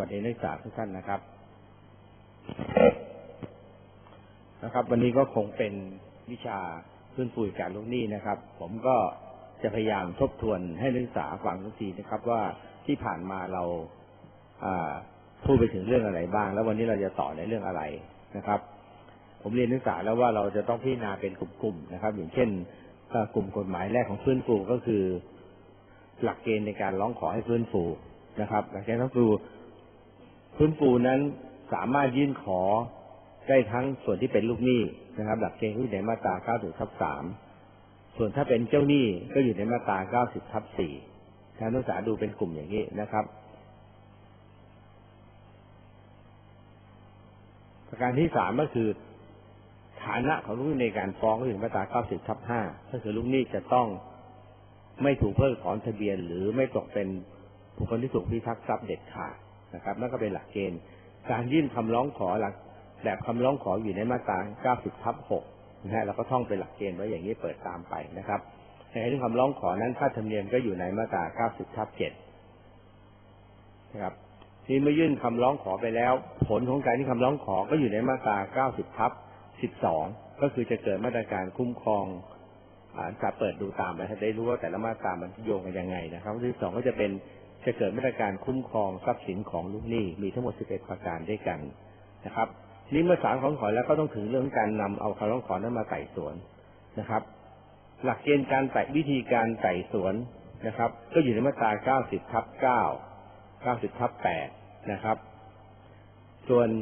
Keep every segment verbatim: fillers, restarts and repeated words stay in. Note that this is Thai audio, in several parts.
วัสดีนักศึกษาทุกท่านนะครับนะครับวันนี้ก็คงเป็นวิชาพื้นฟูการลูกหนี้นะครับผมก็จะพยายามทบทวนให้นักศึกษาฟังทุกทีนะครับว่าที่ผ่านมาเราพูดไปถึงเรื่องอะไรบ้างแล้ววันนี้เราจะต่อในเรื่องอะไรนะครับผมเรียนนักศึกษาแล้วว่าเราจะต้องพิจารณาเป็นกลุ่มๆนะครับอย่างเช่นกลุ่มกฎหมายแรกของฟื้นฟูก็คือหลักเกณฑ์ในการร้องขอให้ฟื้นฟูนะครับหลักเกณฑ์ก็คือฟื้นฟูนั้นสามารถยื่นขอได้ทั้งส่วนที่เป็นลูกหนี้นะครับหลักเกณฑ์ที่อยู่ในมาตราเก้าสิบทับสามส่วนถ้าเป็นเจ้าหนี้ก็อยู่ในมาตราเก้าสิบทับสี่ท่านนักศึกษาดูเป็นกลุ่มอย่างนี้นะครับประการที่สามก็คือฐานะของลูกหนี้ในการฟ้องก็อยู่ในมาตราเก้าสิบทับห้าก็คือลูกหนี้จะต้องไม่ถูกเพิกถอนทะเบียนหรือไม่ตกเป็นบุคคลที่ถูกพิทักษ์ทรัพย์เด็ดขาดนะครับนั่นก็เป็นหลักเกณฑ์การยื่นคำร้องขอหลักแบบคำร้องขออยู่ในมาตราเก้าสิบทับหกนะฮะเราก็ท่องเป็นหลักเกณฑ์ไว้อย่างนี้เปิดตามไปนะครับในเรื่องคำร้องขอนั้นค่าธรรมเนียมก็อยู่ในมาตราเก้าสิบทับเจ็ดนะครับที่เมื่อยื่นคำร้องขอไปแล้วผลของการที่คำร้องขอก็อยู่ในมาตราเก้าสิบทับสิบสองก็คือจะเกิดมาตรการคุ้มครองจะเปิดดูตามนะครับได้รู้ว่าแต่ละมาตรามันโยงกันยังไงนะครับที่สองก็จะเป็นจะเกิดมาตรการคุ้มครองทรัพย์สินของลูกหนี้มีทั้งหมดสิบเอ็ดประการด้วยกันนะครับนี่เมื่อศาลร้องขอแล้วก็ต้องถึงเรื่องการนำเอาคำร้องขอนั้นมาไต่สวนนะครับหลักเกณฑ์การไต่วิธีการไต่สวนนะครับก็อยู่ในมาตราเก้าสิบทับเก้า เก้าสิบทับแปดนะครับส่วน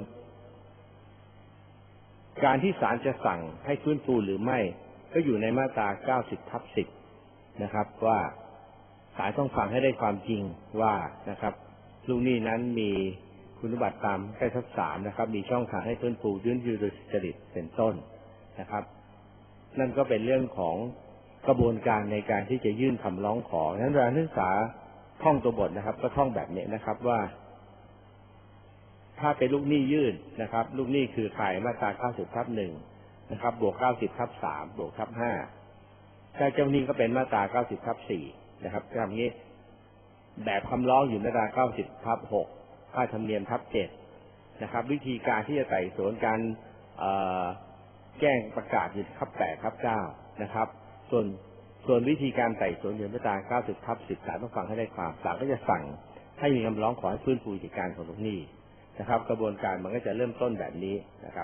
การที่ศาลจะสั่งให้ฟื้นฟูหรือไม่ก็อยู่ในมาตราเก้าสิบทับสิบนะครับว่าศาลต้องฟังให้ได้ความจริงว่านะครับลูกหนี้นั้นมีคุณสมบัติตามใกล้ทับสามนะครับมีช่องทางให้ฟื้นฟูยื่นยืนโดยสุจริตเป็นต้นนะครับนั่นก็เป็นเรื่องของกระบวนการในการที่จะยื่นคำร้องขอฉะนั้นเวลานักศึกษาท่องตัวบทนะครับก็ท่องแบบนี้นะครับว่าถ้าเป็นลูกหนี้ยื่นนะครับลูกหนี้คือใครมาตราเก้าสิบทับหนึ่งนะครับบวกเก้าสิบทับสามบวกทับห้าถ้าเจ้าหนี้ก็เป็นมาตราเก้าสิบทับสี่นะครับทำงี้แบบคำร้องอยู่มาตราเก้าสิบทับหกค่าธรรมเนียมทับเจ็ดนะครับวิธีการที่จะไต่สวนการแจ้งประกาศอยู่ทับแปดทับเก้านะครับส่วนส่วนวิธีการไต่สวนอยู่มาตราเก้าสิบทับสิบศาลต้องฟังให้ได้ความศาลก็จะสั่งให้มีคำร้องขอให้ฟื้นฟูกิจการของลูกหนี้นะครับกระบวนการมันก็จะเริ่มต้นแบบนี้นะครับ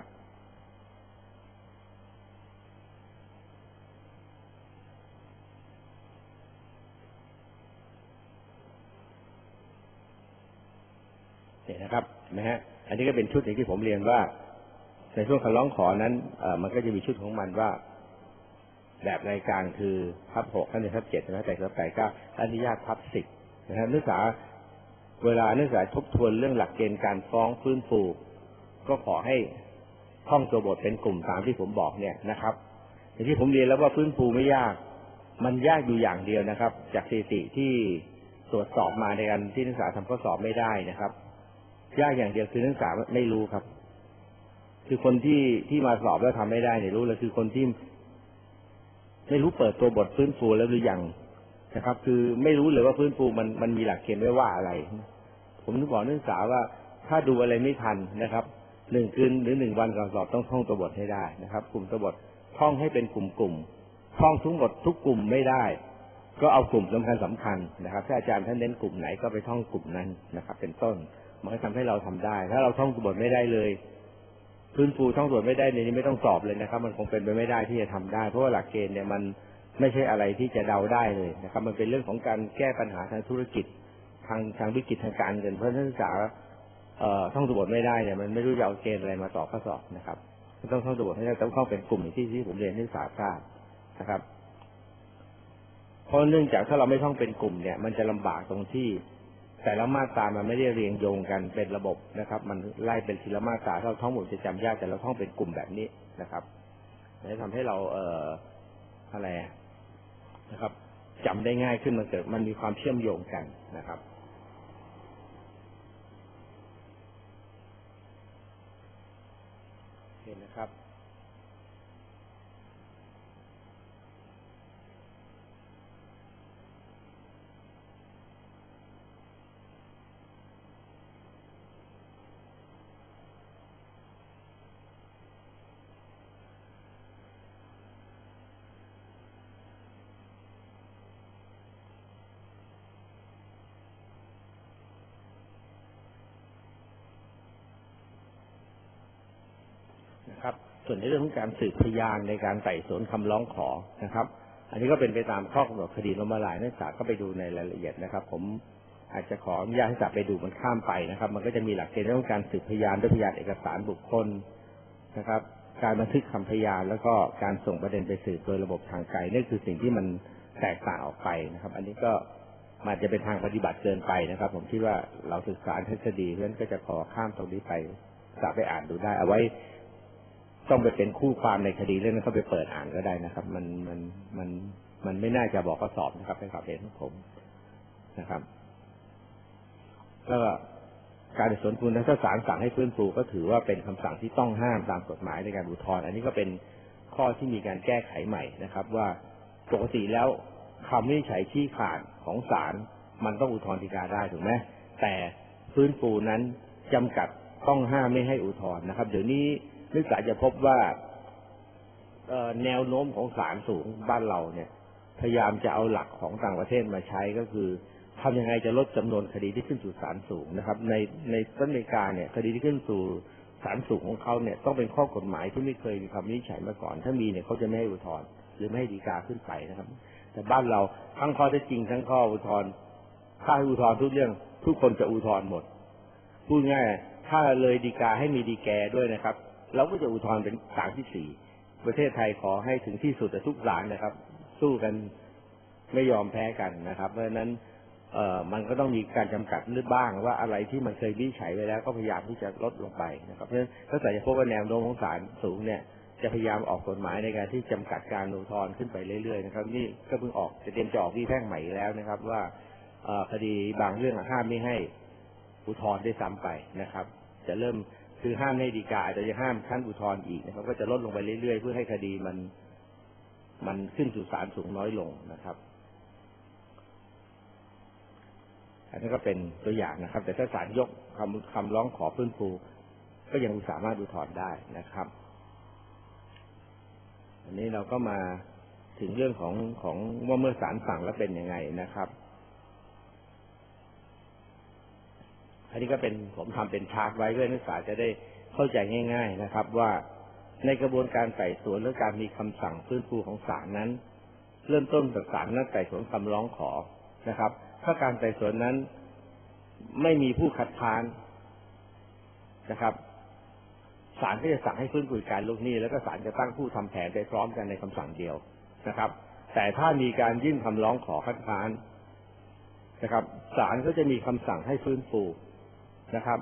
เนี่ยนะครับนะฮะอันนี้ก็เป็นชุดอย่างที่ผมเรียนว่าในช่วงคำร้องขอนั้นเอ่อมันก็จะมีชุดของมันว่าแบบรายการคือทับหกขั้นในทับเจ็ดนะแต่ทับแปดเก้าอนุญาตทับสิบนะฮะนักศึกษาเวลานักศึกษาทบทวนเรื่องหลักเกณฑ์การฟ้องฟื้นฟูก็ขอให้ท่องตัวบทเป็นกลุ่มตามที่ผมบอกเนี่ยนะครับอย่างที่ผมเรียนแล้วว่าฟื้นฟูไม่ยากมันยากอยู่อย่างเดียวนะครับจากสถิติที่ตรวจสอบมาในการที่นักศึกษาทำข้อสอบไม่ได้นะครับยากอย่างเดียวคือนักศึกษาไม่รู้ครับคือคนที่ที่มาสอบแล้วทำไม่ได้เนี่ยรู้เลยคือคนที่ไม่รู้เปิดตัวบทฟื้นฟูแล้วหรือยังนะครับคือไม่รู้เลยว่าฟื้นฟูมันมันมีหลักเกณฑ์ไว้ว่าอะไรผมถึงบอกนักศึกษาว่าถ้าดูอะไรไม่ทันนะครับหนึ่งคืนหรือหนึ่งวันก่อนสอบต้องท่องตัวบทให้ได้นะครับกลุ่มตัวบทท่องให้เป็นกลุ่มๆท่องทุกบททุกกลุ่มไม่ได้ก็เอากลุ่มสำคัญสำคัญนะครับถ้าอาจารย์ท่านเน้นกลุ่มไหนก็ไปท่องกลุ่มนั้นนะครับเป็นต้นมันก็ทำให้เราทำได้ถ้าเราท่องตัวบทไม่ได้เลยฟื้นฟูท่องตัวไม่ได้ในนี้ไม่ต้องสอบเลยนะครับมันคงเป็นไปไม่ได้ที่จะทำได้เพราะว่าหลักเกณฑ์เนี่ยมันไม่ใช่อะไรที่จะเดาได้เลยนะครับมันเป็นเรื่องของการแก้ปัญหาทางธุรกิจทางทางวิกฤตทางการเงินเพราะนักศึกษาเอ่อท่องตัวบทไม่ได้เนี่ยมันไม่รู้จะเอาเกณฑ์อะไรมาตอบข้อสอบนะครับต้องท่องตัวบทให้ได้ต้องเข้าเป็นกลุ่มที่ที่ผมเรียนนักศึกษาทราบนะครับเพราะเนื่องจากถ้าเราไม่ท่องเป็นกลุ่มเนี่ยมันจะลำบากตรงที่แต่ละมาตรามันไม่ได้เรียงโยงกันเป็นระบบนะครับมันไล่เป็นทีละมาตราถ้าเราท่องหมดจะจำยากแต่เราท่องเป็นกลุ่มแบบนี้นะครับจะทำให้เราเอ่ออะไรนะครับจำได้ง่ายขึ้นมันเกิดมันมีความเชื่อมโยงกันนะครับเห็นนะครับส่วนในเรื่องของการสืบพยานในการไต่สวนคำร้องขอนะครับ อันนี้ก็เป็นไปตามข้อกำหนดคดีล้มละลายนักศึกษาก็ไปดูในรายละเอียดนะครับผมอาจจะขออนุญาตให้จับไปดูมันข้ามไปนะครับมันก็จะมีหลักเกณฑ์เรื่องการสืบพยานด้วยพยานเอกสารบุคคลนะครับการบันทึกคำพยานแล้วก็การส่งประเด็นไปสืบโดยระบบทางไกลนี่คือสิ่งที่มันแตกต่างออกไปนะครับอันนี้ก็มันจะเป็นทางปฏิบัติเกินไปนะครับผมคิดว่าเราศึกษาทฤษฎีเพราะฉะนั้นก็จะขอข้ามตรงนี้ไปสามารถไปอ่านดูได้เอาไว้ต้องไปเป็นคู่ความในคดีเรื่องนั้นเขาไปเปิดอ่านก็ได้นะครับมันมันมันมันไม่น่าจะบอกข้อสอบนะครับเป็นความเห็นของผมนะครับแล้วก็การไต่สวนมูลถ้าศาลสั่งให้ฟื้นฟูก็ถือว่าเป็นคำสั่งที่ต้องห้ามตามกฎหมายในการอุทธรณ์อันนี้ก็เป็นข้อที่มีการแก้ไขใหม่นะครับว่าปกติแล้วคำวินิจฉัยชี้ขาดของศาลมันต้องอุทธรณ์ฎีกาได้ถูกไหมแต่ฟื้นฟูนั้นจำกัดต้องห้ามไม่ให้อุทธรณ์นะครับเดี๋ยวนี้นักศึกษาจะพบว่าแนวโน้มของศาลสูงบ้านเราเนี่ยพยายามจะเอาหลักของต่างประเทศมาใช้ก็คือทำยังไงจะลดจำนวนคดีที่ขึ้นสู่ศาลสูงนะครับในในสหรัฐอเมริกาเนี่ยคดีที่ขึ้นสู่ศาลสูงของเขาเนี่ยต้องเป็นข้อกฎหมายที่ไม่เคยมีคำวินิจฉัยมาก่อนถ้ามีเนี่ยเขาจะไม่ให้อุทธรณ์หรือไม่ให้ฎีกาขึ้นไปนะครับแต่บ้านเราทั้งข้อเท็จจริงทั้งข้ออุทธรณ์ถ้าให้อุทธรณ์ทุกเรื่องทุกคนจะอุทธรณ์หมดพูดง่ายถ้าเลยฎีกาให้มีฎีแกด้วยนะครับเราก็จะอุทธรณ์เป็นศาลที่สี่ประเทศไทยขอให้ถึงที่สุดแต่ทุกศาลนะครับสู้กันไม่ยอมแพ้กันนะครับเพราะฉะนั้นเอ่อมันก็ต้องมีการจำกัดหรือบ้างว่าอะไรที่มันเคยวินิจฉัยไว้แล้วก็พยายามที่จะลดลงไปนะครับเพราะฉะนั้นถ้าใส่จะพบว่าแนวโน้มของศาลสูงเนี่ยจะพยายามออกกฎหมายในการที่จำกัดการอุทธรณ์ขึ้นไปเรื่อยๆนะครับนี่ก็เพิ่งออกจะเตรียมจะออกที่แพ่งใหม่แล้วนะครับว่าคดีบางเรื่องห้ามไม่ให้อุทธรณ์ได้ซ้ำไปนะครับจะเริ่มคือห้ามให้ฎีกาแต่จะห้ามขั้นอุทธรณ์อีกนะครับก็จะลดลงไปเรื่อยๆเพื่อให้คดีมันมันขึ้นสู่ศาลสูงน้อยลงนะครับอันนี้ก็เป็นตัวอย่างนะครับแต่ถ้าศาลยกคำคำร้องขอฟื้นฟูก็ยังสามารถอุทธรณ์ได้นะครับอันนี้เราก็มาถึงเรื่องของของว่าเมื่อศาลสั่งแล้วเป็นยังไงนะครับอันนี้ก็เป็นผมทำเป็นชาร์ตไว้เพื่อนักศึกษาจะได้เข้าใจง่ายๆนะครับว่าในกระบวนการไต่สวนหรือการมีคำสั่งฟื้นฟูของศาลนั้นเริ่มต้นจากศาลนัดไต่สวนคำร้องขอนะครับถ้าการไต่สวนนั้นไม่มีผู้คัดค้านนะครับศาลก็จะสั่งให้ฟื้นฟูการลูกหนี้แล้วก็ศาลจะตั้งผู้ทำแผนไปพร้อมกันในคำสั่งเดียวนะครับแต่ถ้ามีการยื่นคำร้องขอคัดค้านนะครับศาลก็จะมีคำสั่งให้ฟื้นฟูนะครับ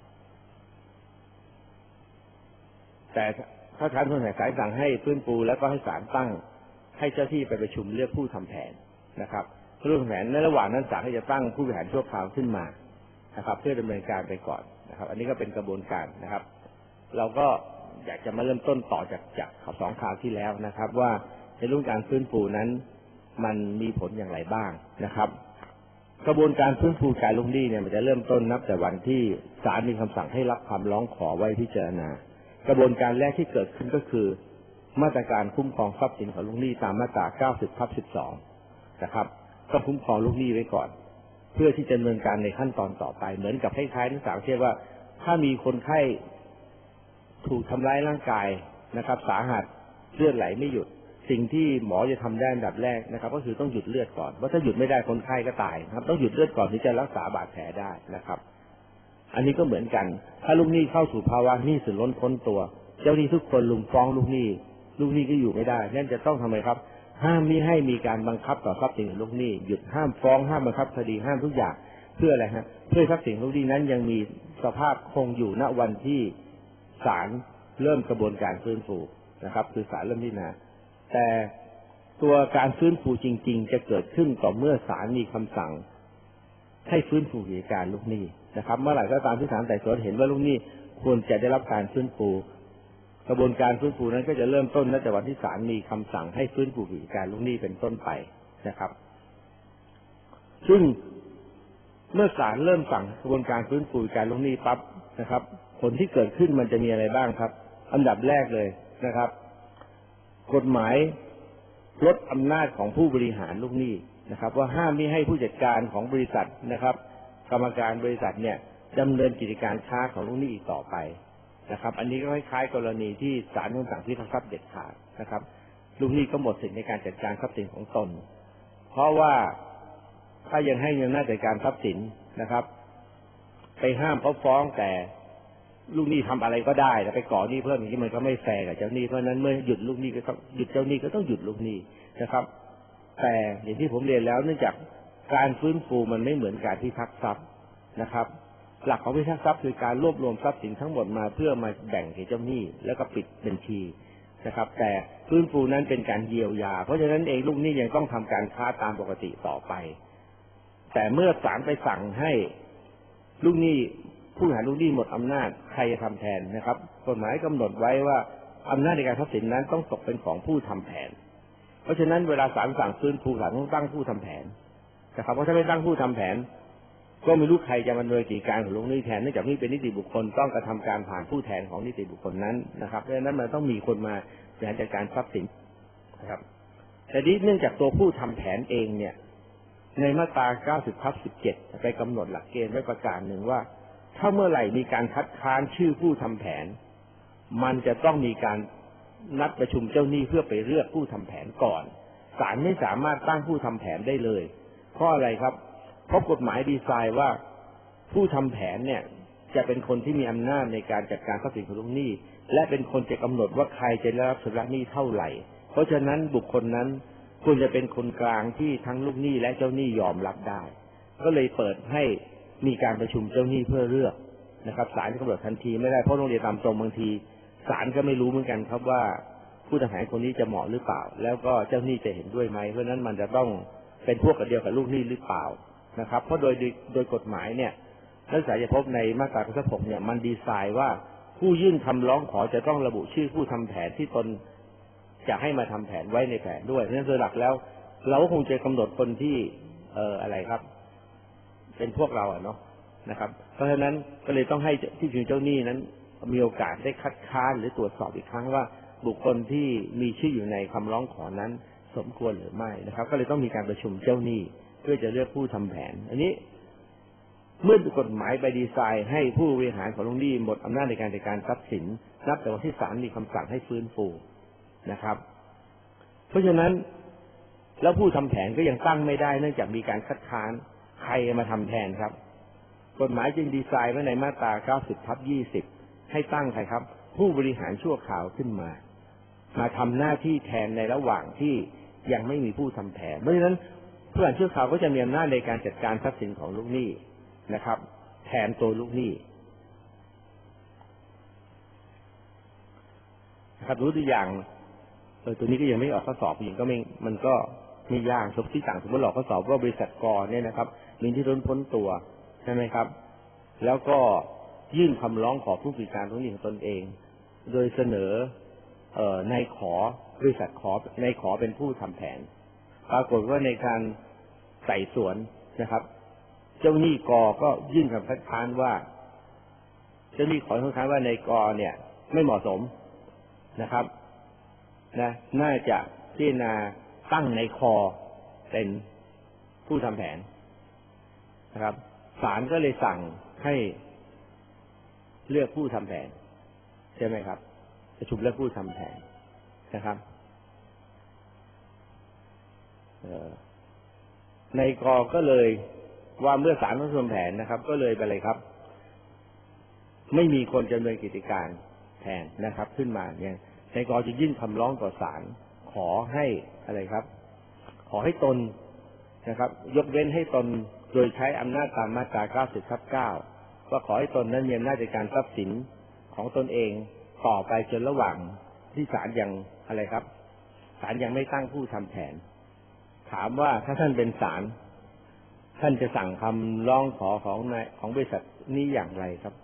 แต่ถ้าศาลส่วนไหนศาลสั่งให้ฟื้นฟูแล้วก็ให้ศาลตั้งให้เจ้าที่ไปประชุมเลือกผู้ทำแผนนะครับผู้ทำแผนในระหว่างนั้นศาลก็จะตั้งผู้บริหารชั่วคราวขึ้นมานะครับเพื่อดำเนินการไปก่อนนะครับอันนี้ก็เป็นกระบวนการนะครับเราก็อยากจะมาเริ่มต้นต่อจากจากสองคราวที่แล้วนะครับว่าในเรื่องการฟื้นฟูนั้นมันมีผลอย่างไรบ้างนะครับกระบวนการฟื้นฟูการลูกหนี้เนี่ยมันจะเริ่มต้นนับแต่วันที่ศาลมีคำสั่งให้รับคำร้องขอไว้พิจารณากระบวนการแรกที่เกิดขึ้นก็คือมาตรการคุ้มครองทรัพย์สินของลูกหนี้ตามมาตราเก้าสิบทับสิบสองนะครับก็คุ้มครองลูกหนี้ไว้ก่อนเพื่อที่จะดำเนินการในขั้นตอนต่อไปเหมือนกับคล้ายๆนักศึกษาเทียบว่าถ้ามีคนไข้ถูกทำร้ายร่างกายนะครับสาหัสเลือดไหลไม่หยุดสิ่งที่หมอจะทำได้อันดับแรกนะครับก็คือต้องหยุดเลือดก่อนเพราะถ้าหยุดไม่ได้คนไข้ก็ตายครับต้องหยุดเลือดก่อนที่จะรักษาบาดแผลได้นะครับอันนี้ก็เหมือนกันถ้าลูกหนี้เข้าสู่ภาวะหนี้สินล้นพ้นตัวเจ้าหนี้ทุกคนลุมฟ้องลูกหนี้ลูกหนี้ก็อยู่ไม่ได้นั่นจะต้องทำไมครับห้ามมิให้มีการบังคับต่อทรัพย์สินของลูกหนี้หยุดห้ามฟ้องห้ามบังคับคดีห้ามทุกอย่างเพื่ออะไรฮะเพื่อทรัพย์สินลูกหนี้นั้นยังมีสภาพคงอยู่ณวันที่ศาลเริ่มกระบวนการฟื้นฟูนะครับคือศาลเริ่มพิจารณาแต่ตัวการฟื้นฟูจริงๆจะเกิดขึ้นต่อเมื่อศาลมีคำสั่งให้ฟื้นฟูกิจการลูกหนี้นะครับเมื่อไหร่ก็ตามที่ศาลไต่สวนเห็นว่าลูกหนี้ควรจะได้รับการฟื้นฟูกระบวนการฟื้นฟูนั้นก็จะเริ่มต้นตั้งแต่วันที่ศาลมีคำสั่งให้ฟื้นฟูกิจการลูกหนี้เป็นต้นไปนะครับซึ่งเมื่อศาลเริ่มสั่งกระบวนการฟื้นฟูกิจการลูกหนี้ปั๊บนะครับผลที่เกิดขึ้นมันจะมีอะไรบ้างครับอันดับแรกเลยนะครับกฎหมายลดอำนาจของผู้บริหารลูกหนี้นะครับว่าห้ามมิให้ผู้จัดการของบริษัทนะครับกรรมการบริษัทเนี่ยดำเนินกิจการค้าของลูกหนี้อีกต่อไปนะครับ อันนี้ก็คล้ายๆกรณีที่ศาลคำสั่งพิทักษ์ทรัพย์เด็ดขาดนะครับลูกหนี้ก็หมดสิทธิในการจัดการทรัพย์สินของตนเพราะว่าถ้ายังให้อำนาจจัดการทรัพย์สินนะครับไปห้ามเขาฟ้องแต่ลูกหนี้ทำอะไรก็ได้แต่ไปก่อหนี้เพิ่มอย่างนี้มันก็ไม่แฟร์กับเจ้าหนี้เพราะฉะนั้นเมื่อหยุดลูกหนี้ก็ต้องหยุดเจ้าหนี้ก็ต้องหยุดลูกหนี้นะครับแต่อย่างที่ผมเรียนแล้วเนื่องจากการฟื้นฟูมันไม่เหมือนการพิทักษ์ทรัพย์นะครับหลักของพิทักษ์ทรัพย์คือการรวบรวมทรัพย์สินทั้งหมดมาเพื่อมาแบ่งให้เจ้าหนี้แล้วก็ปิดบัญชีนะครับแต่ฟื้นฟูนั้นเป็นการเยียวยาเพราะฉะนั้นเองลูกหนี้ยังต้องทำการค้าตามปกติต่อไปแต่เมื่อศาลไปสั่งให้ลูกหนี้ผู้บริหารลูกหนี้หมดอำนาจใครจะทำแทนนะครับกฎหมายกำหนดไว้ว่าอำนาจในการทรัพย์สินนั้นต้องตกเป็นของผู้ทำแผนเพราะฉะนั้นเวลาศาลสั่งฟื้นฟูศาลต้องตั้งผู้ทำแผนนะครับเพราะถ้าไม่ตั้งผู้ทำแผนก็ไม่รู้ใครจะมาดำเนินกิจการของลูกหนี้แทนเนื่องจากนี่เป็นนิติบุคคลต้องกระทำการผ่านผู้แทนของนิติบุคคลนั้นนะครับเพราะฉะนั้นมันต้องมีคนมาบริหารจัดการทรัพย์สินนะครับแต่นี้เนื่องจากตัวผู้ทำแผนเองเนี่ยในมาตราเก้าสิบทับสิบเจ็ดไปกำหนดหลักเกณฑ์ไว้ประการหนึ่งว่าถ้าเมื่อไหร่มีการคัดค้านชื่อผู้ทำแผนมันจะต้องมีการนัดประชุมเจ้าหนี้เพื่อไปเลือกผู้ทำแผนก่อนศาลไม่สามารถตั้งผู้ทำแผนได้เลยเพราะอะไรครับเพราะกฎหมายดีไซน์ว่าผู้ทำแผนเนี่ยจะเป็นคนที่มีอำนาจในการจัดการทรัพย์สินของลูกหนี้และเป็นคนจะกำหนดว่าใครจะได้รับชำระหนี้เท่าไหร่เพราะฉะนั้นบุคคลนั้นควรจะเป็นคนกลางที่ทั้งลูกหนี้และเจ้าหนี้ยอมรับได้ก็เลยเปิดให้มีการประชุมเจ้าหนี้เพื่อเลือกนะครับศาลกำหนดทันทีไม่ได้เพราะโรงเรียนตามตรงบางทีศาลก็ไม่รู้เหมือนกันครับว่าผู้ทำแผนคนนี้จะเหมาะหรือเปล่าแล้วก็เจ้าหนี้จะเห็นด้วยไหมเพราะนั้นมันจะต้องเป็นพวกกันเดียวกับลูกหนี้หรือเปล่านะครับเพราะโดยโดยกฎหมายเนี่ยนักศึกษาจะพบในมาตราที่หกเนี่ยมันดีไซน์ว่าผู้ยื่นคำร้องขอจะต้องระบุชื่อผู้ทำแผนที่ตนจะให้มาทำแผนไว้ในแผนด้วยเพราะฉะนั้นโดยหลักแล้วเราคงจะกำหนดคนที่เอ่ออะไรครับเป็นพวกเราอะเนาะนะครับเพราะฉะนั้นก็เลยต้องให้ที่ประชุมเจ้าหนี้นั้นมีโอกาสได้คัดค้านหรือตรวจสอบอีกครั้งว่าบุคคลที่มีชื่ออยู่ในคำร้องขอนั้นสมควรหรือไม่นะครับก็เลยต้องมีการประชุมเจ้าหนี้เพื่อจะเลือกผู้ทำแผนอันนี้เมื่อกฎหมายไปดีไซน์ให้ผู้บริหารของลูกหนี้หมดอำนาจในการจัดการทรัพย์สินนับแต่วันที่ศาลมีคำสั่งให้ฟื้นฟูนะครับเพราะฉะนั้นแล้วผู้ทำแผนก็ยังตั้งไม่ได้เนื่องจากมีการคัดค้านใครมาทำแทนครับกฎหมายจึงดีไซน์ไว้ในมาตราเก้าสิบทับยี่สิบให้ตั้งใครครับผู้บริหารชั่วคราวขึ้นมามาทำหน้าที่แทนในระหว่างที่ยังไม่มีผู้ทำแผนเพราะฉะนั้นผู้บริหารชั่วคราวก็จะมีอำนาจในการจัดการทรัพย์สินของลูกหนี้นะครับแทนตัวลูกหนี้นะครับรู้ตัวอย่างเออตัวนี้ก็ยังไม่ออกข้อสอบอย่างก็ไม่มันก็ไม่ยากสมมติต่างสมมติหลอกข้อสอบว่าบริษัทกเนี่ยนะครับมีที่ล้นพ้นตัวใช่ไหมครับแล้วก็ยื่นคำร้องขอผู้บริการตรงนี้ของตนเองโดยเสนอเอ่อนายขอบริษัทขอนายขอเป็นผู้ทำแผนปรากฏว่าในการไต่สวนนะครับเจ้าหนี้กก็ยื่นคำคัดค้านว่าเจ้าหนี้ขอคัดค้านว่านายกเนี่ยไม่เหมาะสมนะครับนะน่าจะพิจารณาตั้งนายคอเป็นผู้ทำแผนนะครับศาลก็เลยสั่งให้เลือกผู้ทำแผนใช่ไหมครับประชุมเลือกผู้ทำแผนนะครับนายกก็เลยว่าเมื่อศาลต้องทำแผนนะครับก็เลยไปเลยครับไม่มีคนดำเนินกิจการแทนนะครับขึ้นมาเนี่ยนายกจะยื่นคำร้องต่อศาลขอให้อะไรครับขอให้ตนนะครับยกเว้นให้ตนโดยใช้อำนาจตามมาตราเก้าสิบทับเก้าว่าขอให้ตนนั้นมีอำนาจในการทรัพย์สินของตนเองต่อไปจนระหว่างที่ศาลยังอะไรครับศาลยังไม่ตั้งผู้ทำแผนถามว่าถ้าท่านเป็นศาลท่านจะสั่งคำร้องขอของนายของบริษัทนี้อย่างไรครับ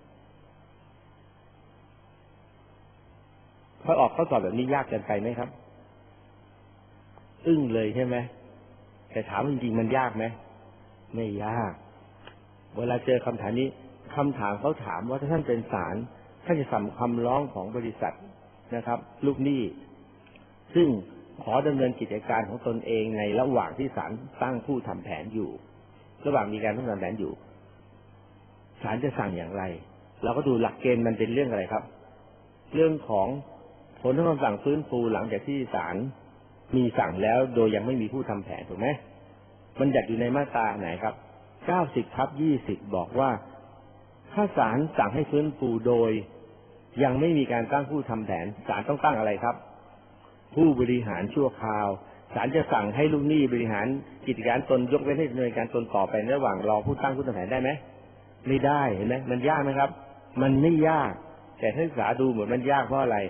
พอออกข้อสอบแบบนี้ยากเกินไปไหมครับอึ้งเลยใช่ไหมแต่ถามจริงๆมันยากไหมไม่ยากเวลาเจอคำถามนี้คำถามเขาถามว่าถ้าท่านเป็นศาลท่านจะสั่งคำร้องของบริษัทนะครับลูกหนี้ซึ่งขอดำเนินกิจการของตนเองในระหว่างที่ศาลตั้งผู้ทำแผนอยู่ระหว่างมีการทำแผนอยู่ศาลจะสั่งอย่างไรเราก็ดูหลักเกณฑ์มันเป็นเรื่องอะไรครับเรื่องของผลคำสั่งฟื้นฟูหลังจากที่ศาลมีสั่งแล้วโดยยังไม่มีผู้ทำแผนถูกไหมมันจัดอยู่ในมาตราไหนครับเก้าสิบทับยี่สิบบอกว่าถ้าศาลสั่งให้ฟื้นฟูโดยยังไม่มีการตั้งผู้ทำแผนศาลต้องตั้งอะไรครับผู้บริหารชั่วคราวศาลจะสั่งให้ลูกหนี้บริหารกิจการตนยกเว้นให้ดำเนินการตนต่อไประหว่างรอผู้ตั้งผู้ทำแผนได้ไหมไม่ได้เห็นไหมมันยากไหมครับมันไม่ยากแต่นักศึกษาดูเหมือนมันยากเพราะอะไร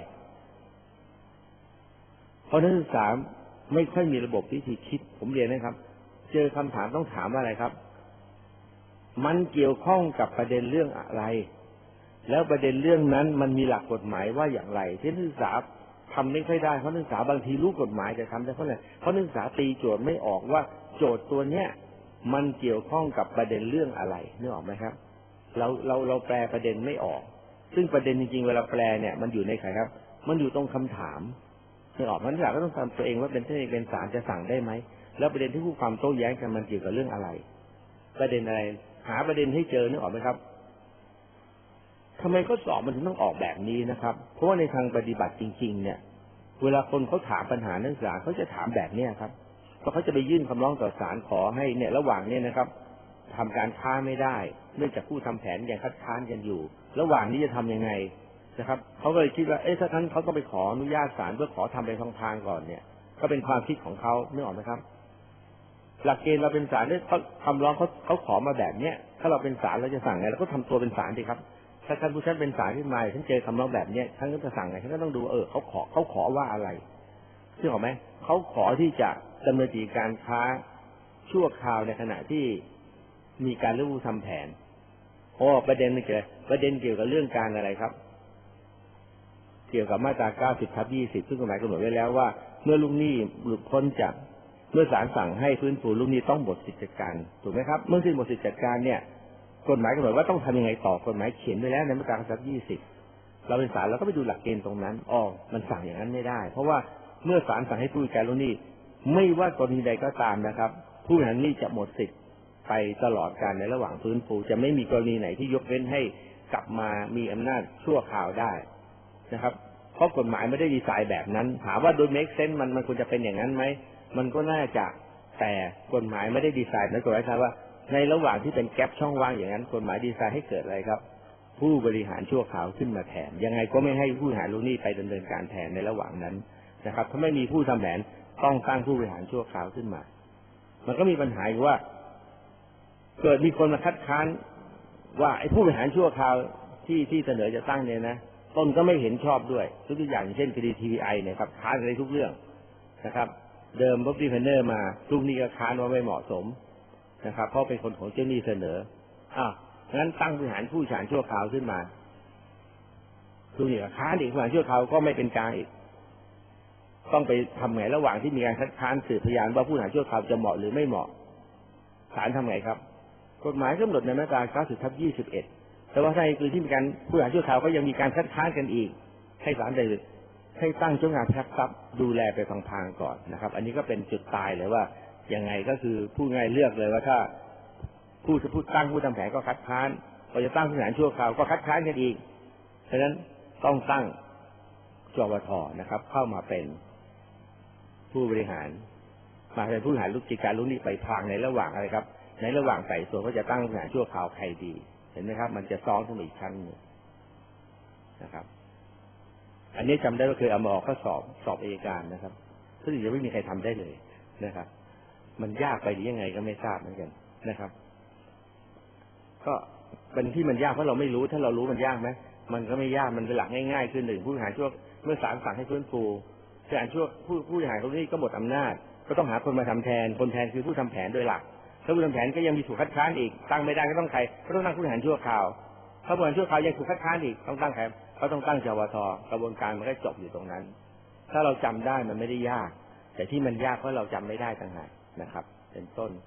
เพราะนักศึกษาไม่ค่อยมีระบบวิธีคิดผมเรียนนะครับเจอคำถามต้องถามว่าอะไรครับมันเกี่ยวข้องกับประเด็นเรื่องอะไรแล้วประเด็นเรื่องนั้นมันมีหลักกฎหมายว่าอย่างไรที่นักศึกษาทำไม่ค่อยได้เพราะนักศึกษาบางทีรู้กฎหมายแต่ทำได้เพราะอะไรเพราะนักศึกษาตีโจทย์ไม่ออกว่าโจทย์ตัวเนี้ยมันเกี่ยวข้องกับประเด็นเรื่องอะไรนึกออกไหมครับเราเราเราแปลประเด็นไม่ออกซึ่งประเด็นจริงๆเวลาแปลเนี่ยมันอยู่ในใครครับมันอยู่ตรงคำถามนึกออกนักศึกษาก็ต้องทำตัวเองว่าเป็นที่เป็นศาลจะสั่งได้ไหมแล้วประเด็นที่ผู้ความโต้แย้งกันมันเกี่ยวกับเรื่องอะไรประเด็นอะไรหาประเด็นให้เจอนึกออกไหมครับทำไมข้อสอบมันถึงต้องออกแบบนี้นะครับเพราะว่าในทางปฏิบัติจริงๆเนี่ยเวลาคนเขาถามปัญหานักศึกษาเขาจะถามแบบนี้ครับเพราะเขาจะไปยื่นคำร้องต่อศาลขอให้เนี่ยระหว่างนี้นะครับทำการค้าไม่ได้เนื่องจากผู้ทำแผนยังคัดค้านกันอยู่ระหว่างนี้จะทํำยังไงนะครับเขาก็เลยคิดว่าเอ๊ะถ้าท่านเขาก็ไปขออนุญาตศาลเพื่อขอทำไปพลางๆก่อนเนี่ยก็เป็นความคิดของเขานึกออกไหมครับหลักเกณฑ์เราเป็นศาลเนี่ยเขาคำร้องเขาเขาขอมาแบบเนี้ยถ้าเราเป็นศาลเราจะสั่งไงเราก็ทำตัวเป็นศาลสิครับถ้าท่านผู้ชั้นเป็นศาลขึ้นมาฉันเจอคำร้องแบบเนี้ยท่านก็จะสั่งไงท่านก็ต้องดูเออเขาขอเขาขอว่าอะไรซึ่งออกไหมเขาขอที่จะดำเนินกิจการค้าชั่วคราวในขณะที่มีการเลือกผู้ทำแผนโอ้ประเด็นนี่เกี่ยวประเด็นเกี่ยวกับเรื่องการอะไรครับเกี่ยวกับมาตราเก้าสิบทับยี่สิบซึ่งกฎหมายกำหนดไว้แล้วว่าเมื่อลูกหนี้หลุดพ้นจากเมื่อศาลสั่งให้ฟื้นฟูลูกหนี้ต้องหมดสิทธิจัดการถูกไหมครับเมื่อสิ้นหมดสิทธิจัดการเนี่ยกฎหมายกำหนดว่าต้องทำยังไงต่อกฎหมายเขียนไว้แล้วในมาตราทับยี่สิบเราเป็นศาลเราก็ไปดูหลักเกณฑ์ตรงนั้นอ๋อมันสั่งอย่างนั้นไม่ได้เพราะว่าเมื่อศาลสั่งให้ผู้จัดการลูกหนี้ไม่ว่ากรณีใดก็ตามนะครับผู้บริหารหนี้จะหมดสิทธิ์ไปตลอดการในระหว่างฟื้นฟูจะไม่มีกรณีไหนที่ยกเว้นให้กลับมามีอำนาจชั่วคราวได้นะครับเพราะกฎหมายไม่ได้ดีไซน์แบบนั้นถามว่าโดย make sense มันมันควรจะเป็นอย่างนั้นไหมมันก็น่าจะแต่กฎหมายไม่ได้ดีไซน์นะกฎหมายว่าในระหว่างที่เป็นแกลบช่องว่างอย่างนั้นกฎหมายดีไซน์ให้เกิดอะไรครับผู้บริหารชั่วคราวขึ้นมาแทนยังไงก็ไม่ให้ผู้บริหารลูกหนี้ไปดำเนินการแทนในระหว่างนั้นนะครับถ้าไม่มีผู้ทำแผนต้องตั้งผู้บริหารชั่วคราวขึ้นมามันก็มีปัญหาอยู่ว่าเกิดมีคนมาคัดค้านว่าไอ้ผู้บริหารชั่วคราวที่ที่เสนอจะตั้งเนี่ยนะตนก็ไม่เห็นชอบด้วยทุกอย่างเช่นคดี ที วี ไอ เนี่ยครับค้านในทุกเรื่องนะครับเดิมบ๊อบบี้เพนเนอร์มาลูกหนี้ก็ค้านว่าไม่เหมาะสมนะครับเพราะเป็นคนของเจ้าหนี้เสนออ้าวงั้นตั้งผู้บริหารผู้บริหารชั่วคราวขึ้นมาลูกหนี้ก็ค้านอีกผู้บริหารชั่วคราวก็ไม่เป็นกลางอีกต้องไปทำไงระหว่างที่มีการคัดค้านสืบพยานว่าผู้บริหารชั่วคราวจะเหมาะหรือไม่เหมาะศาลทำไงครับกฎหมายกำหนดในมาตราเก้าสิบทับยี่สิบเอ็ดแต่ว่าในกรณีที่มีการผู้บริหารชั่วคราวก็ยังมีการคัดค้านกันอีกให้ศาลได้ให้ตั้งเจ้างานพักทรัพย์ดูแลไปพลางๆก่อนนะครับอันนี้ก็เป็นจุดตายเลยว่ายังไงก็คือผู้ง่ายเลือกเลยว่าถ้าผู้จะพูดตั้งผู้ทำแผนก็คัดค้านพอจะตั้งผู้บริหารชั่วคราวก็คัดค้านกันอีกฉะนั้นต้องตั้งจวท.นะครับเข้ามาเป็นผู้บริหารมาเป็นผู้บริหารลูกกิจการลูกหนี้ไปพลางในระหว่างอะไรครับในระหว่างไต่สวนก็จะตั้งผู้บริหารชั่วคราวใครดีเห็นไหมครับมันจะซ้อนขึ้นมาอีกชั้นนึงนะครับอันนี้จำได้ว่าเคยเอามาออกข้อสอบสอบอัยการนะครับซึ่งยังไม่มีใครทำได้เลยนะครับมันยากไปหรือยังไงก็ไม่ทราบเหมือนกันนะครับก็เป็นที่มันยากเพราะเราไม่รู้ถ้าเรารู้มันยากไหมมันก็ไม่ยากมันเป็นหลักง่ายๆคือหนึ่งผู้บริหารชั่วเมื่อศาลสั่งให้ฟื้นฟูผู้บริหารชั่วผู้ผู้บริหารคนนี้ก็หมดอำนาจก็ต้องหาคนมาทำแทนคนแทนคือผู้ทำแผนโดยหลักถ้าผู้ทำแผนก็ยังมีถูกคัดค้านอีกตั้งไม่ได้ก็ต้องใครก็ต้องตั้งผู้บริหารชั่วคราวถ้าผู้บริหารชั่วคราวยังถูกคัดค้านอีกต้องตั้งใครเขาต้องตั้งจวท.กระบวนการมันก็จบอยู่ตรงนั้นถ้าเราจำได้มันไม่ได้ยากแต่ที่มันยากเพราะเราจำไม่ได้ต่างหากนะครับเป็นต้น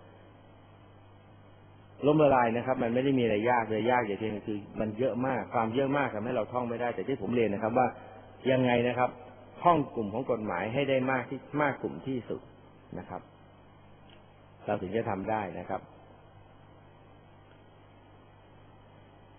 ล้มละลายนะครับมันไม่ได้มีอะไรยากเลยยากอย่างเดียวคือมันเยอะมากความเยอะมากทำให้เราท่องไม่ได้แต่ที่ผมเรียนนะครับว่ายังไงนะครับท่องกลุ่มของกฎหมายให้ได้มากที่มากกลุ่มที่สุดนะครับเราถึงจะทำได้นะครับ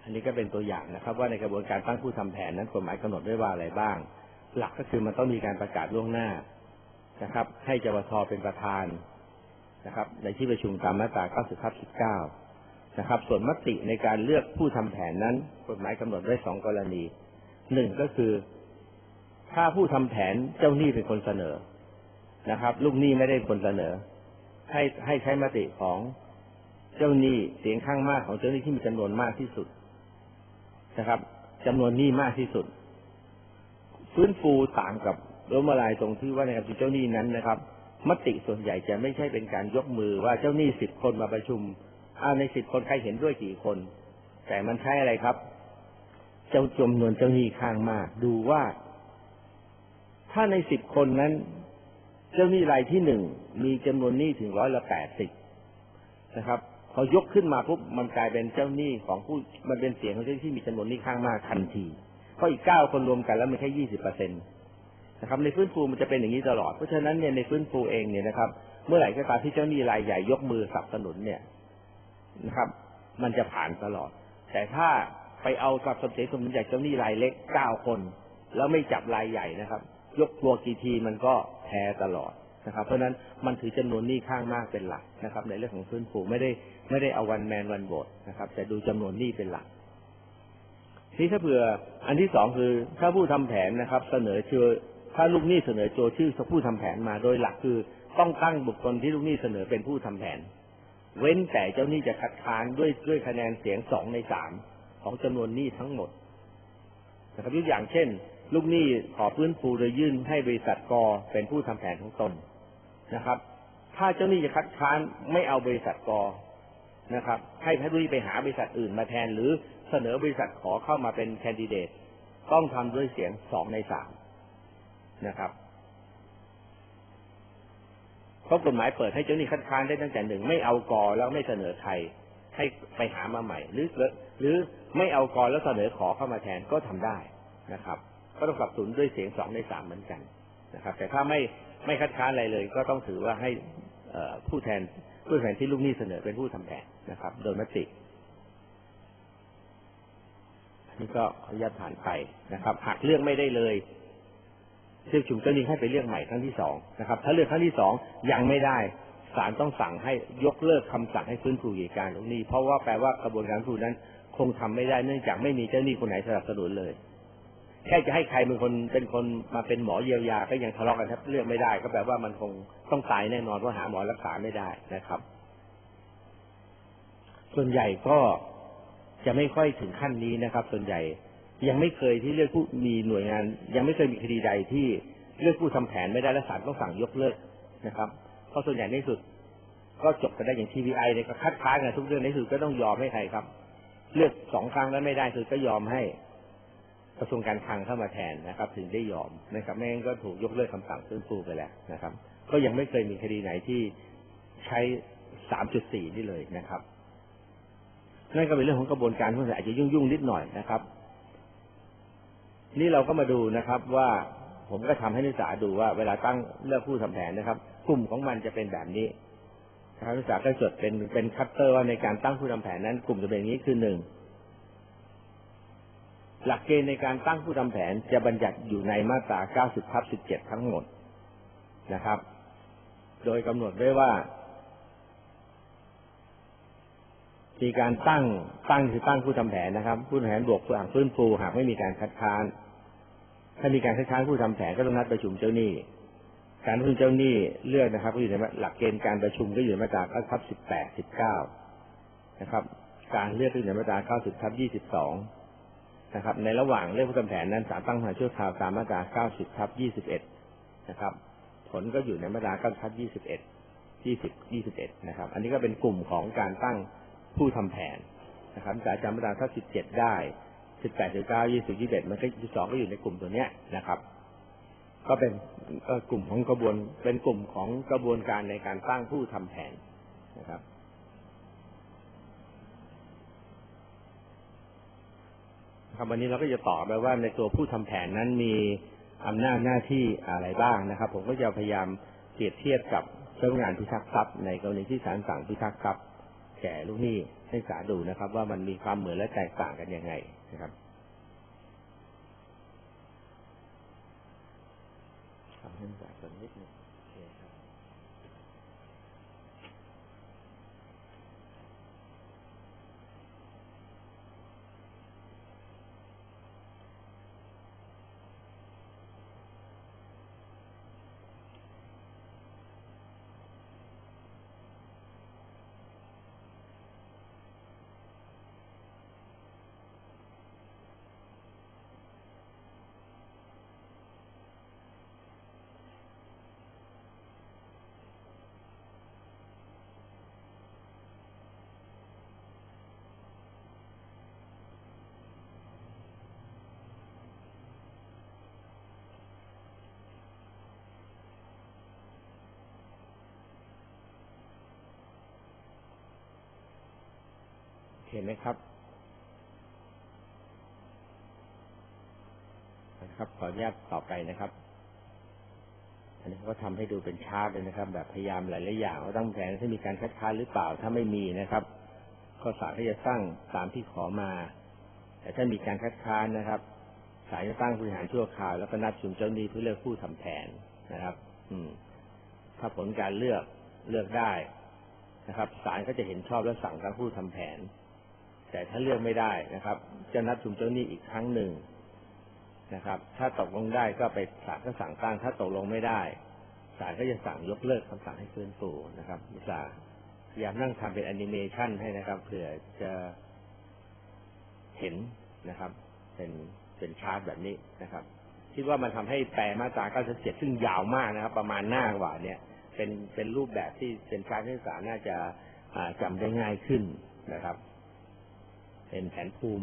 อันนี้ก็เป็นตัวอย่างนะครับว่าในกระบวนการตั้งผู้ทำแผนนั้นกฎหมายกำหนดไว้ว่าอะไรบ้างหลักก็คือมันต้องมีการประกาศล่วงหน้านะครับให้จปทเป็นประธานนะครับในที่ประชุมตามมาตรา เก้าสิบทับสิบเก้า นะครับส่วนมติในการเลือกผู้ทำแผนนั้นกฎหมายกำหนดไว้สองกรณีหนึ่งก็คือถ้าผู้ทำแผนเจ้าหนี้เป็นคนเสนอนะครับลูกหนี้ไม่ได้เป็นคนเสนอให้ให้ใช้มติของเจ้าหนี้เสียงข้างมากของเจ้าหนี้ที่มีจำนวนมากที่สุดนะครับจำนวนหนี้มากที่สุดฟื้นฟูต่างกับล้มละลายตรงที่ว่าในการเจ้าหนี้นั้นนะครับมติส่วนใหญ่จะไม่ใช่เป็นการยกมือว่าเจ้าหนี้สิบคนมาประชุมเอาในสิบคนใครเห็นด้วยกี่คนแต่มันใช้อะไรครับเจ้าจำนวนเจ้าหนี้ข้างมากดูว่าถ้าในสิบคนนั้นเจ้าหนี้รายที่หนึ่งมีจำนวนหนี้ถึงร้อยละแปดสิบนะครับพอยกขึ้นมาปุ๊บมันกลายเป็นเจ้าหนี้ของผู้มันเป็นเสียงของเจ้าหนี้ที่มีจำนวนหนี้ข้างมากทันทีเพราะอีกเก้าคนรวมกันแล้วมันแค่ยี่สิบเปอร์เซ็นต์นะครับในฟื้นฟูมันจะเป็นอย่างนี้ตลอดเพราะฉะนั้นเนี่ยในฟื้นฟูเองเนี่ยนะครับเมื่อไหร่ก็ตามที่เจ้าหนี้รายใหญ่ยกมือสนับสนุนเนี่ยนะครับมันจะผ่านตลอดแต่ถ้าไปเอากับสมเด็จสมเด็จจากเจ้าหนี้รายเล็กเก้าคนแล้วไม่จับรายใหญ่นะครับยกตัวกี่ทีมันก็แพ้ตลอดนะครับเพราะฉะนั้นมันถือจำนวนหนี้ข้างมากเป็นหลักนะครับในเรื่องของฟื้นฟูไม่ได้ไม่ได้เอาวันแมนวันโหวตนะครับแต่ดูจำนวนหนี้เป็นหลักทีถ้าเผื่ออันที่สองคือถ้าผู้ทำแผนนะครับเสนอชื่อถ้าลูกหนี้เสนอโจชื่อผู้ทำแผนมาโดยหลักคือต้องตั้งบุคคลที่ลูกหนี้เสนอเป็นผู้ทำแผนเว้นแต่เจ้าหนี้จะคัดค้านด้วยด้วยคะแนนเสียงสองในสามของจำนวนหนี้ทั้งหมดนะครับยกอย่างเช่นลูกหนี้ขอฟื้นฟูโดยยื่นให้บริษัทกเป็นผู้ทำแผนของตนนะครับถ้าเจ้าหนี้จะคัดค้านไม่เอาบริษัทกนะครับให้ลูกหนี้ไปหาบริษัทอื่นมาแทนหรือเสนอบริษัทขอเข้ามาเป็นแคนดิเดตต้องทำด้วยเสียงสองในสามนะครับเพราะกฎหมายเปิดให้เจ้าหนี้คัดค้านได้ตั้งแต่หนึ่งไม่เอากอแล้วไม่เสนอใครให้ไปหามาใหม่หรือหรือไม่เอากอแล้วเสนอขอเข้ามาแทนก็ทำได้นะครับก็ต้องปรับสูนด้วยเสียงสองในสามเหมือนกันนะครับแต่ถ้าไม่ไม่คัดค้านอะไรเลยก็ต้องถือว่าให้ผู้แทนผู้แทนที่ลูกหนี้เสนอเป็นผู้ทำแผนนะครับโดยมตินี่ก็อนุญาตผ่านไปนะครับหากเลือกไม่ได้เลยเชื่อชุมเจ้าหนี้ให้ไปเลือกใหม่ครั้งที่สองนะครับถ้าเลือกครั้งที่สองยังไม่ได้ศาลต้องสั่งให้ยกเลิกคำสั่งให้ฟื้นฟูกิจการลูกหนี้เพราะว่าแปลว่ากระบวนการฟื้นฟูนั้นคงทำไม่ได้เนื่องจากไม่มีเจ้าหนี้คนไหนสนับสนุนเลยแค่จะให้ใครเป็นคนเป็นคนมาเป็นหมอเยียวยาก็ยังทะเลาะกันแทบเลือกไม่ได้ก็แปลว่ามันคงต้องตายแน่นอนเพราะหาหมอรักษาไม่ได้นะครับส่วนใหญ่ก็จะไม่ค่อยถึงขั้นนี้นะครับส่วนใหญ่ยังไม่เคยที่เลือกผู้มีหน่วยงานยังไม่เคยมีคดีใดที่เลือกผู้ทำแผนไม่ได้และศาลต้องสั่งยกเลิกนะครับเพราะส่วนใหญ่ในสุดก็จบกันได้อย่าง ที วี ไอ เนี่ยก็คัดค้านกันทุกเรื่องในสุดก็ต้องยอมให้ใครครับเลือกสองครั้งแล้วไม่ได้คือก็ยอมให้กระทรวงการคลังเข้ามาแทนนะครับถึงได้ยอมนะครับไม่งั้นก็ถูกยกเลิกคำสั่งฟื้นฟูไปแล้วนะครับก็ยังไม่เคยมีคดีไหนที่ใช้ สามจุดสี่ นี่เลยนะครับนั่นก็เป็นเรื่องของกระบวนการที่อาจจะยุ่งๆนิดหน่อยนะครับนี่เราก็มาดูนะครับว่าผมก็ทำให้นักศึกษาดูว่าเวลาตั้งเลือกผู้ทำแผนนะครับกลุ่มของมันจะเป็นแบบนี้นักศึกษาก็จดเป็นเป็นคัตเตอร์ว่าในการตั้งผู้ทำแผนนั้นกลุ่มจะเป็นอย่างนี้คือหนึ่งหลักเกณฑ์ในการตั้งผู้ทำแผนจะบัญญัติอยู่ในมาตรา เก้าสิบทับสิบเจ็ด ทั้งหมดนะครับโดยกำหนดไว้ว่ามีการตั้งตั้งคือตั้งผู้ทำแผนนะครับผู้ทำแผนบวกผู้อ่างฟื้นฟูหากไม่มีการคัดค้านถ้ามีการคัดค้านผู้ทำแผนก็ต้องนัดประชุมเจ้าหนี้การประชุมเจ้าหนี้เลือกนะครับก็อยู่ในหลักเกณฑ์การประชุมก็อยู่ในมาตรา เก้าสิบทับสิบแปด สิบเก้านะครับการเลือกก็อยู่ในมาตรา เก้าสิบทับยี่สิบสองนะครับในระหว่างเลือกผู้ทำแผนนั้นศาลตั้งทางชั่วคราวตามมาตรา เก้าสิบทับยี่สิบเอ็ดนะครับผลก็อยู่ในมาตรา เก้าสิบทับยี่สิบเอ็ด ยี่สิบ ยี่สิบเอ็ดนะครับอันนี้ก็เป็นกลุ่มของการตั้งผู้ทำแผนนะครับสายจำมาตราถ้าสิบเจ็ดได้สิบแปด สิบเก้า ยี่สิบ ยี่สิบเอ็ดมันก็ยี่สิบสองก็อยู่ในกลุ่มตัวเนี้ยนะครับก็เป็นกลุ่มของกระบวนเป็นกลุ่มของกระบวนการในการตั้งผู้ทำแผนนะครับครับวันนี้เราก็จะต่อไปว่าในตัวผู้ทำแผนนั้นมีอำนาจหน้าที่อะไรบ้างนะครับผมก็จะพยายามเปรียบเทียบกับเจ้าพนักงานพิทักษ์ทรัพย์ในกรณีที่ศาลสั่งพิทักษ์ทรัพย์แก่ลูกหนี้ให้ศาลดูนะครับ ว่ามันมีความเหมือนและแตกต่างกันยังไงนะครับทำให้ศาลสักนิดนึงเห็นไหมครับนะครับขออนุญาตต่อไปนะครับอันนี้ก็ทำให้ดูเป็นชาร์ตเลยนะครับ แบบพยายามหลายๆอย่างว่าต้องแผนที่มีการคัดค้านหรือเปล่าถ้าไม่มีนะครับก็ศาลก็จะตั้งตามที่ขอมาแต่ถ้ามีการคัดค้านนะครับศาลจะตั้งผู้บริหารชั่วคราวแล้วก็นัดประชุมเจ้าหนี้เพื่อเลือกผู้ทำแผนนะครับ อืมถ้าผลการเลือกเลือกได้นะครับศาลก็จะเห็นชอบและสั่งตั้งผู้ทำแผนแต่ถ้าเลือกไม่ได้นะครับจะนัดประชุมเจ้าหนี้อีกครั้งหนึ่งนะครับถ้าตกลงได้ก็ไปศาลก็สั่งตั้งถ้าตกลงไม่ได้ศาลก็จะสั่งยกเลิกคำสั่งให้ฟื้นฟูนะครับมิสาพยายามนั่งทำเป็นแอนิเมชันให้นะครับเผื่อจะเห็นนะครับเป็นเป็นชาร์ตแบบนี้นะครับคิดว่ามันทำให้แปลมาตราเก้าสิบเจ็ดซึ่งยาวมากนะครับประมาณหน้ากว่าเนี่ยเป็นเป็นรูปแบบที่เป็นชาร์ตที่ศาลน่าจะจำได้ง่ายขึ้นนะครับเป็นแผนภูมิ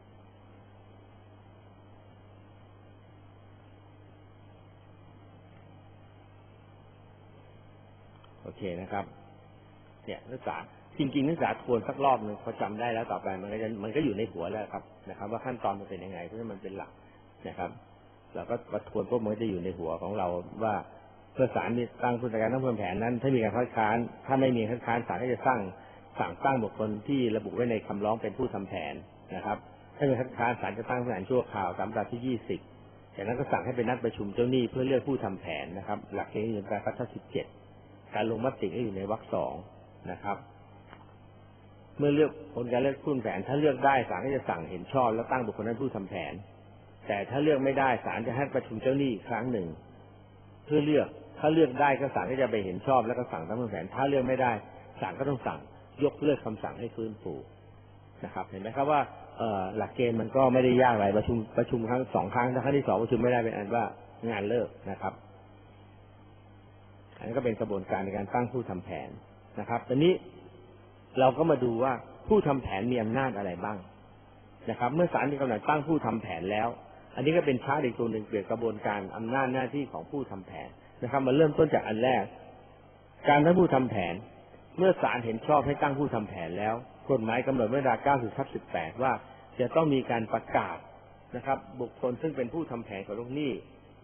โอเคนะครับเนี่ยนักศึกษาจริงๆนักศึกษาทวนสักรอบนึงพอจำได้แล้วต่อไปมันก็จะมันก็อยู่ในหัวแล้วครับนะครับว่าขั้นตอนมันเป็นยังไงเพราะมันเป็นหลักนะครับเราก็มาทวนพวกมันจะอยู่ในหัวของเราว่าเพื่อศาลมีตั้งผู้จัดการตั้งเพิ่มแผนนั้นถ้ามีการคัดค้านถ้าไม่มีคัดค้านศาลก็จะสร้างสั่งตั้งบุคคลที่ระบุไว้ในคำร้องเป็นผู้ทำแผนนะครับถ้ามีคัดค้านศาลจะตั้งผู้บริหารชั่วคราวตามมาตราที่ยี่สิบจากนั้นก็สั่งให้เป็นนัดประชุมเจ้าหนี้เพื่อเลือกผู้ทำแผนนะครับหลักเกณฑ์อยู่ในมาตราสิบเจ็ดการลงมติก็อยู่ในวรรคสองนะครับเมื่อเลือกผลการเลือกผู้ทำแผนถ้าเลือกได้ศาลก็จะสั่งเห็นชอบแล้วตั้งบุคคลนั้นผู้ทำแผนแต่ถ้าเลือกไม่ได้ศาลจะให้ประชุมเจ้าหนี้อีกครั้งหนึ่งเพื่อเลือกถ้าเลือกได้ก็ศาลก็จะไปเห็นชอบแล้วก็สั่งตั้งผู้ทำแผนถ้าเลือกไม่ได้ศาลก็ต้องสั่งยกเลิกคำสั่งให้ฟื้นฟูนะครับเห็นไหมครับว่าหลักเกณฑ์มันก็ไม่ได้ยากอะไรประชุมประชุมครั้งสองครั้งถ้าครั้งที่สองประชุมไม่ได้เป็นอันว่างานเลิกนะครับอันนี้ก็เป็นกระบวนการในการตั้งผู้ทำแผนนะครับตอนนี้เราก็มาดูว่าผู้ทำแผนมีอำนาจอะไรบ้างนะครับเมื่อศาลมีกำหนดตั้งผู้ทำแผนแล้วอันนี้ก็เป็นชาร์ตอีกตัวหนึ่งเกี่ยวกับกระบวนการอำนาจหน้าที่ของผู้ทำแผนนะครับมาเริ่มต้นจากอันแรกการตั้งผู้ทำแผนเมื่อศาลเห็นชอบให้ตั้งผู้ทำแผนแล้วกฎหมายกำหนดมาตราเก้าสิบทับสิบแปดว่าจะต้องมีการประกาศนะครับบุคคลซึ่งเป็นผู้ทำแผนของลูกหนี้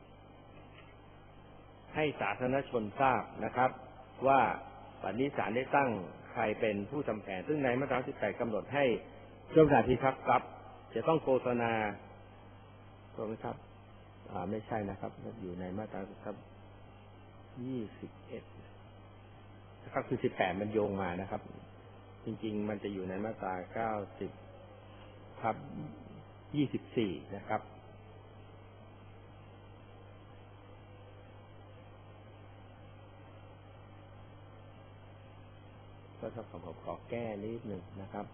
ให้สาธารณชนทราบนะครับว่าวันนี้ศาลได้ตั้งใครเป็นผู้ทำแผนซึ่งในมาตราสิบแปดกำหนดให้เจ้าหน้าที่พิทักษ์ทรัพย์จะต้องโฆษณาถูกไหมครับอ่าไม่ใช่นะครับอยู่ในมาตราครับยี่สิบเอ็ดนะครับคือสิบแปดมันโยงมานะครับจริงๆมันจะอยู่ในมาตราเก้าสิบทับยี่สิบสี่นะครับก็ถ้าผมขอแก้นิดหนึ่งนะครับ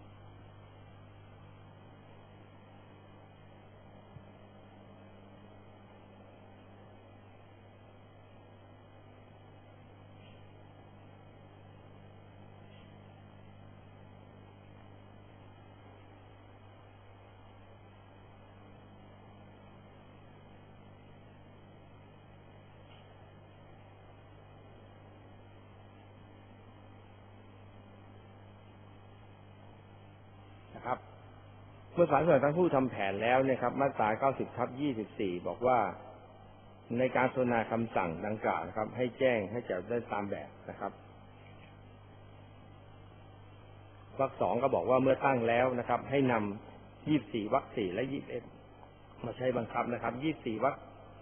นะครับเมื่อศาลเสนอตั้งผู้ทำแผนแล้วเนี่ยครับมาตราเก้าสิบทับยี่สิบสี่บอกว่าในการพิจารณาคำสั่งดังกล่าวนะครับให้แจ้งให้จัดได้ตามแบบนะครับวรรคสองก็บอกว่าเมื่อตั้งแล้วนะครับให้นำยี่สิบสี่วรรคสี่และยี่สิบเอ็ดมาใช้บังคับนะครับยี่สิบสี่วรรค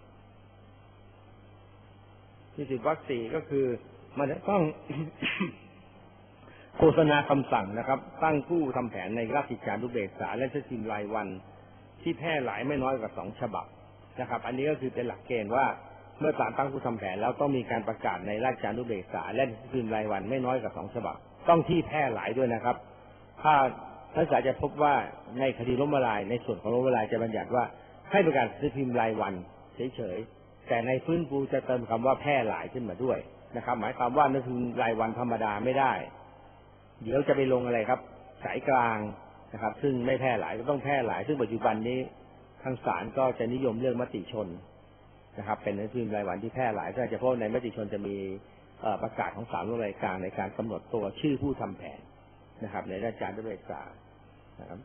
ยี่สิบวรรคสี่ก็คือมันจะต้อง โฆษณาคำสั่งนะครับตั้งผู้ทำแผนในราชกิจจานุเบกษาและหนังสือพิมพ์รายวันที่แพร่หลายไม่น้อยกว่าสองฉบับนะครับอันนี้ก็คือเป็นหลักเกณฑ์ว่าเมื่อศาลตั้งผู้ทำแผนแล้วต้องมีการประกาศในราชกิจจานุเบกษาและหนังสือพิมพ์รายวันไม่น้อยกว่าสองฉบับต้องที่แพร่หลายด้วยนะครับถ้านักศึกษาจะพบว่าในคดีล้มละลายในส่วนของล้มละลายจะบัญญัติว่าให้ประกาศหนังสือพิมพ์รายวันเฉยๆแต่ในฟื้นฟูจะเติมคำว่าแพร่หลายขึ้นมาด้วยนะครับหมายความว่าหนังสือพิมพ์รายวันธรรมดาไม่ได้เดี๋ยวจะไปลงอะไรครับสายกลางนะครับซึ่งไม่แพร่หลายก็ต้องแพร่หลายซึ่งปัจจุบันนี้ทางศาลก็จะนิยมเรื่องมติชนนะครับเป็นหนังสือพิมพ์รายวันที่แพร่หลายก็จะเพราะในมติชนจะมีประกาศของศาลรายกลางในการกำหนดตัวชื่อผู้ทำแผนนะครับในราชกิจจานุเบกษานะครับ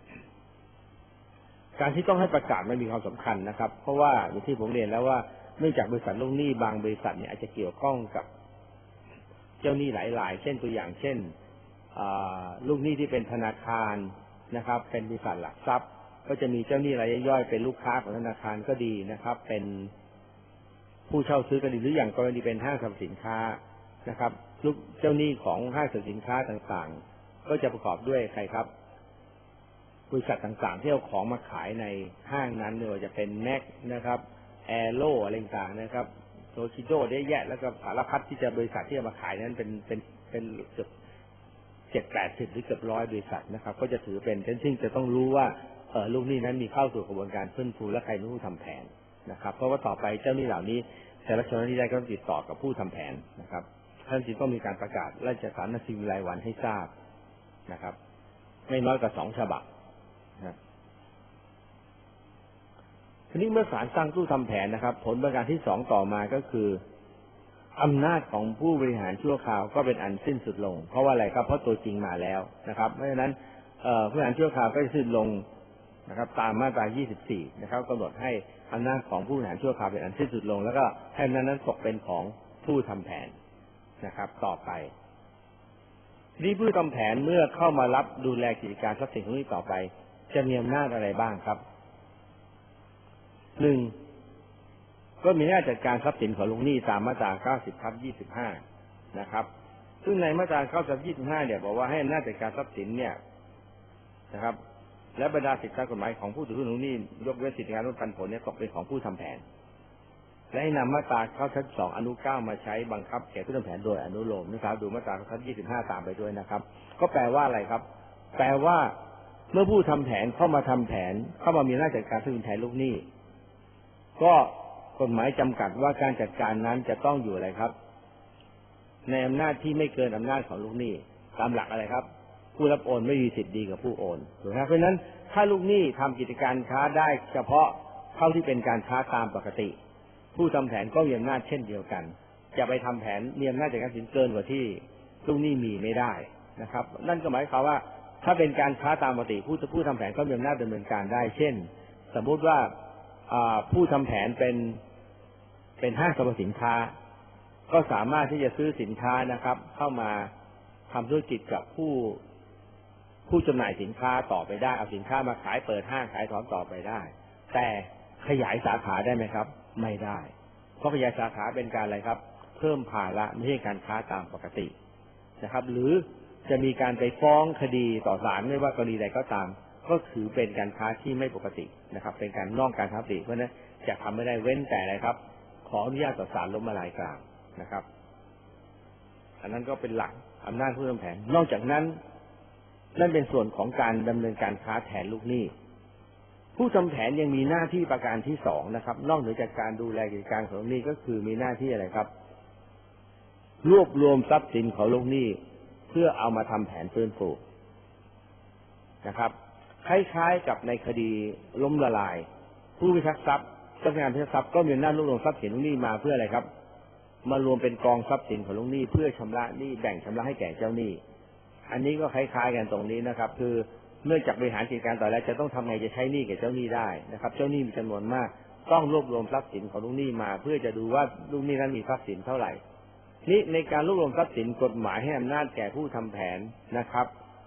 การที่ต้องให้ประกาศไม่มีความสำคัญนะครับเพราะว่าอย่างที่ผมเรียนแล้วว่าเนื่องจากบริษัทลูกหนี้บางบริษัทเนี่ยอาจจะเกี่ยวข้องกับเจ้าหนี้หลายรายเช่นตัวอย่างเช่นลูกหนี้ที่เป็นธนาคารนะครับเป็นบริษัทหลักทรัพย์ก็จะมีเจ้าหนี้รายย่อยเป็นลูกค้าของธนาคารก็ดีนะครับเป็นผู้เช่าซื้อก็ดีหรืออย่างกรณีเป็นห้างสรรพสินค้านะครับลูกเจ้าหนี้ของห้างสรรพสินค้าต่างๆก็จะประกอบด้วยใครครับบริษัทต่างๆที่เอาของมาขายในห้างนั้นไม่ว่าจะเป็นแม็กนะครับแอโร่อะไรต่างๆนะครับโซชิโดได้แยะแล้วก็สารพัดที่จะบริษัทที่เอามาขายนั้นเป็นเป็นเป็นเกือบเจ็ดแปดสิบหรือเกือบร้อยบริษัทนะครับก็จะถือเป็นซึ่งจะต้องรู้ว่าเออลูกหนี้นั้นมีเข้าสู่กระบวนการฟื้นฟูและใครเป็นผู้ทำแผนนะครับเพราะว่าต่อไปเจ้าหนี้เหล่านี้แต่ละชนที่ได้ก็ต้องติดต่อกับผู้ทำแผนนะครับท่านจึงต้องมีการประกาศราชสารหนังสือรายวันให้ทราบนะครับไม่น้อยกว่าสองฉบับนะทีนี้เมื่อศาลตั้งผู้ทำแผนนะครับผลประการที่สองต่อมาก็คืออำนาจของผู้บริหารชั่วคราวก็เป็นอันสิ้นสุดลงเพราะว่าอะไรครับเพราะตัวจริงมาแล้วนะครับเพราะฉะนั้นผู้บริหารชั่วคราวก็จะสิ้นลงนะครับตามมาตรายี่สิบสี่นะครับกำหนดให้อำนาจของผู้บริหารชั่วคราวเป็นอันสิ้นสุดลงแล้วก็ให้อำนาจนั้นตกเป็นของผู้ทำแผนนะครับต่อไปนี้ผู้ทำแผนเมื่อเข้ามารับดูแลกิจการทรัพย์สินของนี้ต่อไปจะมีอำนาจอะไรบ้างครับหนึ่งก็มีหน้าจัดการทรัพย์สินของลูกหนี้ตามมาตราเก้าสิบทับยี่สิบห้านะครับซึ่งในมาตราเก้าสิบทับยี่สิบห้าเนี่ยบอกว่าให้อำนาจจัดการทรัพย์สินเนี่ยนะครับและบรรดาสิทธิตามกฎหมายของผู้ถือหุ้นลูกหนี้ยกเว้นสิทธิการลดปันผลเนี่ยตกเป็นของผู้ทำแผนและให้นำมาตราเก้าสิบสองอนุเก้ามาใช้บังคับแก่ผู้ทำแผนโดยอนุโลมนะครับดูมาตราเก้าสิบยี่สิบห้าตามไปด้วยนะครับก็แปลว่าอะไรครับแปลว่าเมื่อผู้ทำแผนเข้ามาทำแผนเข้ามามีหน้าจัดการทรัพย์สินแทนลูกหนี้ก็กฎหมายจำกัดว่าการจัดการนั้นจะต้องอยู่อะไรครับในอำนาจที่ไม่เกินอำนาจของลูกหนี้ตามหลักอะไรครับผู้รับโอนไม่มีสิทธิ์ดีกับผู้โอนถูกไหมเพราะฉะนั้นถ้าลูกหนี้ทำกิจการค้าได้เฉพาะเท่าที่เป็นการค้าตามปกติผู้ทำแผนก็มีอำนาจเช่นเดียวกันจะไปทำแผนมีอำนาจจัดการสินเกินกว่าที่ลูกหนี้มีไม่ได้นะครับนั่นก็หมายความว่าถ้าเป็นการค้าตามปกติผู้ผู้ทำแผนก็มีอำนาจดำเนินการได้เช่นสมมุติว่าผู้ทำแผนเป็นเป็นห้างสรรพสินค้าก็สามารถที่จะซื้อสินค้านะครับเข้ามาทำธุรกิจกับผู้ผู้จำหน่ายสินค้าต่อไปได้เอาสินค้ามาขายเปิดห้างขายถอนต่อไปได้แต่ขยายสาขาได้ไหมครับไม่ได้เพราะขยายสาขาเป็นการอะไรครับเพิ่มภาระไม่ใช่การค้าตามปกตินะครับหรือจะมีการไปฟ้องคดีต่อศาลไม่ว่ากรณีใดก็ตามก็ถือเป็นการค้าที่ไม่ปกตินะครับเป็นการนอกการค้าปลีกเพราะนั้นจะทำไม่ได้เว้นแต่อะไรครับขออนุญาตต่อศาลล้มละลายกลางนะครับอันนั้นก็เป็นหลักอำนาจผู้ทำแผนนอกจากนั้นนั่นเป็นส่วนของการดำเนินการค้าแทนลูกหนี้ผู้ทำแผนยังมีหน้าที่ประการที่สองนะครับนอกเหนือจากการดูแลกิจการของลูกหนี้ก็คือมีหน้าที่อะไรครับรวบรวมทรัพย์สินของลูกหนี้เพื่อเอามาทำแผนฟื้นฟูนะครับคล้ายๆกับในคดีล้มละลายผู้พิทักษ์ทรัพย์เจ้าพนักงานพิทักษ์ทรัพย์ก็มีหน้ารวบรวมทรัพย์สินลูกหนี้มาเพื่ออะไรครับมารวมเป็นกองทรัพย์สินของลูกหนี้เพื่อชำระหนี้แบ่งชำระให้แก่เจ้าหนี้อันนี้ก็คล้ายๆกันตรงนี้นะครับคือเนื่องจากบริหารกิจการต่อแล้วจะต้องทำไงจะใช้หนี้แก่เจ้าหนี้ได้นะครับเจ้าหนี้มีจำนวนมากต้องรวบรวมทรัพย์สินของลูกหนี้มาเพื่อจะดูว่าลูกหนี้นั้นมีทรัพย์สินเท่าไหร่นี่ในการรวบรวมทรัพย์สินกฎหมายให้อำนาจแก่ผู้ทำแผนนะครับ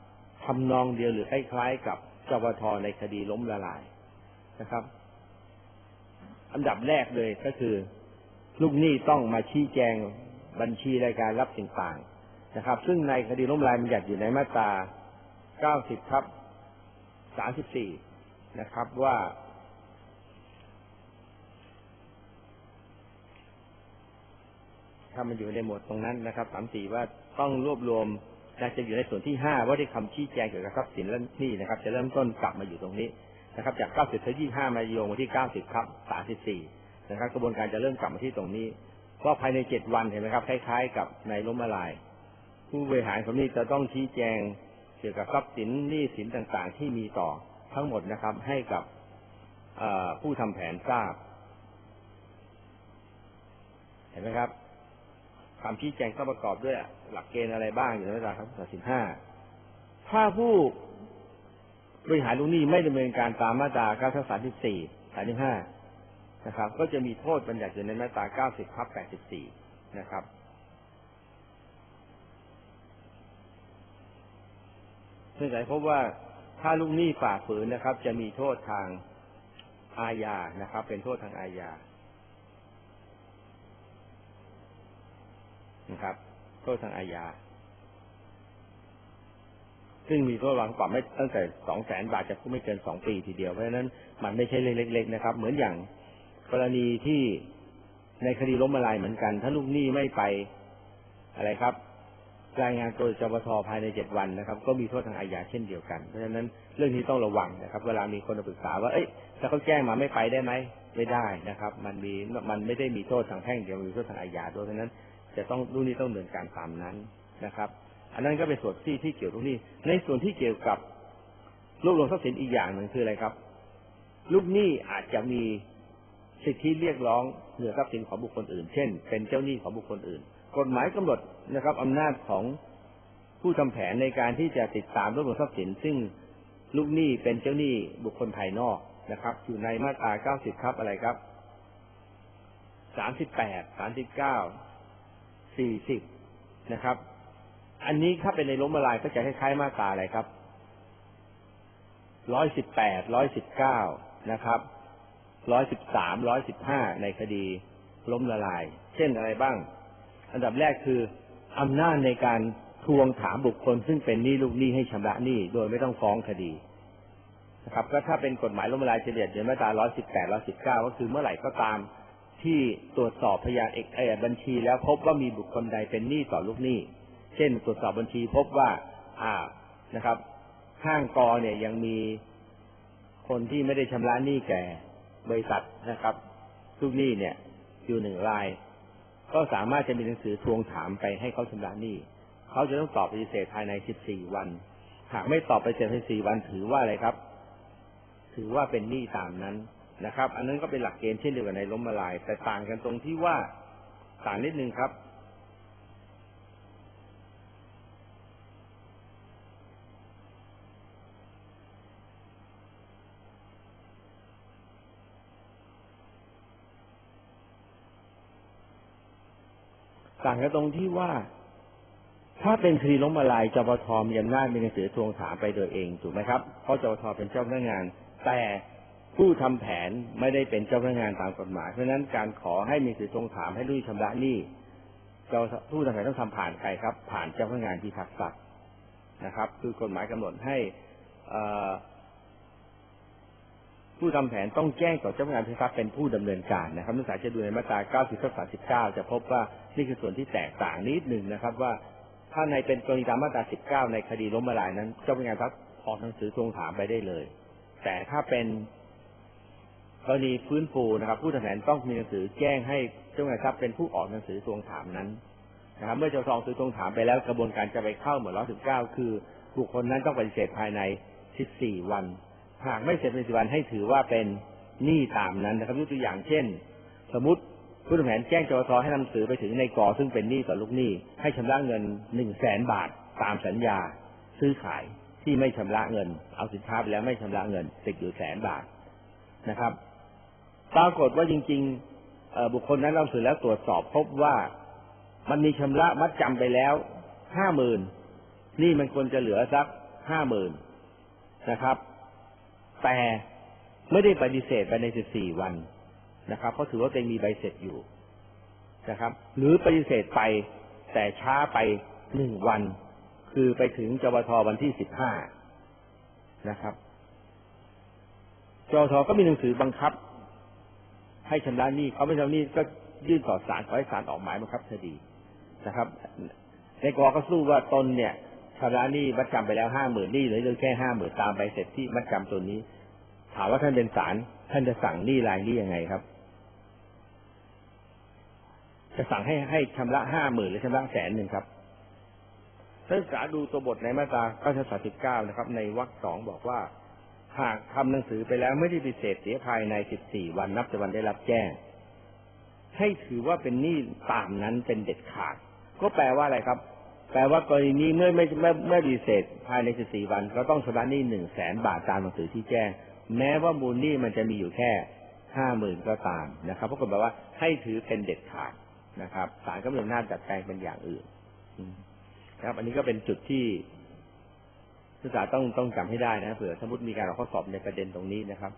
ำนองเดียวหรือคล้ายๆกับจปท.ในคดีล้มละลายนะครับอันดับแรกเลยก็คือลูกหนี้ต้องมาชี้แจงบัญชีรายการรับสิ่งต่างนะครับซึ่งในคดีล้มละลายมันบัญญัติอยู่ในมาตราเก้าสิบทับสามสิบสี่นะครับว่าถ้ามันอยู่ในหมวดตรงนั้นนะครับสามสี่ว่าต้องรวบรวมน่าจะอยู่ในส่วนที่ห้าว่าด้วยคำชี้แจงเกี่ยวกับทรัพย์สินและหนี้นะครับจะเริ่มต้นกลับมาอยู่ตรงนี้นะครับจากเก้าสิบถึงยี่สิบห้ามาโยงมาที่เก้าสิบครับสามสิบสี่นะครับกระบวนการจะเริ่มกลับมาที่ตรงนี้ก็ภายในเจ็ดวันเห็นไหมครับคล้ายๆกับในล้มละลายผู้บริหารของนี้จะต้องชี้แจงเกี่ยวกับทรัพย์สินหนี้สินต่างๆที่มีต่อทั้งหมดนะครับให้กับผู้ทำแผนทราบเห็นไหมครับคำชี้แจงต้องประกอบด้วยหลักเกณฑ์อะไรบ้างอยู่ในมาตราสามสิบห้าถ้าผู้บริหารลูกหนี้ไม่ดำเนินการตามมาตราเก้าทับสามสิบสี่ สามสิบห้านะครับก็จะมีโทษบัญญัติอยู่ในมาตราเก้าสิบทับแปดสิบสี่นะครับเนื่องจากพบว่าถ้าลูกหนี้ฝ่าฝืนนะครับจะมีโทษทางอาญานะครับเป็นโทษทางอาญานะครับโทษทางอาญาซึ่งมีโทษวางปรับไม่ตั้งแต่สองแสนบาทจำคุกไม่เกินสองปีทีเดียวเพราะฉะนั้นมันไม่ใช่เรื่องเล็กๆนะครับเหมือนอย่างกรณีที่ในคดีล้มละลายเหมือนกันถ้าลูกหนี้ไม่ไปอะไรครับรายงานตัวจปท.ภายในเจ็ดวันนะครับก็มีโทษทางอาญาเช่นเดียวกันเพราะฉะนั้นเรื่องนี้ต้องระวังนะครับเวลามีคนมาปรึกษาว่าเอ้ยถ้าเขาแจ้งมาไม่ไปได้ไหมไม่ได้นะครับมันมีมันไม่ได้มีโทษทางแพ่งเดียวมีโทษทางอาญาด้วยเพราะฉะนั้นจะต้องลูกหนี้ต้องดำเนินการตามนั้นนะครับอันนั้นก็เป็นส่วนที่ที่เกี่ยวกับลูกหนี้ในส่วนที่เกี่ยวกับรวบรวมทรัพย์สินอีกอย่างหนึ่งคืออะไรครับลูกหนี้อาจจะมีสิทธิเรียกร้องเหนือทรัพย์สินของบุคคลอื่นเช่นเป็นเจ้าหนี้ของบุคคลอื่นกฎหมายกำหนดนะครับอำนาจของผู้ทำแผนในการที่จะติดตามรวบรวมทรัพย์สินซึ่งลูกหนี้เป็นเจ้าหนี้บุคคลภายนอกนะครับอยู่ในมาตราเก้าสิบครับอะไรครับสามสิบแปด สามสิบเก้า สี่สิบนะครับอันนี้ถ้าเป็นในล้มละลายก็จะคล้ายๆมาตราอะไรครับหนึ่งร้อยสิบแปด หนึ่งร้อยสิบเก้านะครับหนึ่งร้อยสิบสาม หนึ่งร้อยสิบห้าในคดีล้มละลายเช่นอะไรบ้างอันดับแรกคืออำนาจในการทวงถามบุคคลซึ่งเป็นหนี้ลูกหนี้ให้ชำระหนี้โดยไม่ต้องฟ้องคดีนะครับก็ถ้าเป็นกฎหมายล้มละลายเฉลี่ยในมาตราหนึ่งร้อยสิบแปด หนึ่งร้อยสิบเก้าก็คือเมื่อไหร่ก็ตามที่ตรวจสอบพยานเอกเอ่อบัญชีแล้วพบว่ามีบุคคลใดเป็นหนี้ต่อลูกหนี้เช่นตรวจสอบบัญชีพบว่าอ่านะครับห้างกอเนี่ยยังมีคนที่ไม่ได้ชำระหนี้แก่บริษัทนะครับลูกหนี้เนี่ยอยู่หนึ่งรายก็สามารถจะมีหนังสือทวงถามไปให้เขาชำระหนี้เขาจะต้องตอบปฏิเสธภายในสิบสี่วันหากไม่ตอบปฏิเสธภายในสิบสี่วันถือว่าอะไรครับถือว่าเป็นหนี้ตามนั้นนะครับอันนั้นก็เป็นหลักเกณฑ์เช่นเดียวกับในล้มละลายแต่ต่างกันตรงที่ว่าต่างนิดนึงครับต่างกันตรงที่ว่าถ้าเป็นคดีล้มละลายจปท.มีอำนาจมีหนังสือทวงถามไปโดยเองถูกไหมครับเพราะจปท.เป็นเจ้าพนักงานแต่ผู้ทำแผนไม่ได้เป็นเจ้าพนักงานตามกฎหมายเพราะฉะนั้นการขอให้มีหนังสือทวงถามให้ลูกชำระหนี้เจ้าผู้ทำแผนต้องทำผ่านใครครับผ่านเจ้าพนักงานพิทักษ์ทรัพย์นะครับคือกฎหมายกำหนดให้ผู้ทำแผนต้องแจ้งต่อเจ้าพนักงานพิทักษ์เป็นผู้ดำเนินการนะครับนักศึกษาจะดูในมาตราเก้าสิบ สามสิบเก้าจะพบว่านี่คือส่วนที่แตกต่างนิดหนึ่งนะครับว่าถ้าในเป็นกรณีตามมาตราสิบเก้าในคดีล้มละลายนั้นเจ้าพนักงานพิทักษ์ออกหนังสือทวงถามไปได้เลยแต่ถ้าเป็นกรณีฟื้นฟูนะครับผู้ทำแผนต้องมีหนังสือแจ้งให้เจ้าพนักงานพิทักษ์เป็นผู้ออกหนังสือทวงถามนั้นนะครับเมื่อเจ้าทองซื้อทวงถามไปแล้วกระบวนการจะไปเข้าเหมือนร้อยสิบเก้าคือบุคคลนั้นต้องปฏิเสธภายในสิบสี่วันหากไม่เสร็จในสิบวันให้ถือว่าเป็นหนี้ตามนั้นนะครับยกตัวอย่างเช่นสมมติผู้ทำแผนแจ้งจปท.ให้นำหนังสือไปถึงในกอซึ่งเป็นหนี้ต่อลูกหนี้ให้ชำระเงินหนึ่งแสนบาทตามสัญญาซื้อขายที่ไม่ชำระเงินเอาสินค้าไปแล้วไม่ชำระเงินติดอยู่แสนบาทนะครับปรากฏว่าจริงๆบุคคลนั้นเราสืบแล้วตรวจสอบพบว่ามันมีชำระมัดจำไปแล้วห้าหมื่นนี่มันควรจะเหลือสักห้าหมื่นนะครับแต่ไม่ได้ปฏิเสธไปในสิบสี่วันนะครับเพราะถือว่าตัวเองมีใบเสร็จอยู่นะครับหรือปฏิเสธไปแต่ช้าไปหนึ่งวันคือไปถึงจปทวันที่สิบห้านะครับจปทก็มีหนังสือบังคับให้ชำระหนี้เขาไม่ชำระหนี้ก็ยื่นต่อศาลขอให้ศาลออกหมายบังคับคดีนะครับในกอก็สู้ว่าตนเนี่ยชำระหนี้มัดจำไปแล้วห้าหมื่นหนี้เหลือแค่ห้าหมื่นตามใบเสร็จที่มัดจำตัวนี้ถามว่าท่านเป็นศาลท่านจะสั่งหนี้รายนี้ยังไงครับจะสั่งให้ให้ชำระห้าหมื่นหรือชำระแสนหนึ่งครับท่านศึกษาดูตัวบทในมาตราเก้าสิบสามสิบเก้านะครับในวรรคสองบอกว่าหากทำหนังสือไปแล้วไม่ได้ปฏิเสธเสียภายในสิบสี่วันนับจากวันได้รับแจ้งให้ถือว่าเป็นหนี้ตามนั้นเป็นเด็ดขาดก็แปลว่าอะไรครับแปลว่ากรณีนี้เมื่อไม่เมื่อเมื่อปฏิเสธภายในสิบสี่วันก็ต้องชำระหนี้หนึ่งแสนบาทตามหนังสือที่แจ้งแม้ว่ามูลหนี้มันจะมีอยู่แค่ห้าหมื่นก็ตามนะครับเพราะคนบอกว่าให้ถือเป็นเด็ดขาดนะครับศาลก็ไม่มีอำนาจจัดแปลงเป็นอย่างอื่นนะครับอันนี้ก็เป็นจุดที่นักศึกษาต้องต้องจำให้ได้นะเผื่อสมมติมีการออกข้อสอบในประเด็นตรงนี้นะครับ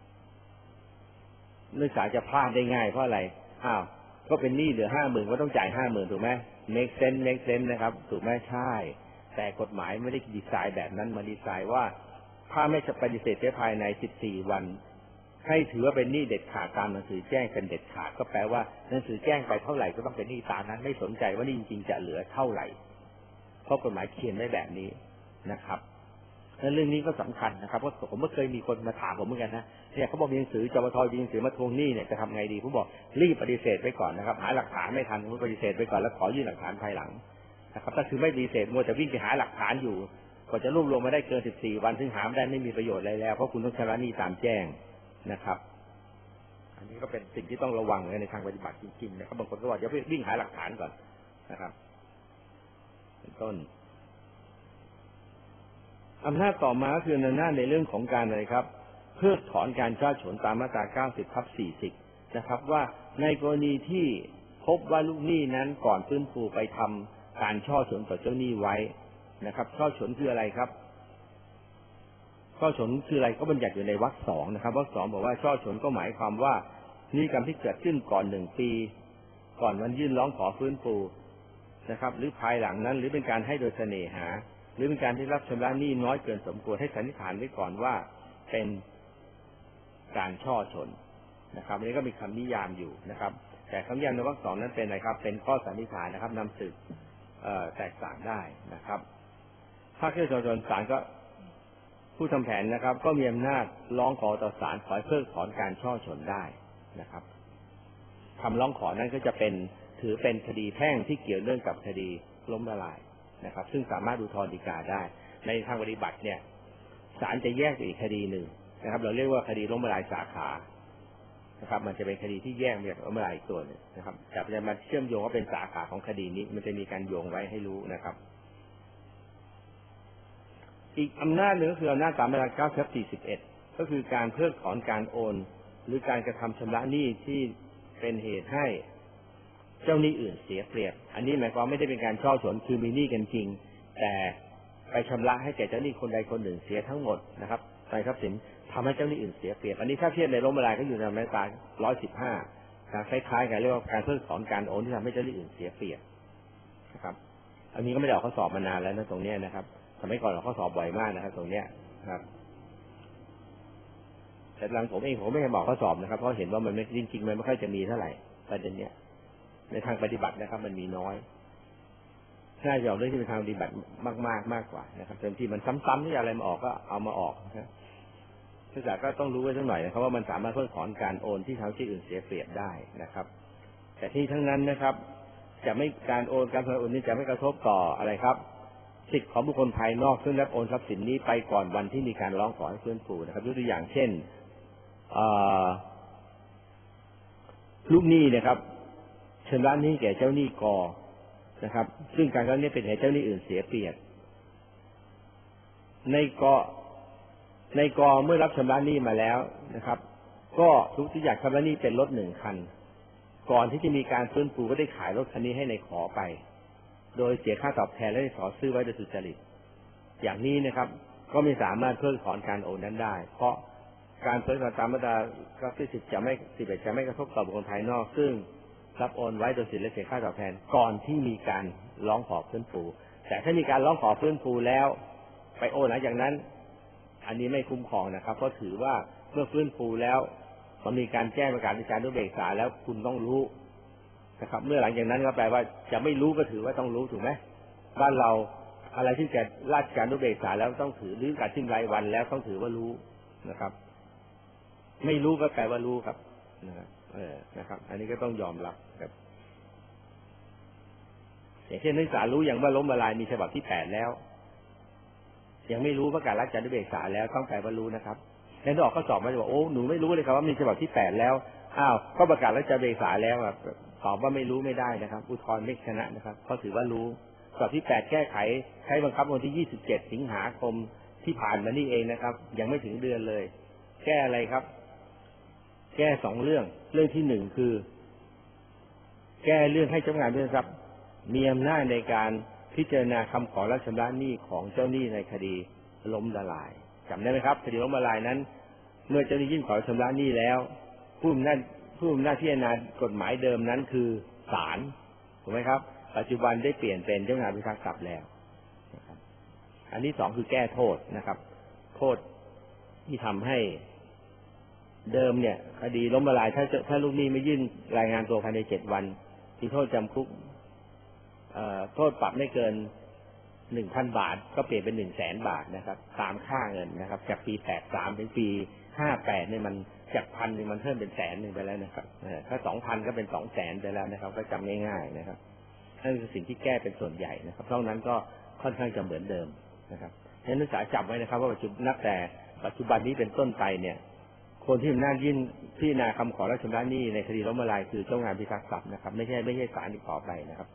นักศึกษาจะพลาดได้ง่ายเพราะอะไรอ้าวก็เป็นหนี้เหลือห้าหมื่นก็ต้องจ่ายห้าหมื่นถูกไหม make sense make sense นะครับถูกไหมใช่แต่กฎหมายไม่ได้ดีไซน์แบบนั้นมาดีไซน์ว่าถ้าไม่จะปฏิเสธภายในสิบสี่วันให้ถือว่าเป็นหนี้เด็ดขาดตามหนังสือแจ้งเป็นเด็ดขาดก็แปลว่าหนังสือแจ้งไปเท่าไหร่ก็ต้องเป็นหนี้ตามนั้นไม่สนใจว่านี่จริงๆจะเหลือเท่าไหร่เพราะกฎหมายเขียนไว้แบบนี้นะครับและเรื่องนี้ก็สำคัญนะครับเพราะผมก็เคยมีคนมาถามผมเหมือนกันนะเนี่ยเขาบอกมีหนังสือจปทมีหนังสือมาทวงหนี้เนี่ยจะทำไงดีผมบอกรีบปฏิเสธไปก่อนนะครับหาหลักฐานไม่ทันผมปฏิเสธไปก่อนแล้วขอยื่นหลักฐานภายหลังนะครับถ้าคือไม่ปฏิเสธมัวแต่วิ่งไปหาหลักฐานอยู่กว่าจะรวบรวมมาได้เกินสิบสี่วันซึ่งหาไม่ได้ไม่มีประโยชน์อะไรแล้วเพราะคุณต้องชำระหนี้ตามแจ้งนะครับอันนี้ก็เป็นสิ่งที่ต้องระวังในทางปฏิบัติจริงๆนะครับบางคนก็บอกจะวิ่งหาหลักฐานก่อนนะครับเป็นต้นอำนาจต่อมาคืออำนาจในเรื่องของการอะไรครับเพิกถอนการช่อฉนตามมาตราเก้าสิบทับสี่สิบนะครับว่าในกรณีที่พบว่าลูกหนี้นั้นก่อนฟื้นฟูไปทำการช่อฉนต่อเจ้าหนี้ไว้นะครับช่อฉนคืออะไรครับช่อฉนคืออะไรก็บัญญัติอยู่ในวรรคสองนะครับวรรคสองบอกว่าช่อฉนก็หมายความว่านิติกรรมที่เกิดขึ้นก่อนหนึ่งปีก่อนวันยื่นร้องขอฟื้นฟูนะครับหรือภายหลังนั้นหรือเป็นการให้โดยเสน่หาหรือเป็นการที่รับชำระหนี้น้อยเกินสมควรให้สันนิษฐานไว้ก่อนว่าเป็นการช่อฉนนะครับอันนี้ก็มีคำนิยามอยู่นะครับแต่คำนิยามในวรรคสองนั้นเป็นอะไรครับเป็นข้อสันนิษฐานนะครับนำสืบแตกต่างได้นะครับถ้าเกิดจนศาลก็ผู้ทำแผนนะครับก็มีอำนาจร้องขอต่อศาลขอเพิกถอนการช่อฉนได้นะครับคำร้องขอนั้นก็จะเป็นถือเป็นคดีแพ่งที่เกี่ยวเนื่องกับคดีล้มละลายนะครับซึ่งสามารถอุทธรณ์ฎีกาได้ในทางปฏิบัติเนี่ยศาลจะแยกอีกคดีหนึ่งนะครับเราเรียกว่าคดีล้มละลายสาขานะครับมันจะเป็นคดีที่แยกจากล้มละลายอีกตัวนึงนะครับแต่จะมาเชื่อมโยงว่าเป็นสาขาของคดีนี้มันจะมีการโยงไว้ให้รู้นะครับอีกอำนาจหนึ่งก็คืออำนาจตามมาตราเก้าทับสี่สิบเอ็ดก็คือการเพิกถอนการโอนหรือการกระทำชำระหนี้ที่เป็นเหตุให้เจ้าหนี้อื่นเสียเปรียบอันนี้หมายความไม่ได้เป็นการช่อฉนคือมีหนี้กันจริงแต่ไปชำระให้แก่เจ้าหนี้คนใดคนหนึ่งเสียทั้งหมดนะครับในทรัพย์สินทำให้เจ้าหนี้อื่นเสียเปรียบอันนี้ถ้าเทียบในล้มละลายก็อยู่ในมาตราหนึ่งร้อยสิบห้าคล้ายๆกันเรียกว่าการเพิกถอนการโอนที่ทำให้เจ้าหนี้อื่นเสียเปรียบนะครับอันนี้ก็ไม่ได้ออกข้อสอบมานานแล้วนะตรงนี้นะครับสมัยก่อนออกข้อสอบบ่อยมากนะครับตรงเนี้ยครับแต่หลังผมเองผมไม่เคยบอกข้อสอบนะครับเพราะเห็นว่ามันไม่จริงๆมันไม่ค่อยจะมีเท่าไหร่ประเด็นเนี้ยในทางปฏิบัตินะครับมันมีน้อยน่าจะเอาเรื่องที่เป็นทางปฏิบัติมากๆมากกว่านะครับเต็มที่มันซ้ำๆที่อะไรมาออกก็เอามาออกนะศึกษาก็ต้องรู้ไว้สักหน่อยนะครับว่ามันสามารถเพิกถอนการโอนที่ทำให้อื่นเสียเปรียบได้นะครับแต่ที่ทั้งนั้นนะครับจะไม่การโอนการโอนนี้จะไม่กระทบต่ออะไรครับสิทธิของบุคคลภายนอกซึ่งรับโอนทรัพย์สินนี้ไปก่อนวันที่มีการร้องขอให้ฟื้นฟูนะครับยกตัวอย่างเช่นลูกหนี้นะครับชำระหนี้แก่เจ้าหนี้กอนะครับซึ่งการชำระหนี้เป็นเหตุเจ้าหนี้อื่นเสียเปรียบในกอในกอเมื่อรับชำระหนี้มาแล้วนะครับก็ทุกที่อยากชำระหนี้เป็นรถหนึ่งคันก่อนที่จะมีการฟื้นฟูก็ได้ขายรถคันนี้ให้ในขอไปโดยเสียค่าตอบแทนและได้ขอซื้อไว้โดยสุจริตอย่างนี้นะครับก็ไม่สามารถเพิกถอนการโอนนั้นได้เพราะการเพิกถอนตามมาตราเก้าสิบจะไม่สิบเอ็ดจะไม่กระทบต่อบุคคลภายนอกซึ่งรับโอนไว้โดยสิทธิและเสียค่าตอบแทนก่อนที่มีการร้องขอฟื้นฟูแต่ถ้ามีการร้องขอฟื้นฟูแล้วไปโอนหลังจากนั้นอันนี้ไม่คุ้มครองนะครับเพราะถือว่าเมื่อฟื้นฟูแล้วมันมีการแจ้งประกาศในการอุเบกขาแล้วคุณต้องรู้นะครับเมื่อหลังจากนั้นก็แปลว่าจะไม่รู้ก็ถือว่าต้องรู้ถูกไหมบ้านเราอะไรที่จะราชการอุเบกขาแล้วต้องถือหรือการสิ้นรายวันแล้วต้องถือว่ารู้นะครับไม่รู้ก็แปลว่ารู้ครับนะครับเออนะครับอันนี้ก็ต้องยอมรับครับอย่างเช่นนักศึกษารู้อย่างว่าล้มละลายมีฉบับที่แปดแล้วยังไม่รู้ประกาศราชการอุเบกขาแล้วต้องแปลว่ารู้นะครับแล้วออกข้อสอบมาจะบอกโอ้หนูไม่รู้เลยครับว่ามีฉบับที่แปดแล้วอ้าวก็ประกาศราชการอุเบกขาแล้วตอบว่าไม่รู้ไม่ได้นะครับอุทธรณ์ไม่ชนะนะครับเพราะถือว่ารู้ฉบับที่แปดแก้ไขใช้บังคับวันที่ยี่สิบเจ็ดสิงหาคมที่ผ่านมานี่เองนะครับยังไม่ถึงเดือนเลยแก้อะไรครับแก้สองเรื่องเรื่องที่หนึ่งคือแก้เรื่องให้เจ้าพนักงานเป็นทรัพย์มีอำนาจในการพิจารณาคำขอรับชำระหนี้ของเจ้าหนี้ในคดีล้มละลายจำได้ไหมครับคดีล้มละลายนั้นเมื่อเจ้าหนี้ยื่นขอชำระหนี้แล้วผู้มีอำนาจผู้มีอำนาจพิจารณากฎหมายเดิมนั้นคือศาลถูกไหมครับปัจจุบันได้เปลี่ยนเป็นเจ้าพนักงานพิทักษ์ทรัพย์แล้วอันที่สองคือแก้โทษนะครับโทษที่ทำให้เดิมเนี่ยคดีล้มละลายถ้าถ้าลูกหนี้ไม่ยื่นรายงานตัวภายในเจ็ดวันมีโทษจำคุกโทษปรับไม่เกินหนึ่งพันบาทก็เปลี่ยนเป็นหนึ่งแสนบาทนะครับตามค่าเงินนะครับจากปีแปดสามเป็นปีห้าแปดเนี่ยมันจากพันหนึ่งมันเพิ่มเป็นแสนหนึ่งไปแล้วนะครับถ้าสองพันก็เป็นสองแสนไปแล้วนะครับก็จำง่ายๆนะครับนั่นคือสิ่งที่แก้เป็นส่วนใหญ่นะครับนอกนั้นก็ค่อนข้างจะเหมือนเดิมนะครับฉะนั้นนักศึกษาจำไว้นะครับว่าปัจจุบันนับแต่ปัจจุบันนี้เป็นต้นไปเนี่ยคนที่มีอำนาจยื่นพิจารณาคำขอรับชำระหนี้ในคดีล้มละลายคือเจ้าพนักงานพิทักษ์ทรัพย์นะครับไม่ใช่ไม่ใช่ศาลอีกต่อไปนะครับ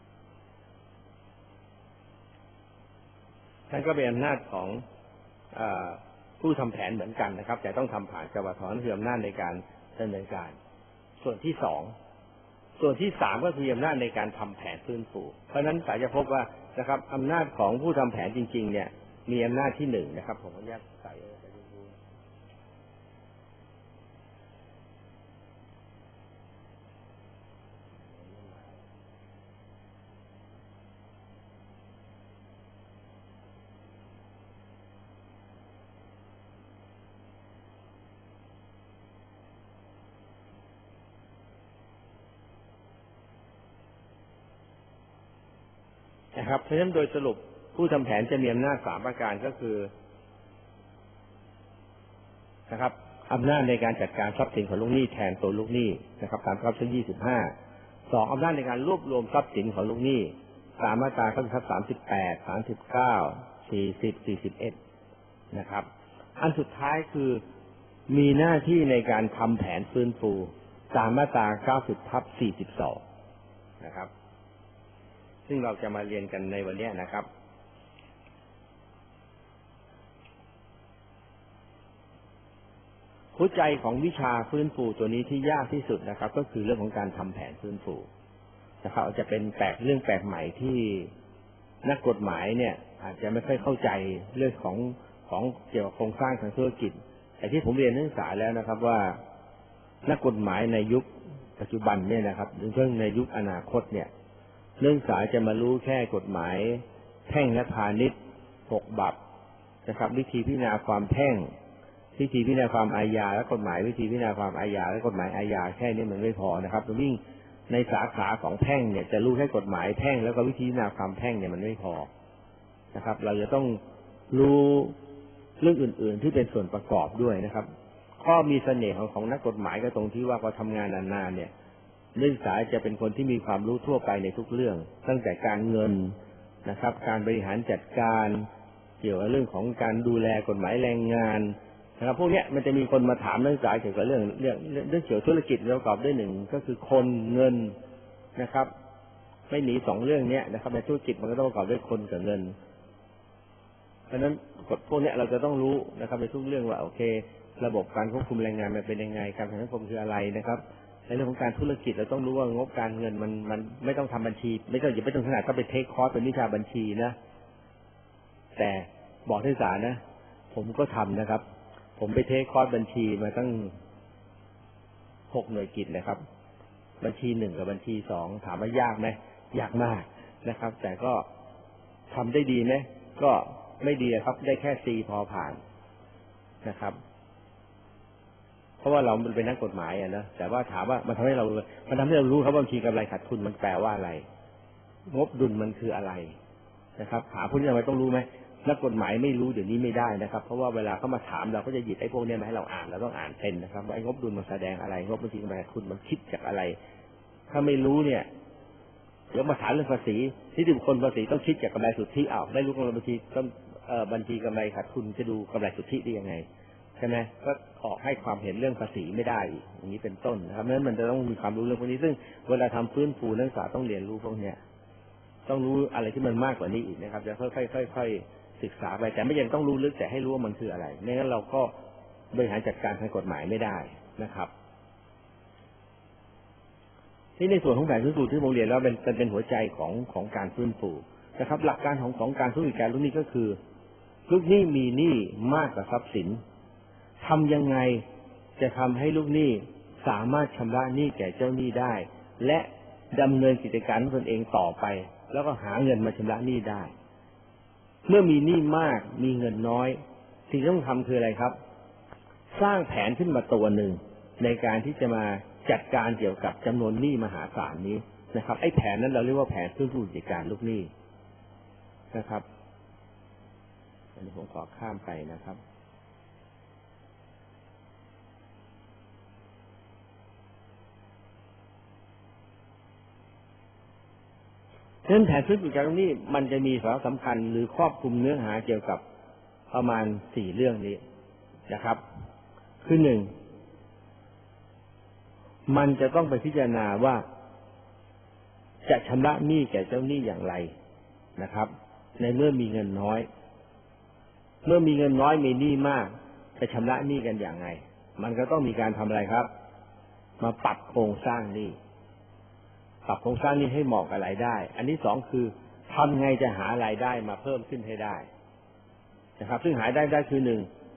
นั่นก็เป็นอำนาจของผู้ทำแผนเหมือนกันนะครับแต่ต้องทำผ่านจวทนั่นคืออำนาจในการดำเนินการส่วนที่สองส่วนที่สามก็คืออำนาจในการทำแผนฟื้นฟูเพราะฉะนั้นสายจะพบว่านะครับอำนาจของผู้ทำแผนจริงๆเนี่ยมีอำนาจที่หนึ่งนะครับผมขออนุญาตใส่นะครับเพราะฉะนั้นโดยสรุปผู้ทำแผนจะมีอำนาจสามประการก็คือนะครับอำนาจในการจัดการทรัพย์สินของลูกหนี้แทนตัวลูกหนี้นะครับตามข้อที่ยี่สิบห้าสองอำนาจในการรวบรวมทรัพย์สินของลูกหนี้ตามมาตราข้อที่สามสิบแปดสามสิบเก้าสี่สิบสี่สิบเอ็ดนะครับอันสุดท้ายคือมีหน้าที่ในการทำแผนฟื้นฟูตามมาตราเก้าสิบทับสี่สิบสองนะครับซึ่งเราจะมาเรียนกันในวันนี้นะครับหัวใจของวิชาฟื้นฟูตัวนี้ที่ยากที่สุดนะครับก็คือเรื่องของการทำแผนฟื้นฟูนะครับจะเป็นแปลกเรื่องแปลกใหม่ที่นักกฎหมายเนี่ยอาจจะไม่ค่อยเข้าใจเรื่องของของเกี่ยวกับโครงสร้างทางธุรกิจแต่ที่ผมเรียนนักศึกษาแล้วนะครับว่านักกฎหมายในยุคปัจจุบันเนี่ยนะครับหรือเรื่องในยุคอนาคตเนี่ยนักศึกษาจะมารู้แค่กฎหมายแพ่งและพาณิชย์หกบับนะครับวิธีพิจารณาความแพ่งวิธีพิจารณาความอาญาและกฎหมายวิธีพิจารณาความอาญาและกฎหมายอาญาแค่นี้มันไม่พอนะครับวิ่งในสาขาของแพ่งเนี่ยจะรู้แค่กฎหมายแพ่งแล้วก็วิธีพิจารณาความแพ่งเนี่ยมันไม่พอนะครับเราจะต้องรู้เรื่องอื่นๆที่เป็นส่วนประกอบด้วยนะครับข้อมีเสน่ห์ของของนักกฎหมายก็ตรงที่ว่าพอทำงานนานๆเนี่ยนักศึกษาจะเป็นคนที่มีความรู้ทั่วไปในทุกเรื่องตั้งแต่การเงินนะครับการบริหารจัดการเกี่ยวกับเรื่องของการดูแลกฎหมายแรงงานนะครับพวกนี้มันจะมีคนมาถามนักศึกษาเกี่ยวกับเรื่องเรื่องเรื่องเกี่ยวกับธุรกิจประกอบด้วยหนึ่งก็คือคนเงินนะครับไม่หนีสองเรื่องนี้นะครับในธุรกิจมันก็ต้องประกอบด้วยคนกับเงินเพราะฉะนั้นกฎพวกนี้เราจะต้องรู้นะครับในทุกเรื่องว่าโอเคระบบการควบคุมแรงงานมันเป็นยังไงการสังคมคืออะไรนะครับในเรื่องของการธุรกิจเราต้องรู้ว่างบการเงินมันมันไม่ต้องทำบัญชีไม่ต้องอย่าไม่ต้องขนาดต้องไปเทคคอร์สเป็นวิชาบัญชีนะแต่บอกที่ศาลนะผมก็ทำนะครับผมไปเทคคอร์สบัญชีมาตั้งหกหน่วยกิจนะครับบัญชีหนึ่งกับบัญชีสองถามว่ายากไหมยากมากนะครับแต่ก็ทำได้ดีไหมก็ไม่ดีครับได้แค่ C พอผ่านนะครับเพราะว่าเราเป็นนักกฎหมายอ่ะนะแต่ว่าถามว่ามันทำให้เรามันทำให้เรารู้ครับว่าบัญชีกำไรขาดทุนมันแปลว่าอะไรงบดุลมันคืออะไรนะครับถามพวกนี้ทำไมต้องรู้ไหมนักกฎหมายไม่รู้เดี๋ยวนี้ไม่ได้นะครับเพราะว่าเวลาเขามาถามเราก็จะหยิบไอ้พวกนี้มาให้เราอ่านเราต้องอ่านเป็นนะครับว่าไอ้งบดุลมันแสดงอะไรงบบัญชีกำไรขาดทุนมันคิดจากอะไรถ้าไม่รู้เนี่ยเดี๋ยวมาถามเรื่องภาษีที่บุคคลภาษีต้องคิดจากกำไรสุทธิอ้าวไม่รู้กำไรบัญชีต้องบัญชีกำไรขาดทุนจะดูกำไรสุทธิได้ยังไงใช่ไหมก็ออกให้ความเห็นเรื่องภาษีไม่ได้อย่างนี้เป็นต้นนะครับเพราะฉะนั้นมันจะต้องมีความรู้เรื่องพวกนี้ซึ่งเวลาทำฟื้นฟูนักศึกษาต้องเรียนรู้พวกนี้ต้องรู้อะไรที่มันมากกว่านี้อีกนะครับจะค่อยๆค่อยๆศึกษาไปแต่ไม่ยังต้องรู้ลึกแต่ให้รู้ว่ามันคืออะไรไม่งั้นเราก็บริหารจัดการทางกฎหมายไม่ได้นะครับที่ในส่วนของแผนฟื้นฟูที่ผมเรียนแล้วเป็นเป็นหัวใจของของการฟื้นฟูนะครับหลักการของของการฟื้นฟูการลูกหนี้ก็คือลูกหนี้มีหนี้มากกว่าทรัพย์สินทำยังไงจะทำให้ลูกหนี้สามารถชำระหนี้แก่เจ้าหนี้ได้และดำเนินกิจการของตนเองต่อไปแล้วก็หาเงินมาชำระหนี้ได้เมื่อมีหนี้มากมีเงินน้อยสิ่งที่ต้องทำคืออะไรครับสร้างแผนขึ้นมาตัวหนึ่งในการที่จะมาจัดการเกี่ยวกับจำนวนหนี้มหาศาลนี้นะครับไอ้แผนนั้นเราเรียกว่าแผนฟื้นฟูกิจการลูกหนี้นะครับอันนี้ผมขอข้ามไปนะครับเรื่องแผนฟื้นฟูกิจการลูกหนี้มันจะมีสาระสำคัญหรือครอบคลุมเนื้อหาเกี่ยวกับประมาณสี่เรื่องนี้นะครับคือหนึ่งมันจะต้องไปพิจารณาว่าจะชำระหนี้แก่เจ้าหนี้อย่างไรนะครับในเมื่อมีเงินน้อยเมื่อมีเงินน้อยมีหนี้มากจะชำระหนี้กันอย่างไรมันก็ต้องมีการทำอะไรครับมาปรับโครงสร้างหนี้ปรับโครงสร้างหนี้ให้เหมาะกับรายได้อันที่สองคือทำไงจะหารายได้มาเพิ่มขึ้นให้ได้นะครับซึ่งหาได้ได้คือหนึ่ง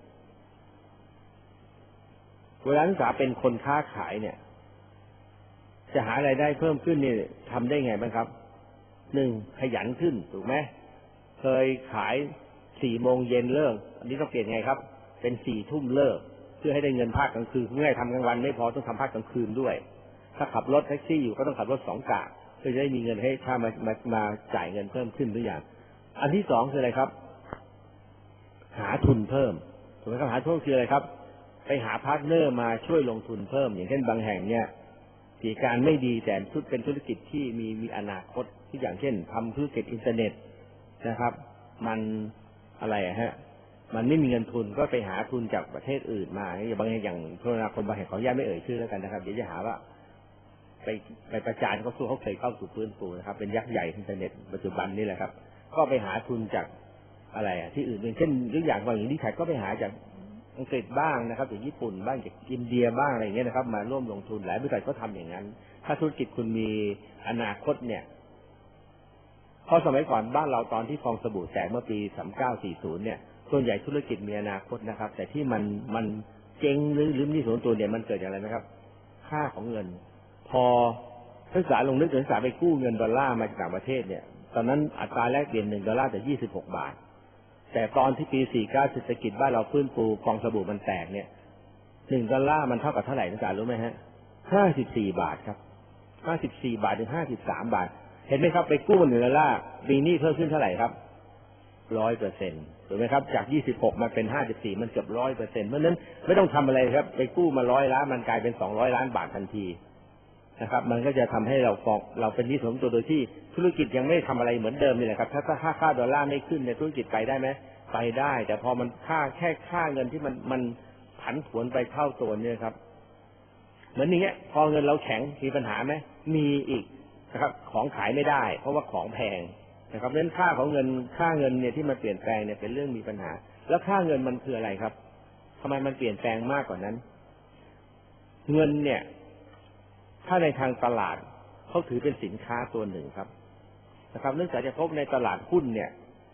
เวลานักศึกษาเป็นคนค้าขายเนี่ยจะหารายได้เพิ่มขึ้นนี่ทำได้ไงบ้างครับหนึ่งขยันขึ้นถูกไหมเคยขายสี่โมงเย็นเลิกอันนี้ต้องเปลี่ยนไงครับเป็นสี่ทุ่มเลิกเพื่อให้ได้เงินภาคกลางคืนเพื่อให้ทำกลางวันไม่พอต้องทำภาคกลางคืนด้วยถ้าขับรถแท็กซี่อยู่ก็ต้องขับรถสองกะเพื่อจะได้มีเงินให้ถ้ามามามาจ่ายเงินเพิ่มขึ้นหรือยังอันที่สองคืออะไรครับหาทุนเพิ่มถูกไหมครับหาทุนคืออะไรครับไปหาพาร์ทเนอร์มาช่วยลงทุนเพิ่มอย่างเช่นบางแห่งเนี่ยกิจการไม่ดีแต่ทุกเป็นธุรกิจที่มีมีอนาคตที่อย่างเช่นทำธุรกิจอินเทอร์เน็ตนะครับมันอะไรฮะมันไม่มีเงินทุนก็ไปหาทุนจากประเทศอื่นมาอย่างบางอย่างโทรนาคมบางแห่งขออนุญาตไม่เอ่ยชื่อแล้วกันนะครับเดี๋ยวจะหาว่าไปไปประจานเขาสู้เขาเคยเข้าสู่ฟื้นฟูนะครับเป็นยักษ์ใหญ่อินเทอร์เน็ตปัจจุบันนี่แหละครับก็ไปหาทุนจากอะไรอ่ะที่อื่นอย่างเช่นยกอย่างบางอย่างที่ขายก็ไปหาจากอังกฤษบ้างนะครับจากญี่ปุ่นบ้างจากอินเดียบ้างอะไรอย่างเงี้ยนะครับมาร่วมลงทุนหลายบริษัทก็ทำอย่างนั้นถ้าธุรกิจคุณมีอนาคตเนี่ยเพราะสมัยก่อนบ้านเราตอนที่ฟองสบู่แตกเมื่อปีสามเก้าสี่ศูนย์เนี่ยส่วนใหญ่ธุรกิจมีอนาคตนะครับแต่ที่มันมันเจ๊งหรือหรือมีส่วนตัวเนี่ยมันเกิดจากอะไรนะครับค่าของเงินพอนักศึกษาลงนึกถึงนักศึกษาไปกู้เงินดอลลาร์มาจากต่างประเทศเนี่ยตอนนั้นอัตราแลกเปลี่ยนหนึ่งดอลลาร์แต่ยี่สิบหกบาทแต่ตอนที่ปีสี่สิบเก้าเศรษฐกิจบ้านเราฟื้นฟูฟองสบู่มันแตกเนี่ยหนึ่งดอลลาร์มันเท่ากับเท่าไหร่นักศึกษารู้ไหมฮะห้าสิบสี่บาทครับห้าสิบสี่บาทถึงห้าสิบสามบาทเห็นไหมครับไปกู้หนึ่งดอลลาร์ปีนี้เพิ่มขึ้นเท่าไหร่ครับร้อยเปอร์เซ็นต์ถูกไหมครับจากยี่สิบหกมาเป็นห้าสิบสี่มันเกือบร้อยเปอร์เซ็นต์เพราะนั้นไม่ต้องทำอะไรครับไปกู้มาร้อยล้านมันกลายเป็นสองร้อยล้านบาททันทีนะครับมันก็จะทำให้เราฟองเราเป็นหนี้สมตัวโดยที่ธุรกิจยังไม่ทำอะไรเหมือนเดิมนี่แหละครับถ้าถ้าค่าดอลลาร์ไม่ขึ้นในธุรกิจไปได้ไหมไปได้แต่พอมันค่าแค่ค่าเงินที่มันมันผันผวนไปเท่าตัวเนี่ยครับเหมือนอย่างเงี้ยพอเงินเราแข็งมีปัญหาไหมมีอีกนะครับของขายไม่ได้เพราะว่าของแพงนะครับเรื่องค่าของเงินค่าเงินเนี่ยที่มันเปลี่ยนแปลงเนี่ยเป็นเรื่องมีปัญหาแล้วค่าเงินมันคืออะไรครับทำไมมันเปลี่ยนแปลงมากกว่านั้นเงินเนี่ยถ้าในทางตลาดเขาถือเป็นสินค้าตัวหนึ่งครับนะครับเนื่องจากจะพบในตลาดหุ้นเนี่ย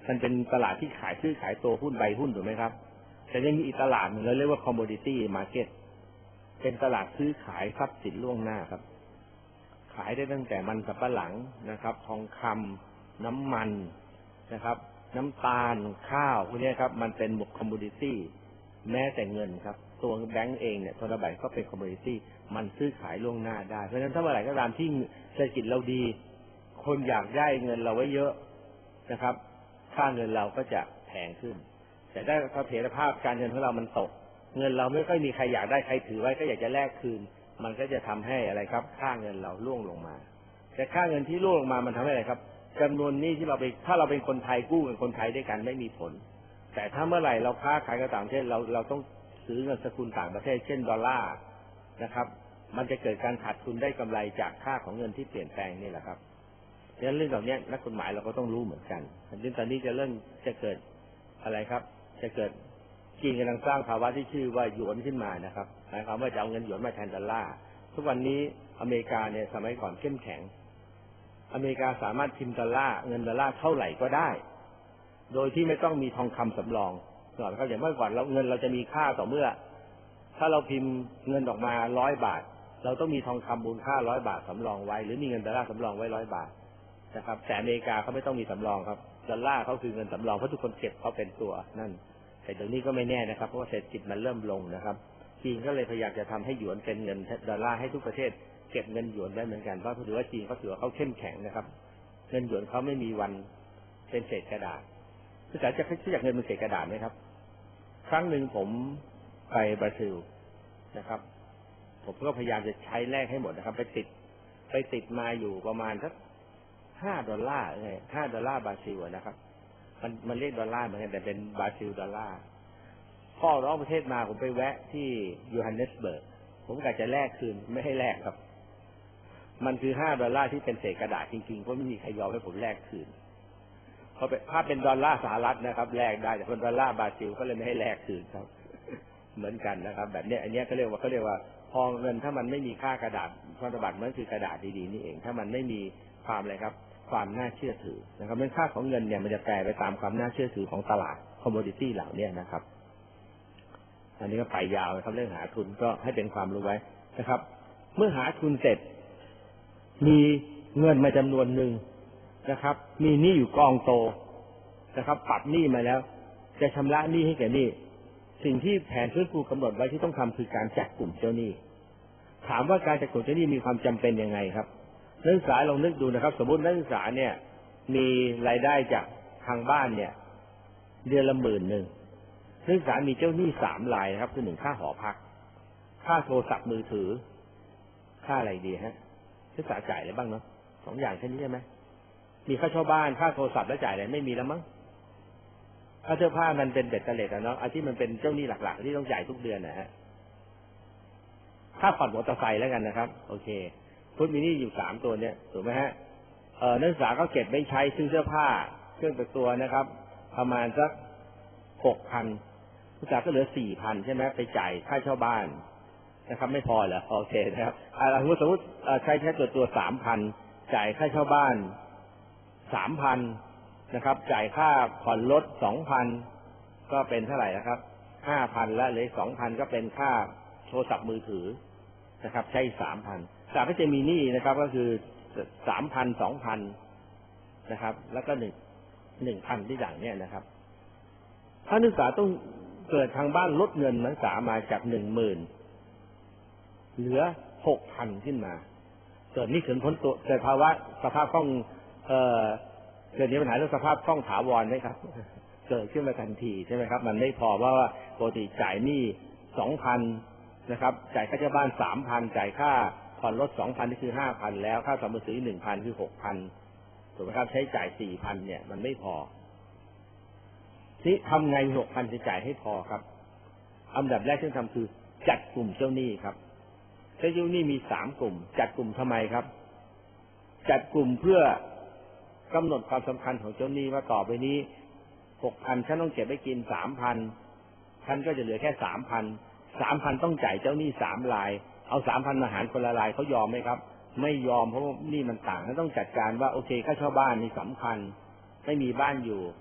มันเป็นตลาดที่ขายซื้อขายตัวหุ้นใบหุ้นถูกไหมครับแต่ยังมีอีกตลาดหนึ่งเราเรียกว่า commodity market เป็นตลาดซื้อขายทรัพย์สินล่วงหน้าครับขายได้ตั้งแต่มันสำปะหลังนะครับทองคำน้ำมันนะครับน้ำตาลข้าวพวกนี้ครับมันเป็นบุคคอมมูนิตี้แม้แต่เงินครับตัวแบงก์เองเนี่ยธนบัตรก็เป็นคอมมูนิตี้มันซื้อขายล่วงหน้าได้เพราะฉะนั้นถ้าเมื่อไหร่ก็ตามที่เศรษฐกิจเราดีคนอยากได้เงินเราไว้เยอะนะครับค่าเงินเราก็จะแพงขึ้นแต่ถ้าเสถียรภาพการเงินของเรามันตกเงินเราไม่ค่อยมีใครอยากได้ใครถือไว้ก็อยากจะแลกคืนมันก็จะทำให้อะไรครับค่าเงินเราร่วงลงมาแต่ค่าเงินที่ร่วงลงมามันทำให้อะไรครับจำนวนหนี้ที่เราไปถ้าเราเป็นคนไทยกู้กับคนไทยด้วยกันไม่มีผลแต่ถ้าเมื่อไหร่เราค้าขายกับต่างประเทศเราเราต้องซื้อเงินสกุลต่างประเทศเช่นดอลลาร์นะครับมันจะเกิดการขาดทุนได้กำไรจากค่าของเงินที่เปลี่ยนแปลงนี่แหละครับดังนั้นเรื่องเหล่านี้นักกฎหมายเราก็ต้องรู้เหมือนกันดังนั้นตอนนี้จะเริ่มจะเกิดอะไรครับจะเกิดจีนกำลังสร้างภาวะที่ชื่อว่าหยวนขึ้นมานะครับหมายความว่าจะเอาเงินหยวนมาแทนดอลลาร์ทุกวันนี้อเมริกาเนี่ยสมัยก่อนเข้มแข็งอเมริกาสามารถพิมพ์ดอลลาร์เงินดอลลาร์เท่าไหร่ก็ได้โดยที่ไม่ต้องมีทองคำสำรองก่อนเขาอย่างเมื่อก่อนเราเงินเราจะมีค่าต่อเมื่อถ้าเราพิมพ์เงินออกมาร้อยบาทเราต้องมีทองคำมูลค่าร้อยบาทสำรองไว้หรือมีเงินดอลลาร์สำรองไว้ร้อยบาทนะครับแต่อเมริกาเขาไม่ต้องมีสำรองครับดอลลาร์เขาคือเงินสำรองเพราะทุกคนเก็บเขาเป็นตัวนั่นแต่เดี๋ยวนี้ก็ไม่แน่นะครับเพราะว่าเศรษฐกิจมันเริ่มลงนะครับจีนก็เลยพยายามจะทำให้หยวนเป็นเงินดอลลาร์ให้ทุกประเทศเก็บเงินหยวนได้เหมือนกันเพราะถือว่าจีนเขาถือว่าเขาเข้มแข็งนะครับเงินหยวนเขาไม่มีวันเป็นเศษกระดาษคือแต่จะคิดอยากเงินเป็นเศษกระดาษไหมครับครั้งหนึ่งผมไปบราซิลนะครับผมก็พยายามจะใช้แลกให้หมดนะครับไปติดไปติดมาอยู่ประมาณสักห้าดอลลาร์ไงห้าดอลลาร์บราซิลนะครับมันมันเรียกดอลลาร์เหมือนกันแต่เป็นบราซิลดอลลาร์พ่อร้องประเทศมาผมไปแวะที่โยฮันเนสเบิร์กผมกะจะแลกคืนไม่ให้แลกครับมันคือห้าดอลลาร์ที่เป็นเศษกระดาษจริงๆเพราะไม่มีใครยอมให้ผมแลกคืนเพราะถ้าเป็นดอลลาร์สหรัฐนะครับแลกได้แต่คนดอลลาร์บราซิลก็เลยไม่ให้แลกคืนครับเหมือนกันนะครับแบบนี้อันนี้เขาเรียกว่าเขาเรียกว่าพอเงินถ้ามันไม่มีค่ากระดาษพันธบัตรมันคือกระดาษดีๆนี่เองถ้ามันไม่มีความอะไรครับความน่าเชื่อถือนะครับเรื่องค่าของเงินเนี่ยมันจะแปรไปตามความน่าเชื่อถือของตลาดคอมโมดิตี้เหล่านี้นะครับอันนี้ก็ไปยาวนะครับเรื่องหาทุนก็ให้เป็นความรู้ไว้นะครับเมื่อหาทุนเสร็จมีเงินมาจำนวนหนึ่งนะครับมีหนี้อยู่กองโตนะครับปัดหนี้มาแล้วจะชำระหนี้ให้แก่หนี้สิ่งที่แผนฟื้นฟูกำหนดไว้ที่ต้องทำคือการจัดกลุ่มเจ้าหนี้ถามว่าการจัดกลุ่มเจ้าหนี้มีความจำเป็นยังไงครับนักศึกษาลองนึกดูนะครับสมมตินักศึกษาเนี่ยมีรายได้จากทางบ้านเนี่ยเดือนละหมื่นหนึ่งนักศึกษามีเจ้าหนี้สามรายนะครับคือหนึ่งค่าหอพักค่าโทรศัพท์มือถือค่าอะไรดีฮะนักศึกษาจ่ายอะไรบ้างเนาะสองอย่างแค่นี้ใช่ไหมมีค่าเช่าบ้านค่าโทรศัพท์แล้วจ่ายอะไรไม่มีแล้วมั้งค่าเสื้อผ้ามันเป็นเบ็ดเตล็ดอะเนาะอันที่มันเป็นเจ้าหนี้หลักๆที่ต้องจ่ายทุกเดือนนะฮะค่าผ่อนมอเตอร์ไซค์แล้วกันนะครับโอเคพุทธมีหนี้อยู่สามตัวเนี่ยถูกไหมฮะเออนักศึกษาก็เก็บไม่ใช้ซื้อเสื้อผ้าเครื่องแต่งตัวนะครับประมาณสักหกพันนักศึกษาก็เหลือสี่พันใช่ไหมไปจ่ายค่าเช่าบ้านนะครับไม่พอเหรอโอเคนะครับสมมติสมมติใช้แค่ตัวตัวสามพันจ่ายค่าเช่าบ้านสามพันนะครับจ่ายค่าผ่อนรถสองพันก็เป็นเท่าไหร่นะครับห้าพันและเหลือสองพันก็เป็นค่าโทรศัพท์มือถือนะครับใช้สามพันแต่ก็จะมีหนี้นะครับก็คือสามพันสองพันนะครับแล้วก็หนึ่งหนึ่งพันที่หลังเนี่ยนะครับถ้านักศึกษาต้องเกิดทางบ้านลดเงินนักศึกษามาจากหนึ่งหมื่นเหลือหกพันขึ้นมาเกิดนี่เกิดพ้นตัวเกิดภาวะสภาพคล่องเอ่อเกิดมีปัญหาเรื่องสภาพคล่องถาวรไหมครับเกิดขึ้นมาทันทีใช่ไหมครับมันไม่พอเพราะว่าปกติจ่ายหนี้สองพันนะครับจ่ายค่าเช่าบ้านสามพันจ่ายค่าผ่อนรถสองพันนี่คือห้าพันแล้วค่าสมซื้อหนึ่งพันคือหกพันถูกไหมครับใช้จ่ายสี่พันเนี่ยมันไม่พอนี่ทำไงหกพันจะจ่ายให้พอครับอันดับแรกที่ทำคือจัดกลุ่มเจ้าหนี้ครับเจ้าหนี้มีสามกลุ่มจัดกลุ่มทำไมครับจัดกลุ่มเพื่อกำหนดความสำคัญของเจ้าหนี้ว่าต่อไปนี้หกพันฉันต้องเก็บไว้กินสามพันฉันก็จะเหลือแค่สามพันสามพันต้องจ่ายเจ้าหนี้สามรายเอาสามพันมาหารคนละรายเขายอมไหมครับไม่ยอมเพราะว่านี่มันต่างต้องจัดการว่าโอเคค่าเช่าบ้านนี่สำคัญไม่มีบ้านอยู่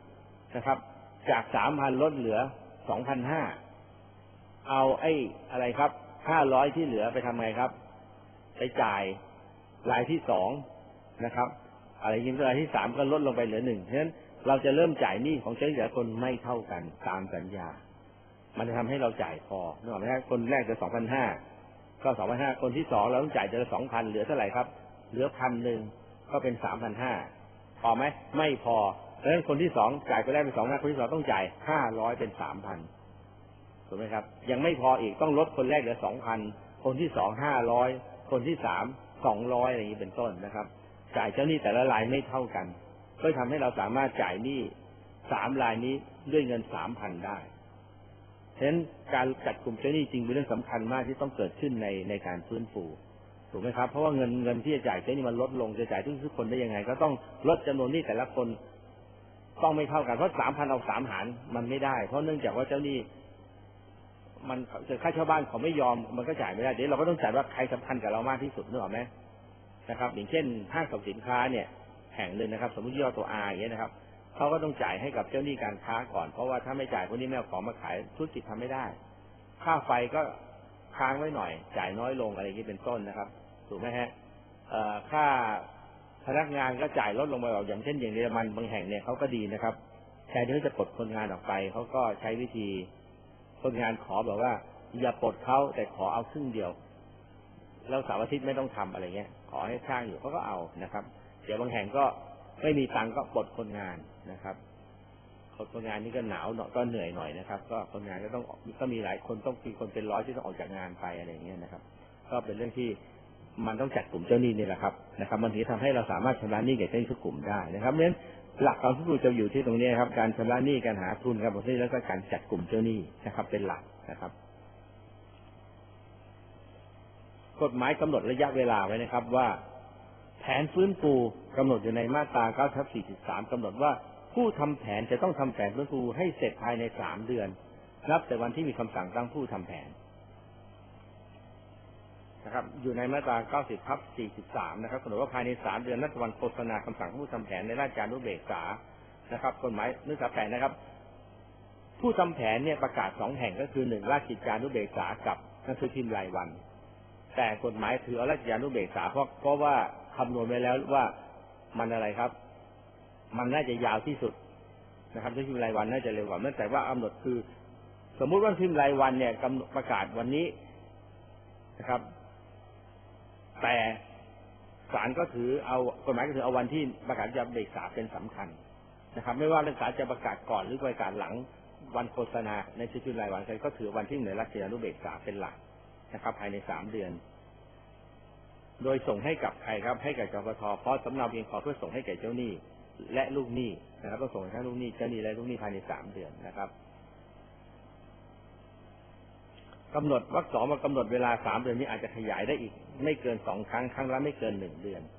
นะครับจากสามพันลดเหลือสองพันห้าเอาไอ้อะไรครับห้าร้อยที่เหลือไปทำไงครับไปจ่ายรายที่สองนะครับอะไรยิ่งรายที่สามก็ลดลงไปเหลือหนึ่งเพราะฉะนั้นเราจะเริ่มจ่ายหนี้ของเจ้าหนี้แต่ละคนไม่เท่ากันตามสัญญามันจะทำให้เราจ่ายพอนึกออกไหมครับคนแรกจะสองพันห้าก็สองพันห้าคนที่สองเราต้องจ่ายเดือนละสองพันเหลือเท่าไหร่ครับเหลือพันหนึ่งก็เป็นสามพันห้าพอไหมไม่พอเพราะฉะนั้นคนที่สองจ่ายคนแรกเป็นสองพันคนที่สองต้องจ่ายห้าร้อยเป็นสามพันถูกไหมครับยังไม่พออีกต้องลดคนแรกเหลือสองพันคนที่สองห้าร้อยคนที่สามสองร้อยอะไรอย่างนี้เป็นต้นนะครับจ่ายเจ้าหนี้แต่ละรายไม่เท่ากันก็ทำให้เราสามารถจ่ายหนี้สามรายนี้ด้วยเงินสามพันได้ฉะนั้นการจัดกลุ่มเจ้าหนี้จริงเป็นเรื่องสำคัญมากที่ต้องเกิดขึ้นในในการฟื้นฟูถูกไหมครับเพราะว่าเงินเงินที่จะจ่ายเจ้าหนี้มันลดลงจะจ่ายทุกทุกคนได้ยังไงก็ต้องลดจำนวนหนี้แต่ละคนต้องไม่เท่ากันเพราะสามพันเอาสามหารมันไม่ได้เพราะเนื่องจากว่าเจ้าหนี้มันเกิดค่าเช่าบ้านเขาไม่ยอมมันก็จ่ายไม่ได้เดี๋ยวเราก็ต้องจ่ายว่าใครสำคัญกับเรามากที่สุดนึกออกไหมนะครับอย่างเช่นห้างสรรพสินค้าเนี่ยแห่งหนึ่งนะครับสมมติย่อตัว R อย่างเงี้ยนะครับเขาก็ต้องจ่ายให้กับเจ้าหนี้การค้าก่อนเพราะว่าถ้าไม่จ่ายพวกนี้ไม่เอาของมาขายธุรกิจทำไม่ได้ค่าไฟก็ค้างไว้หน่อยจ่ายน้อยลงอะไรอย่างนี้เป็นต้นนะครับถูกไหมฮะค่าพนักงานก็จ่ายลดลงไปอย่างเช่นอย่างเยอรมันบางแห่งเนี่ยเขาก็ดีนะครับแทนที่จะปลดคนงานออกไปเขาก็ใช้วิธีคนงานขอแบบว่าอย่าปลดเขาแต่ขอเอาครึ่งเดียวแล้วเสาร์อาทิตย์ไม่ต้องทำอะไรเงี้ยขอให้ช่างอยู่เขาก็เอานะครับเดี๋ยวบางแห่งก็ไม่มีตังก็ปลดคนงานนะครับคนงานนี่ก็หนาวหน่อยก็เหนื่อยหน่อยนะครับก็คนงานก็ต้องก็มีหลายคนต้องมีคนเป็นร้อยที่ต้องออกจากงานไปอะไรอย่างเงี้ยนะครับก็เป็นเรื่องที่มันต้องจัดกลุ่มเจ้าหนี้นี่แหละครับนะครับมันถึงทำให้เราสามารถชำระหนี้แก่เจ้าหนี้ทุกกลุ่มได้นะครับเพราะฉะนั้นหลักการที่จะอยู่ที่ตรงนี้ครับการชำระหนี้การหาทุนครับผมที่แล้วก็การจัดกลุ่มเจ้าหนี้นะครับเป็นหลักนะครับกฎหมายกำหนดระยะเวลาไว้นะครับว่าแผนฟื้นฟูกำหนดอยู่ในมาตรา เก้าทับสี่สิบสาม กำหนดว่าผู้ทำแผนจะต้องทำแผนฟื้นฟูให้เสร็จภายในสามเดือนนับแต่วันที่มีคำสั่งตั้งผู้ทำแผนนะครับอยู่ในมาตรา เก้าสิบทับสี่สิบสาม นะครับกำหนดว่าภายในสามเดือนนับแต่วันโฆษณาคำสั่งผู้ทำแผนในราชกิจจานุเบกษานะครับกฎหมายเนื้อหาแผนนะครับผู้ทำแผนเนี่ยประกาศสองแห่งก็คือหนึ่งราชกิจจานุเบกษากับหนังสือพิมพ์รายวันแต่กฎหมายถือเอาราชกิจจานุเบกษาเพราะเพราะว่าคำนวณไว้แล้วว่ามันอะไรครับมันน่าจะยาวที่สุดนะครับหนังสือพิมพ์รายวันน่าจะเร็วกว่าเนื่องจากว่ากำหนดคือสมมุติว่าพิมพ์รายวันเนี่ยกำหนดประกาศวันนี้นะครับแต่ศาลก็ถือเอากฎหมายก็ถือเอาวันที่ประกาศราชกิจจานุเบกษาเป็นสำคัญนะครับไม่ว่ารัฐศาลจะประกาศก่อนหรือประกาศหลังวันโฆษณาในชื่อพิมพ์รายวันก็ถือวันที่หนึ่งราชกิจจานุเบกษาเป็นหลักนะครับภายในสามเดือนโดยส่งให้กับใครครับให้กับกปทเพราะสำเนาเพียงพอเพื่อส่งให้แก่เจ้าหนี้และลูกหนี้นะครับก็ส่งให้ทั้งลูกหนี้เจ้าหนี้และลูกหนี้ภายในสามเดือนนะครับกำหนดวรรคสองมากำหนดเวลาสามเดือนนี้อาจจะขยายได้อีกไม่เกินสองครั้งครั้งละไม่เกินหนึ่งเดือน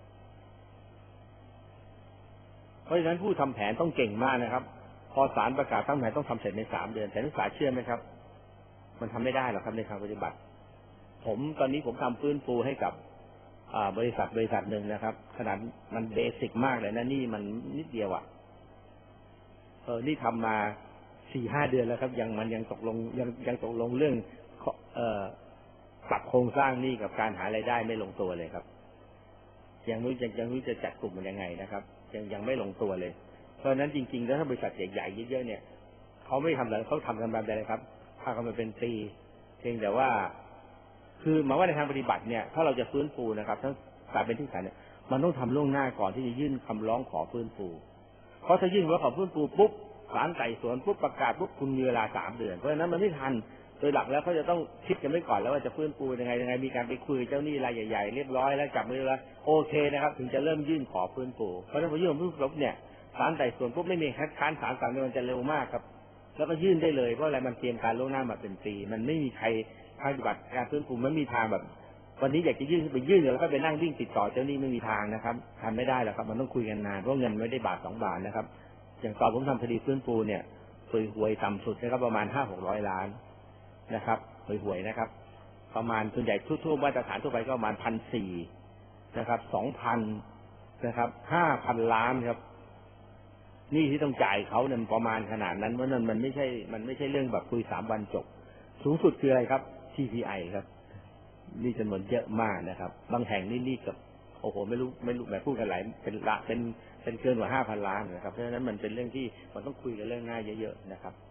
เพราะฉะนั้นผู้ทำแผนต้องเก่งมากนะครับพอศาลประกาศตั้งแผนต้องทำเสร็จในสามเดือนแต่นักศึกษาเชื่อไหมครับมันทำไม่ได้หรอกครับในทางปฏิบัติผมตอนนี้ผมทำฟื้นฟูให้กับบริษัทบริษัทหนึ่งนะครับขนาดมันเบสิกมากเลยนะนี่มันนิดเดียวอ่ะเออนี่ทำมาสี่ห้าเดือนแล้วครับยังมันยังตกลงยังยังตกลงเรื่องเอ่อปรับโครงสร้างนี่กับการหารายได้ไม่ลงตัวเลยครับยังไม่ยังยังไม่จะจัดกลุ่มมันยังไงนะครับยังยังไม่ลงตัวเลยเพราะฉะนั้นจริงๆแล้วถ้าบริษัทใหญ่ๆเยอะๆเนี่ยเขาไม่ทำอะไรเขาทำกันแบบใดเลยครับพากันมาเป็นปีเพียงแต่ว่าคือหมายว่าในทางปฏิบัติเนี่ยถ้าเราจะฟื้นฟูนะครับทั้งศาลเป็นที่ศาลเนี่ยมันต้องทำล่วงหน้าก่อนที่จะยื่นคำร้องขอฟื้นฟูเพราะถ้ายื่นว่าขอฟื้นฟูปุ๊บศาลไต่สวนปุ๊บประกาศปุ๊บคุณมีเวลาสามเดือนเพราะฉะนั้นมันไม่ทันโดยหลักแล้วเขาจะต้องคิดกันไว้ก่อนแล้วว่าจะฟื้นฟูยังไงยังไงมีการไปคุยเจ้าหนี้รายใหญ่ๆเรียบร้อยแล้วจับมือแล้วโอเคนะครับถึงจะเริ่มยื่นขอฟื้นฟูเพราะฉะนั้นพอยื่นฟื้นฟูเนี่ยศาลไต่สวนปุ๊บไม่มีคัดค้านศาลสั่งมันจะเร็วมากครับแล้วก็ยื่นได้เลยเพราะอะไรมันเตรียมการล่วงหน้ามาเป็นปีมันไม่มีใครปฏิบัติการฟื้นฟูไม่มีทางแบบวันนี้อยากจะยื่นไปยื่นแล้วก็ไปนั่งวิ่งติดต่อเจ้าหนี้ไม่มีทางนะครับทำไม่ได้หรอกครับมันต้องคุยกันนานเพราะเงินไม่ได้บาทสองบาทนะครับอย่างตอนผมทำคดีฟื้นฟูเนี่ยเคยหวยต่ำสุดนะครับประมาณห้าหกร้อยล้านนะครับเคยหวยนะครับประมาณส่วนใหญ่ทั่วๆมาตรฐานทั่วไปก็ประมาณพันสี่นะครับสองพันนะครับห้าพันล้านครับหนี้ที่ต้องจ่ายเขาเนี่ยประมาณขนาดนั้นเพราะนั้นมันไม่ใช่มันไม่ใช่เรื่องแบบคุยสามวันจบสูงสุดคืออะไรครับ ที พี ไอ ครับนี่จำนวนเยอะมากนะครับบางแห่งนี่นี่กับโอ้โหไม่รู้ไม่รู้แบบพูดกันหลายเป็นละเป็นเป็นเกินกว่าห้าพันล้านนะครับเพราะฉะนั้นมันเป็นเรื่องที่มันต้องคุยกันเรื่องง่ายเยอะๆนะครับ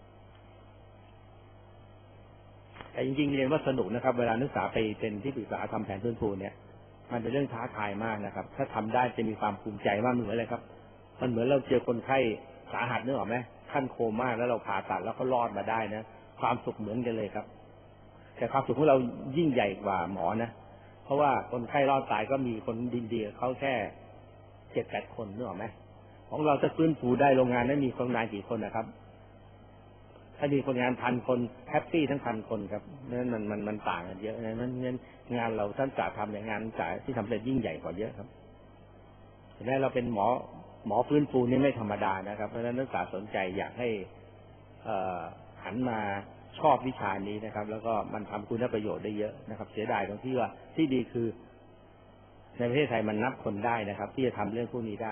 แต่จริงๆเรียนว่าสนุกนะครับเวลานักศึกษาไปเป็นที่ปรึกษาทำแผนฟื้นฟูเนี่ยมันเป็นเรื่องท้าทายมากนะครับถ้าทำได้จะมีความภูมิใจมากเหมือนอะไรครับมันเหมือนเราเจอคนไข้สาหัสนึกออกไหมขั้นโคม่าแล้วเราผ่าตัดแล้วเขารอดมาได้นะความสุขเหมือนกันเลยครับแต่ความสุขของเรายิ่งใหญ่กว่าหมอนะเพราะว่าคนไข้รอดตายก็มีคนดินดีเขาแค่เจ็ดแปดคนนึกออกไหมของเราจะฟื้นฟูได้โรงงานนั้นมีคนงานกี่คนนะครับถ้ามีคนงานพันคนแฮปปี้ทั้งพันคนครับนั่นมันมันมันต่างกันเยอะนะนั้นงั้นงานเราท่านจ่าทำเนี่ยงานจ่าที่ทำเป็นยิ่งใหญ่กว่าเยอะครับแต่แม้เราเป็นหมอหมอฟื้นฟูนี่ไม่ธรรมดานะครับเพราะฉะนั้นนักศึกษาสนใจอยากให้หันมาชอบวิชานี้นะครับแล้วก็มันทำคุณประโยชน์ได้เยอะนะครับเสียดายตรงที่ว่าที่ดีคือในประเทศไทยมันนับคนได้นะครับที่จะทำเรื่องพวกนี้ได้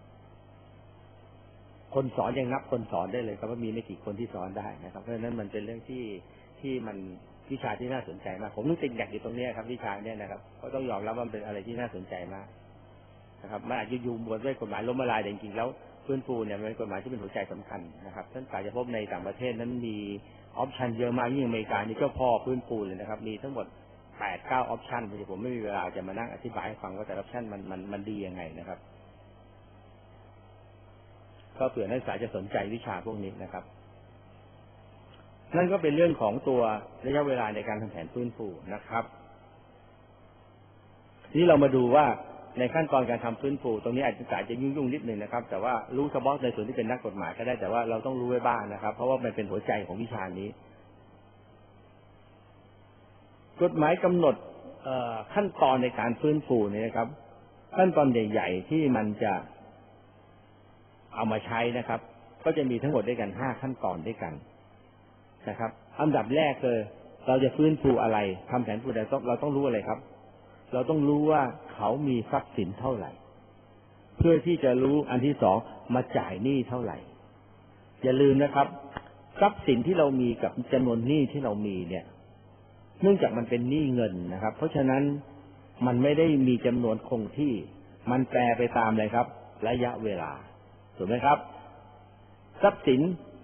คนสอนยังนับคนสอนได้เลยครับว่ามีไม่กี่คนที่สอนได้นะครับเพราะฉะนั้นมันเป็นเรื่องที่ที่มันวิชาที่น่าสนใจมากผมรู้สึกอยากอยู่ตรงนี้ครับวิชาเนี้ยนะครับก็ต้องยอมรับว่ามันเป็นอะไรที่น่าสนใจมากนะครับมันอาจจะอยู่บนด้วยกฎหมายล้มละลายแต่จริงๆแล้วฟื้นฟูเนี่ยเป็นกฎหมายที่เป็นหัวใจสำคัญนะครับท่านอาจจะพบในต่างประเทศนั้นมีออปชันเยอะมากยิ่งอเมริกานี่เจ้าพ่อฟื้นฟูเลยนะครับมีทั้งหมดแปดเก้าออปชันที่ผมไม่มีเวลาจะมานั่งอธิบายให้ฟังว่าแต่ละออปชันมันมันมันดียังไงนะครับก็เผื่อนักศึกษาจะสนใจวิชาพวกนี้นะครับนั่นก็เป็นเรื่องของตัวระยะเวลาในการทำแผนฟื้นฟูนะครับนี่เรามาดูว่าในขั้นตอนการทำฟื้นฟูตรงนี้อาจจะจะยุ่งๆนิดหนึ่งนะครับแต่ว่ารู้เฉพาะในส่วนที่เป็นนักกฎหมายก็ได้แต่ว่าเราต้องรู้ไว้บ้างนะครับเพราะว่ามันเป็นหัวใจของวิชานี้กฎหมายกำหนดขั้นตอนในการฟื้นฟูนี่นะครับขั้นตอนใหญ่ๆที่มันจะเอามาใช้นะครับก็จะมีทั้งหมดด้วยกันห้าขั้นตอนด้วยกันนะครับอันดับแรกเลยเราจะฟื้นฟูอะไรทำแผนฟื้นฟูเราต้องรู้อะไรครับเราต้องรู้ว่าเขามีทรัพย์สินเท่าไหร่เพื่อที่จะรู้อันที่สองมาจ่ายหนี้เท่าไหร่อย่าลืมนะครับทรัพย์สินที่เรามีกับจำนวนหนี้ที่เรามีเนี่ยเนื่องจากมันเป็นหนี้เงินนะครับเพราะฉะนั้นมันไม่ได้มีจำนวนคงที่มันแปรไปตามอะไรครับระยะเวลาถูกไหมครับทรัพย์สิน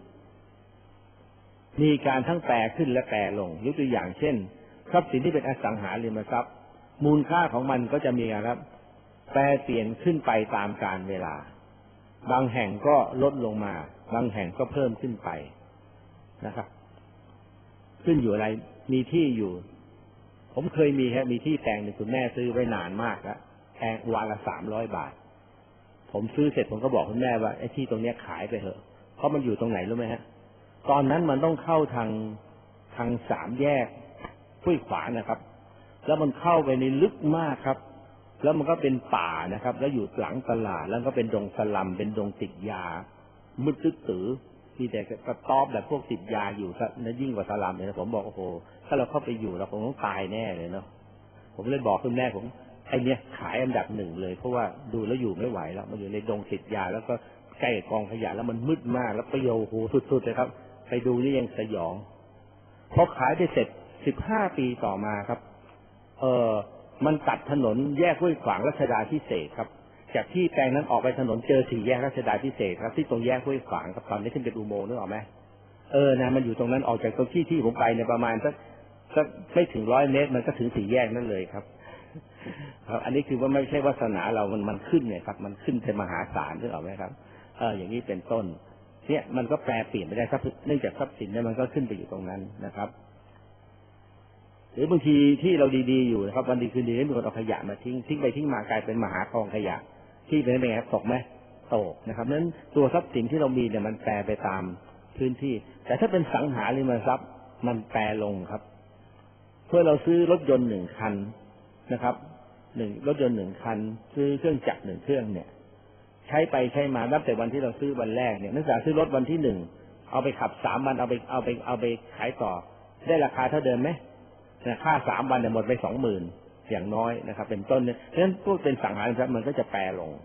มีการทั้งแปรขึ้นและแปรลงยกตัวอย่างเช่นทรัพย์สินที่เป็นอสังหาริมทรัพย์มูลค่าของมันก็จะมีการครับแปรเปลี่ยนขึ้นไปตามกาลเวลาบางแห่งก็ลดลงมาบางแห่งก็เพิ่มขึ้นไปนะครับขึ้นอยู่อะไรมีที่อยู่ผมเคยมีครับมีที่แปลงหนึ่งคุณแม่ซื้อไว้นานมากแล้วแพงวันละสามร้อยบาทผมซื้อเสร็จผมก็บอกคุณแม่ว่าไอ้ที่ตรงนี้ขายไปเถอะเพราะมันอยู่ตรงไหนรู้ไหมฮะตอนนั้นมันต้องเข้าทางทางสามแยกห้วยขวางนะครับแล้วมันเข้าไปในลึกมากครับแล้วมันก็เป็นป่านะครับแล้วอยู่หลังตลาดแล้วก็เป็นดงสลัมเป็นดงติดยามืดตื้อมีแต่กระต๊อบแบบพวกติดยาอยู่นะยิ่งกว่าสลัมเลยนะผมบอกโอ้โหถ้าเราเข้าไปอยู่เราคงต้องตายแน่เลยเนาะผมเลยบอกคุณแม่ผมไอ้นี่ขายอันดับหนึ่งเลยเพราะว่าดูแล้วอยู่ไม่ไหวแล้วมันอยู่ในดงติดยาแล้วก็ใกล้กองขยะแล้วมันมืดมากแล้วประโยชน์โหสุดๆเลยครับไปดูนี่ยังสยองพอขายได้เสร็จสิบห้าปีต่อมาครับเออมันตัดถนนแยกห้วยขวางรัชดาพิเศษครับจากที่แปลงนั้นออกไปถนนเจอสี่แยกรัชดาพิเศษครับที่ตรงแยกห้วยขวางครับตอนนี้ขึ้นเป็นอุโมงค์นึกออกไหมเออนะมันอยู่ตรงนั้นออกจากตรงที่ที่ผมไปเนี่ยประมาณสักสักไม่ถึงร้อยเมตรมันก็ถึงสี่แยกนั่นเลยครับครับอันนี้คือว่าไม่ใช่วาสนาเรามันมันขึ้นเนี่ยครับมันขึ้นเป็นมหาศาลนึกออกไหมครับเอออย่างนี้เป็นต้นเนี่ยมันก็แปรเปลี่ยนไปได้ครับเนื่องจากทรัพย์สินเนี่ยมันก็ขึ้นไปอยู่ตรงนั้นนะครับหรือบางทีที่เราดีๆอยู่นะครับวันดีคืนดีให้มีคนเอาขยะมาทิ้งทิ้งไปทิ้งมากลายเป็นมหากองขยะที่เป็นยังไงครับตกไหมตกนะครับนั้นตัวทรัพย์สินที่เรามีเนี่ยมันแปรไปตามพื้นที่แต่ถ้าเป็นสังหาริมทรัพย์มันแปรลงครับเพื่อเราซื้อรถยนต์หนึ่งคันนะครับหนึ่งรถยนต์หนึ่งคันซื้อเครื่องจักรหนึ่งเครื่องเนี่ยใช้ไปใช้มานับแต่วันที่เราซื้อวันแรกเนี่ยนักศึกษาซื้อรถวันที่หนึ่งเอาไปขับสามวันเอาไปเอาไปเอาไปขายต่อได้ราคาเท่าเดิมไหมค่าสามวันเนี่ยหมดไปสองหมื่นอย่างน้อยนะครับเป็นต้นเนี่ยเพราะฉะนั้นพวกเป็นสังหาริมทรัพย์มันก็จะแปรลง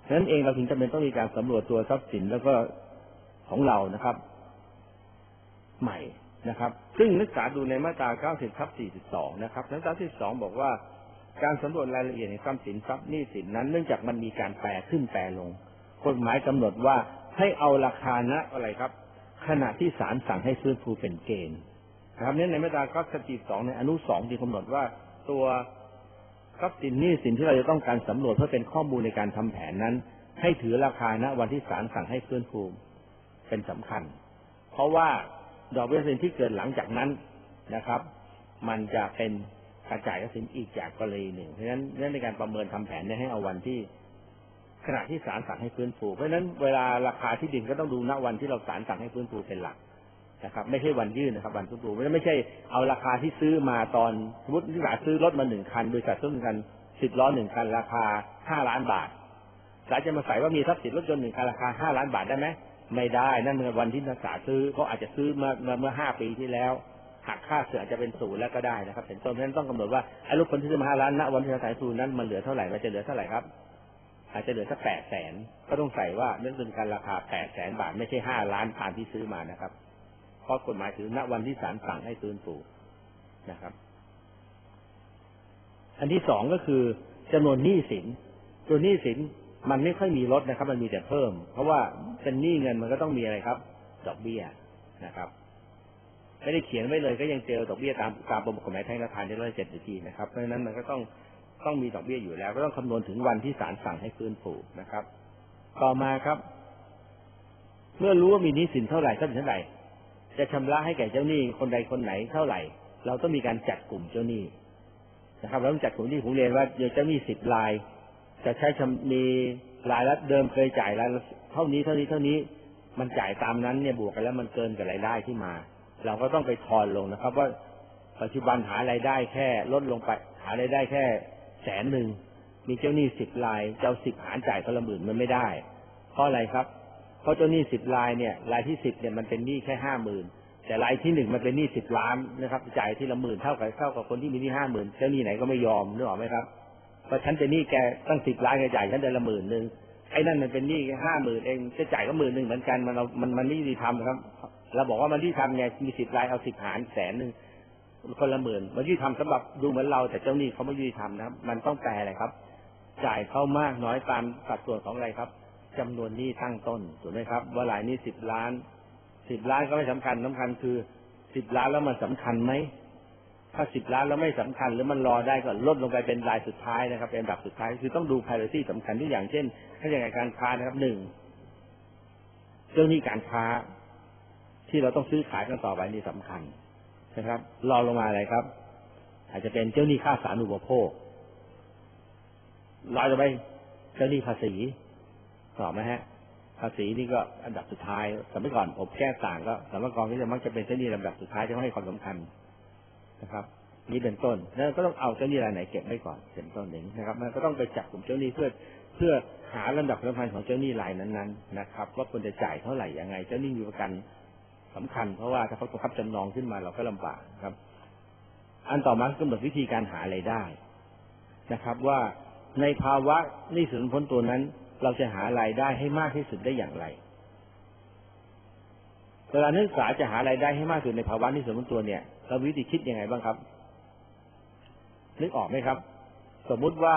ฉะนั้นเองเราถึงจำเป็นต้องมีการสำรวจตัวทรัพย์สินแล้วก็ของเรานะครับใหม่นะครับซึ่งนักศึกษาดูในมาตราเก้าสิบทับสี่สิบสองนะครับมาตราที่สองบอกว่าการสำรวจรายละเอียดในทรัพย์สินทรัพย์หนี้สินนั้นเนื่องจากมันมีการแปรขึ้นแปรลงกฎหมายกำหนดว่าให้เอาราคาณอะไรครับขณะที่ศาลสั่งให้ฟื้นฟูเป็นเกณฑ์นะครับนี้ในมาตราเก้าสิบสองในอนุสองที่กำหนดว่าตัวทรัพย์สินหนี้สินที่เราจะต้องการสำรวจเพื่อเป็นข้อมูลในการทำแผนนั้นให้ถือราคาณวันที่ศาลสั่งให้ฟื้นฟูเป็นสำคัญเพราะว่าดอกเบี้ยสินที่เกิดหลังจากนั้นนะครับมันจะเป็นกระจายทรัพย์สินอีกจากกรณีหนึ่งเพราะฉะนั้นในการประเมินทำแผนเนี่ยให้เอาวันที่ขณะที่ศาลสั่งให้ฟื้นฟูเพราะฉะนั้นเวลาราคาที่ดินก็ต้องดูณวันที่เราศาลสั่งให้ฟื้นฟูเป็นหลักนะครับไม่ใช่วันยื่นนะครับวันฟื้นฟูไม่ใช่เอาราคาที่ซื้อมาตอนสมมติที่ศาลซื้อรถมาหนึ่งคันบริษัทซื้อหนึ่งคันสิบล้อหนึ่งคันราคาห้าล้านบาทศาลจะมาใส่ว่ามีทรัพย์สินรถยนต์หนึ่งคันราคาห้าล้านบาทได้ไหมไม่ได้นั่นคือวันที่นักศึกษาซื้อเขาอาจจะซื้อเมื่อเมื่อห้าปีที่แล้วหักค่าเสื่ออาจจะเป็นศูนย์แล้วก็ได้นะครับเป็นต้นเพราะฉะนั้นต้องกำหนดว่าไอ้รถคนที่ซื้อมาห้าล้านณวันที่นักศึกษาซื้อนั้นมันเหลือเท่าไหร่มันจะเหลือเท่าไหร่ครับอาจจะเหลือสักแปดแสนก็ต้องใส่ว่านั่นเป็นการราคาแปดแสนบาทไม่ใช่ห้าล้านตามที่ซื้อมานะครับเพราะกฎหมายถือณวันที่ศาลสั่งให้ฟื้นฟูนะครับอันที่สองก็คือจำนวนหนี้สินตัวหนี้สินมันไม่ค่อยมีลดนะครับมันมีแต่เพิ่มเพราะว่าเป็นหนี้เงินมันก็ต้องมีอะไรครับดอกเบี้ยนะครับไม่ได้เขียนไว้เลยก็ยังเจอดอกเบี้ยตามตามประมวลกฎหมายแพ่งและพาณิชย์ร้อยเจ็ดทีนะครับเพราะฉะนั้นมันก็ต้องต้องมีดอกเบี้ยอยู่แล้วก็ต้องคำนวณถึงวันที่ศาลสั่งให้ฟื้นฟูนะครับต่อมาครับเมื่อรู้ว่ามีหนี้สินเท่าไหร่ทรัพย์สินเท่าไหร่จะชำระให้แก่เจ้าหนี้คนใดคนไหนเท่าไหร่เราต้องมีการจัดกลุ่มเจ้าหนี้นะครับเราต้องจัดกลุ่มที่ผมเรียนว่าเจ้าหนี้สิบรายจะใช้มีรายละเดิมเคยจ่ายรายเท่านี้เท่านี้เท่านี้มันจ่ายตามนั้นเนี่ยบวกกันแล้วมันเกินกับรายได้ที่มาเราก็ต้องไปทอนลงนะครับว่าปัจจุบันหารายได้แค่ลดลงไปหารายได้แค่แสนหนึ่งมีเจ้าหนี้สิบรายเจ้าสิบหารจ่ายคนละหมื่นมันไม่ได้เพราะอะไรครับเพราะเจ้าหนี้สิบรายเนี่ยรายที่สิบเนี่ยมันเป็นหนี้แค่ห้าหมื่นแต่รายที่หนึ่งมันเป็นหนี้สิบล้านนะครับจ่ายที่ละหมื่นเท่ากับเท่ากับคนที่มีหนี้ห้าหมื่นเจ้าหนี้ไหนก็ไม่ยอมนึกออกไหมครับเพราะฉันเป็นหนี้แกตั้งสิบล้านแกจ่ายฉันเดือนละหมื่นหนึ่งไอ้นั่นมันเป็นหนี้แค่ห้าหมื่นเองจะจ่ายก็หมื่นหนึ่งเหมือนกันมันเรามันมันไม่ยุติธรรมครับเราบอกว่ามันยุติธรรมไงมีสิบรายเอาสิบหารแสนหนึ่งคนละหมื่นมันยุติธรรมสำหรับดูเหมือนเราแต่เจ้าหนี้เขาไม่ยุติธรรมนะครับมันต้องแปลอะไรครับจ่ายเข้ามากน้อยตามสัดส่วนของอะไรครับจำนวนหนี้ตั้งต้นถูกไหมครับว่ารายนี้สิบล้านสิบล้านก็ไม่สำคัญสำคัญคือสิบล้านแล้วมันสำคัญไหมถ้าสิบล้านแล้วไม่สำคัญหรือมันรอได้ก็ลดลงไปเป็นรายสุดท้ายนะครับเป็นอันดับสุดท้ายคือต้องดู priority สำคัญที่อย่างเช่นถ้าอย่างการค้านะครับหนึ่งเรื่องนี้การค้าที่เราต้องซื้อขายกันต่อไปนี่สำคัญนะครับรอลงมาอะไรครับอาจจะเป็นเจ้าหนี้ค่าสาธารณูปโภครอจะไปเจ้าหนี้ภาษีตอบไหมฮะภาษีนี่ก็อันดับสุดท้ายสมัยก่อนผมแก้ต่างก็สำนักงานที่จะมักจะเป็นเจ้าหนี้ลำดับสุดท้ายที่ให้ความสำคัญนะครับนี่เป็นต้นแล้วก็ต้องเอาเจ้าหนี้รายไหนเก็บไว้ก่อนเป็นต้นหนึ่งนะครับมันก็ต้องไปจับกลุ่มเจ้าหนี้เพื่อเพื่อหาลำดับสำคัญของเจ้าหนี้รายนั้นๆนะครับว่าควรจะจ่ายเท่าไหร่ยังไงเจ้าหนี้มีประกันสำคัญเพราะว่าถ้าเขาบังคับจำนองขึ้นมาเราก็ลำบากครับอันต่อมากำหนดวิธีการหารายได้นะครับว่าในภาวะหนี้สินพ้นตัวนั้นเราจะหารายได้ให้มากที่สุดได้อย่างไรเวลานักศึกษาจะหารายได้ให้มากที่สุดในภาวะหนี้สินพ้นตัวเนี่ยเราวิธีคิดยังไงบ้างครับนึกออกไหมครับสมมุติว่า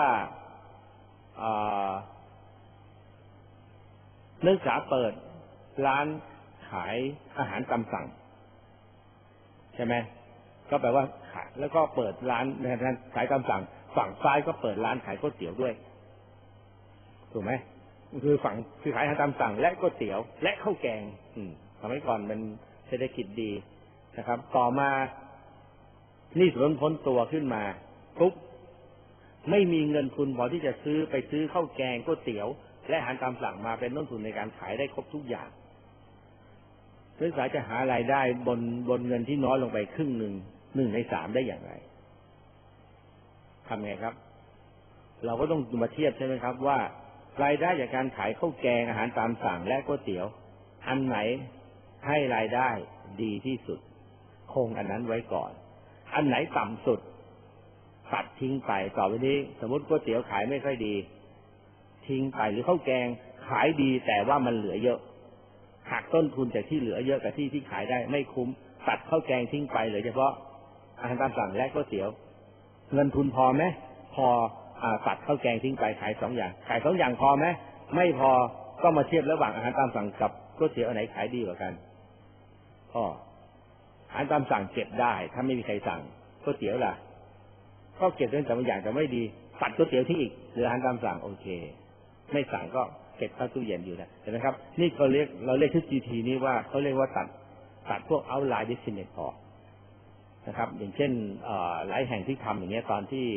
นักศึกษาเปิดร้านขายอาหารตามสั่งใช่ไหมก็แปลว่าขายแล้วก็เปิดร้านในขายตามสั่งฝั่งซ้ายก็เปิดร้านขายก๋วยเตี๋ยวด้วยถูกไหมคือฝั่งคือขายอาหารตามสั่งและก๋วยเตี๋ยวและข้าวแกงอืมสมัยก่อนมันเศรษฐกิจดีนะครับต่อมานี่สินพ้นตัวขึ้นมาปุ๊บไม่มีเงินทุนพอที่จะซื้อไปซื้อข้าวแกงก๋วยเตี๋ยวและอาหารตามสั่งมาเป็นต้นทุนในการขายได้ครบทุกอย่างนักศึกษาจะหารายได้บนบนเงินที่น้อยลงไปครึ่งหนึ่งหนึ่งในสามได้อย่างไรทำไงครับเราก็ต้องมาเทียบใช่ไหมครับว่ารายได้จากการขายข้าวแกงอาหารตามสั่งและก๋วยเตี๋ยวอันไหนให้รายได้ดีที่สุดคงอันนั้นไว้ก่อนอันไหนต่ำสุดตัดทิ้งไปต่อไปนี้สมมติก๋วยเตี๋ยวขายไม่ค่อยดีทิ้งไปหรือข้าวแกงขายดีแต่ว่ามันเหลือเยอะหักต้นทุนจากที่เหลือเยอะกับที่ที่ขายได้ไม่คุ้มตัดข้าวแกงทิ้งไปเหลือเฉพาะอาหารตามสั่งและก๋วยเตี๋ยวเงินทุนพอไหมพอตัดข้าวแกงทิ้งไปขายสองอย่างขายสองอย่างพอไหมไม่พอก็มาเทียบระหว่างอาหารตามสั่งกับก๋วยเตี๋ยวอันไหนขายดีกว่ากันก็อาหารตามสั่งเก็บได้ถ้าไม่มีใครสั่งก๋วยเตี๋ยวล่ะก็เก็บได้แต่บางอย่างแต่ไม่ดีตัดก๋วยเตี๋ยวทิ้งอีกเหลืออาหารตามสั่งโอเคไม่สั่งก็เก็บเข้าตู้เย็นอยู่นะเห็นไหมครับนี่เขาเรียกเราเรียกชุด จี ที นี้ว่าเขาเรียกว่าตัดตัดพวก outline business ออกนะครับอย่างเช่นหลายแห่งที่ทำอย่างเงี้ยตอนที่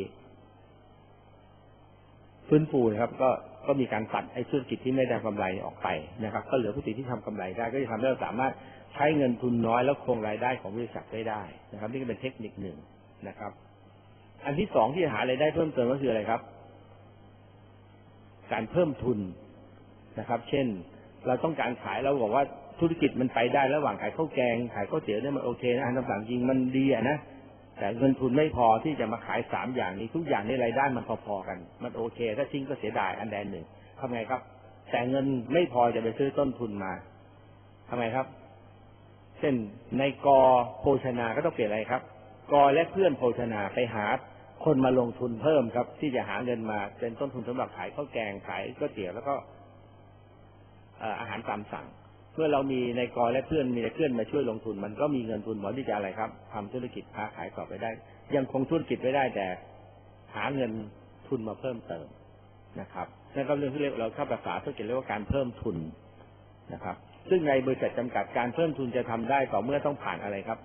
ฟื้นฟูนะครับก็ก็มีการตัดไอ้ธุรกิจที่ไม่ได้กำไรออกไปนะครับก็เหลือธุรกิจที่ทำกำไรได้ก็จะทำให้เราสามารถใช้เงินทุนน้อยแล้วคงรายได้ของบริษัทได้ได้นะครับนี่ก็เป็นเทคนิคหนึ่งนะครับอันที่สองที่หารายได้เพิ่มเติมก็คืออะไรครับการเพิ่มทุนนะครับเช่นเราต้องการขายเราบอกว่าธุรกิจมันไปได้ระหว่างขายข้าวแกงขายก๋วยเตี๋ยวเนี่ยมันโอเคนะอาหารตามสั่งจริงมันดีอะนะแต่เงินทุนไม่พอที่จะมาขายสามอย่างนี้ทุกอย่างในรายได้มันพอๆกันมันโอเคถ้าทิ้งก็เสียดายอันใดหนึ่งทำไงครับแต่เงินไม่พอจะไปซื้อต้นทุนมาทำไงครับเช่นในกอโภชนาก็ต้องเปลี่ยนอะไรครับกอและเพื่อนโภชนาไปหาคนมาลงทุนเพิ่มครับที่จะหาเงินมาเป็นต้นทุนสำหรับขายข้าวแกงขายก๋วยเตี๋ยวแล้วก็อาหารตามสั่งเมื่อเรามีในกอและเพื่อนมีเพื่อนมาช่วยลงทุนมันก็มีเงินทุนหมอที่จะอะไรครับทำธุรกิจค้าขายต่อไปได้ยังคงธุรกิจไม่ได้แต่หาเงินทุนมาเพิ่มเติมนะครับนั่นก็เรื่องที่เรียกเราเข้าภาษาธุรกิจเรียกว่าการเพิ่มทุนนะครับซึ่งในบริษัทจำกัดการเพิ่มทุนจะทำได้ต่อเมื่อต้องผ่านอะไรครับ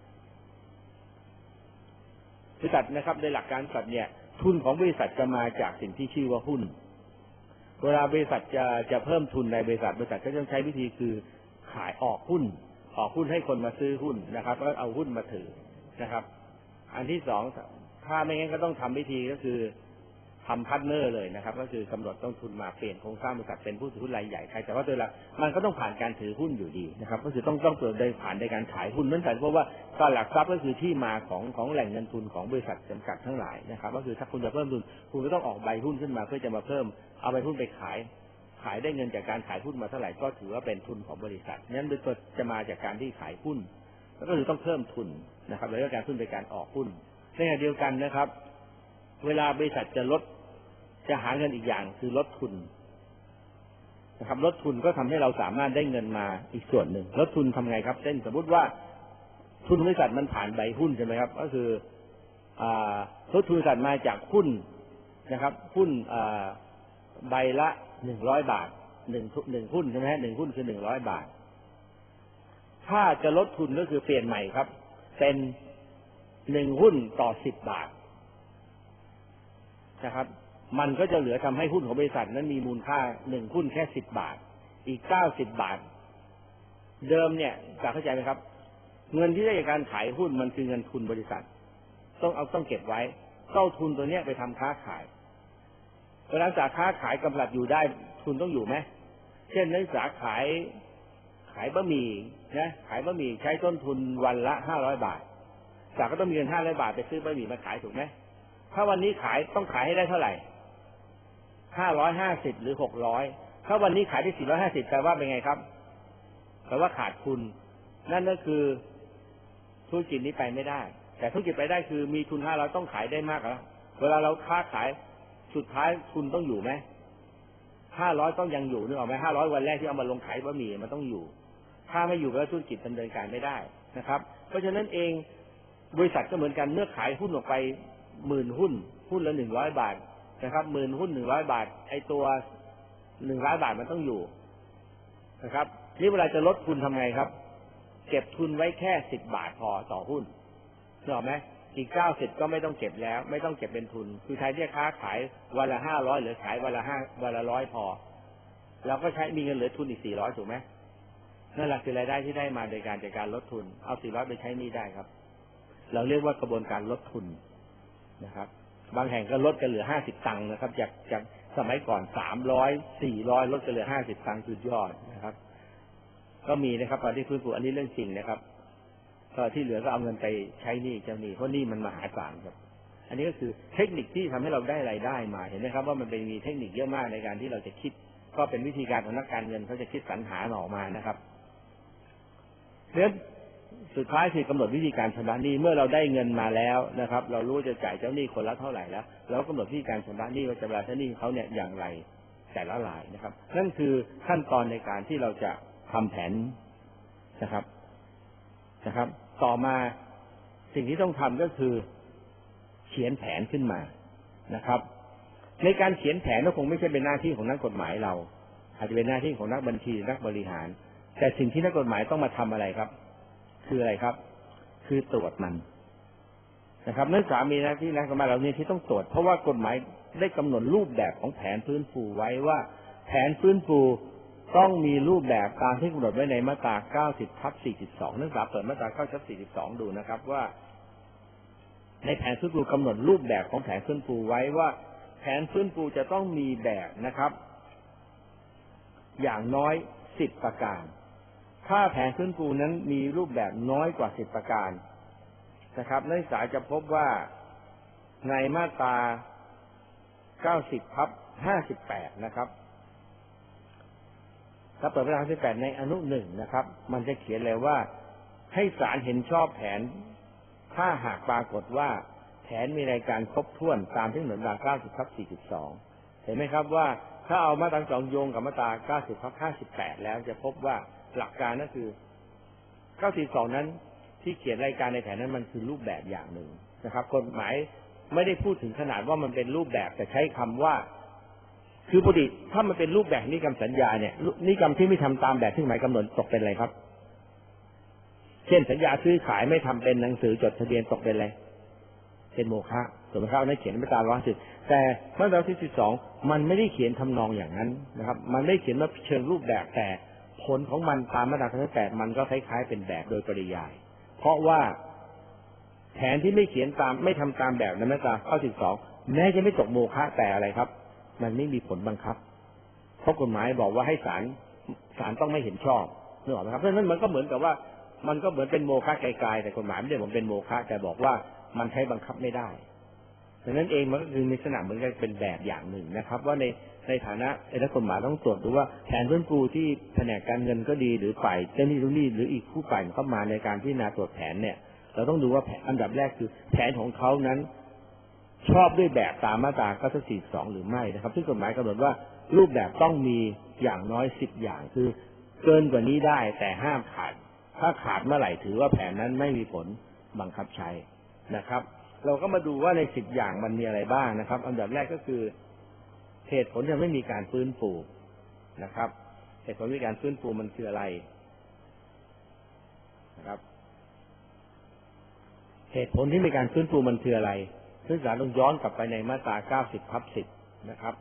บริษัทนะครับในหลักการบริษัทเนี่ยทุนของบริษัทจะมาจากสิ่งที่ชื่อว่าหุ้นเวลาบริษัทจะจะเพิ่มทุนในบริษัทบริษัทก็ต้องใช้วิธีคือขายออกหุ้นออกหุ้นให้คนมาซื้อหุ้นนะครับแล้วเอาหุ้นมาถือนะครับอันที่สองถ้าไม่งั้นก็ต้องทำวิธีก็คือทำพาร์ทเนอร์เลยนะครับก็คือกำหนดต้นทุนมาเปลี่ยนโครงสร้างบริษัทเป็นผู้ถือหุ้นรายใหญ่ใครแต่ว่าโดยหลักมันก็ต้องผ่านการถือหุ้นอยู่ดีนะครับก็คือต้องต้องเกิดโดยผ่านในการขายหุ้นนั่นหมายความว่าการหลักทรัพย์ก็คือที่มาของของแหล่งเงินทุนของบริษัทจำกัดทั้งหลายนะครับก็คือถ้าคุณจะเพิ่มทุนคุณก็ต้องออกใบหุ้นขึ้นมาเพื่อจะมาเพิ่มเอาใบหุ้นไปขายขายได้เงินจากการขายหุ้นมาเท่าไหร่ก็ถือว่าเป็นทุนของบริษัทนั้นโดยตัวจะมาจากการที่ขายหุ้นแล้วก็คือต้องเพิ่มทุนนะครับแล้วก็การหุ้นเป็นการออกหุ้นในขณะเดียวกันนะครับเวลาบริษัทจะลดจะหาเงินอีกอย่างคือลดทุนนะครับลดทุนก็ทำให้เราสามารถได้เงินมาอีกส่วนหนึ่งลดทุนทำไงครับเช่นสมมติว่าทุนบริษัทมันผ่านใบหุ้นใช่ไหมครับก็คือลดทุนบริษัทมาจากหุ้นนะครับหุ้นใบละหนึ่งร้อยบาทหนึ่งหนึ่งหุ้นใช่ไหมหนึ่งหุ้นคือหนึ่งร้อยบาทถ้าจะลดทุนก็คือเปลี่ยนใหม่ครับเป็นหนึ่งหุ้นต่อสิบบาทนะครับมันก็จะเหลือทำให้หุ้นของบริษัทนั้นมีมูลค่าหนึ่งหุ้นแค่สิบบาทอีกเก้าสิบบาทเดิมเนี่ยจะเข้าใจไหมครับเงินที่ได้จากการขายหุ้นมันคือเงินทุนบริษัทต้องเอาต้องเก็บไว้เข้าทุนตัวเนี้ยไปทำค้าขายเวลาจากค้าขายกำลังอยู่ได้ทุนต้องอยู่ไหมเช่นนักศึกษาขายขายบะหมี่นะขายบะหมี่ใช้ต้นทุนวันละห้าร้อยบาทจากก็ต้องมีเงินห้าร้อยบาทไปซื้อบะหมี่มาขายถูกไหมถ้าวันนี้ขายต้องขายให้ได้เท่าไหร่ห้าร้อยห้าสิบหรือหกร้อยถ้าวันนี้ขายได้สี่ร้อยห้าสิบแปลว่าเป็นไงครับแปลว่าขาดทุนนั่นก็คือธุรกิจนี้ไปไม่ได้แต่ธุรกิจไปได้คือมีทุนห้าร้อยต้องขายได้มากแล้วเวลาเราค้าขายสุดท้ายทุนต้องอยู่ไหมห้าร้อยต้องยังอยู่นึกออกไหมห้าร้อยวันแรกที่เอามาลงขายบะหมี่มันต้องอยู่ถ้าไม่อยู่แล้วธุรกิจดำเนินการไม่ได้นะครับเพราะฉะนั้นเองบริษัทก็เหมือนกันเมื่อขายหุ้นออกไปหมื่นหุ้นหุ้นละหนึ่งร้อยบาทนะครับหมื่นหุ้นหนึ่งร้อยบาทไอตัวหนึ่งร้อยบาทมันต้องอยู่นะครับนี่เวลาจะลดทุนทำไงครับเก็บทุนไว้แค่สิบบาทพอต่อหุ้นนึกออกไหมอีกเก้าสิบก็ไม่ต้องเก็บแล้วไม่ต้องเก็บเป็นทุนคือใครที่ค้าขายวันละห้าร้อยหรือขายวันละห้าวันละร้อยพอเราก็ใช้มีเงินเหลือทุนอีกสี่ร้อยถูกไหมนั่นแหละคือรายได้ที่ได้มาโดยการจากการลดทุนเอาสี่ร้อยไปใช้หนี้ได้ครับเราเรียกว่ากระบวนการลดทุนนะครับบางแห่งก็ลดกันเหลือห้าสิบตังค์นะครับจากจากสมัยก่อนสามร้อยสี่ร้อยลดกันเหลือห้าสิบตังค์สุดยอดนะครับก็มีนะครับตอนที่ฟื้นฟูอันนี้เรื่องจริงนะครับก็ที่เหลือก็เอาเงินไปใช้หนี้เจ้าหนี้เพราะหนี้มันมหาศาลครับอันนี้ก็คือเทคนิคที่ทำให้เราได้รายได้มาเห็นไหมครับว่ามันเป็นมีเทคนิคเยอะมากในการที่เราจะคิดก็เป็นวิธีการของนักการเงินเขาจะคิดสรรหาออกมานะครับเรื่องสุดท้ายคือกำหนดวิธีการชำระหนี้เมื่อเราได้เงินมาแล้วนะครับเรารู้จะจ่ายเจ้าหนี้คนละเท่าไหร่แล้วเรากำหนดวิธีการชำระหนี้ว่าจะชำระเจ้าหนี้เขาเนี่ยอย่างไรแต่ละรายนะครับนั่นคือขั้นตอนในการที่เราจะทำแผนนะครับนะครับต่อมาสิ่งที่ต้องทำก็คือเขียนแผนขึ้นมานะครับในการเขียนแผนก็คงไม่ใช่เป็นหน้าที่ของนักกฎหมายเราอาจจะเป็นหน้าที่ของนักบัญชีนักบริหารแต่สิ่งที่นักกฎหมายต้องมาทำอะไรครับคืออะไรครับคือตรวจมันนะครับนักศึกษามีหน้าที่นักกฎหมายเราเนี่ยที่ต้องตรวจเพราะว่ากฎหมายได้กำหนดรูปแบบของแผนฟื้นฟูไว้ว่าแผนฟื้นฟูต้องมีรูปแบบตามที่กำหนดไว้ในมาตราเก้าสิบทับสี่สิบสองนักศึกษาเปิดมาตราเก้าสิบทับสี่สิบสองดูนะครับว่าในแผนฟื้นฟูกำหนดรูปแบบของแผนฟื้นฟูไว้ว่าแผนฟื้นฟูจะต้องมีแบบนะครับอย่างน้อยสิบประการถ้าแผนฟื้นฟูนั้นมีรูปแบบน้อยกว่าสิบประการนะครับนักศึกษาจะพบว่าในมาตราเก้าสิบทับห้าสิบแปดนะครับถ้าเปิดมาตราห้าสิบแปดในอนุหนึ่งนะครับมันจะเขียนเลยว่าให้ศาลเห็นชอบแผนถ้าหากปรากฏว่าแผนมีรายการครบถ้วนตามที่กำหนดมาตราเก้าสิบทับสี่สิบสองเห็นไหมครับว่าถ้าเอามาตราสองโยงกับมาตราเก้าสิบทับห้าสิบแปดแล้วจะพบว่าหลักการก็คือเก้าสิบสองนั้นที่เขียนรายการในแผนนั้นมันคือรูปแบบอย่างหนึ่งนะครับกฎหมายไม่ได้พูดถึงขนาดว่ามันเป็นรูปแบบแต่ใช้คำว่าคือปกติถ้ามันเป็นรูปแบบนิกรรมสัญญาเนี่ยนิกรรมที่ไม่ทำตามแบบที่กฎหมายกำหนดตกเป็นอะไรครับเช่นสัญญาซื้อขายไม่ทำเป็นหนังสือจดทะเบียนตกเป็นอะไรเป็นโมฆะถูกไหมครับนั่นเขียนมาตราร้อยสิบแต่มาตราที่สิบสองมันไม่ได้เขียนทำนองอย่างนั้นนะครับมันไม่ได้เขียนว่าเชิงรูปแบบแต่ผลของมันตามมาตราที่แปดมันก็คล้ายๆเป็นแบบโดยปริยายเพราะว่าแผนที่ไม่เขียนตามไม่ทำตามแบบในมาตราข้อสิบสองแม้จะไม่ตกโมฆะแต่อะไรครับมันไม่มีผลบังคับเพราะกฎหมายบอกว่าให้ศาลศาลต้องไม่เห็นชอบนึกออกไหมครับเพราะฉะนั้นมันก็เหมือนกับว่ามันก็เหมือนเป็นโมฆะไกลๆแต่กฎหมายไม่ได้บอกเป็นโมฆะแต่บอกว่ามันใช้บังคับไม่ได้ดังนั้นเองมันก็คือในลักษณะเหมือนกับเป็นแบบอย่างหนึ่งนะครับว่าในในฐานะนักกฎหมายต้องตรวจดูว่าแผนฟื้นฟูที่แผนกการเงินก็ดีหรือฝ่ายเจ้าหนี้ลูกหนี้หรืออีกผู้ฝ่ายเข้ามาในการพิจารณาตรวจแผนเนี่ยเราต้องดูว่าอันดับแรกคือแผนของเขานั้นชอบด้วยแบบตามมาตราเก้าสิบสี่ สองหรือไม่นะครับซึ่งกฎหมายกำหนดว่ารูปแบบต้องมีอย่างน้อยสิบอย่างคือเกินกว่านี้ได้แต่ห้ามขาดถ้าขาดเมื่อไหร่ถือว่าแผนนั้นไม่มีผลบังคับใช้นะครับเราก็มาดูว่าในสิบอย่างมันมีอะไรบ้างนะครับอันดับแรกก็คือเหตุผลที่ไม่มีการฟื้นฟูนะครับเหตุผลที่การฟื้นฟูมันคืออะไรนะครับเหตุผลที่มีการฟื้นฟูมันคืออะไรซึ่งศาลต้องย้อนกลับไปในมาตราเก้าสิบทับสิบนะครับ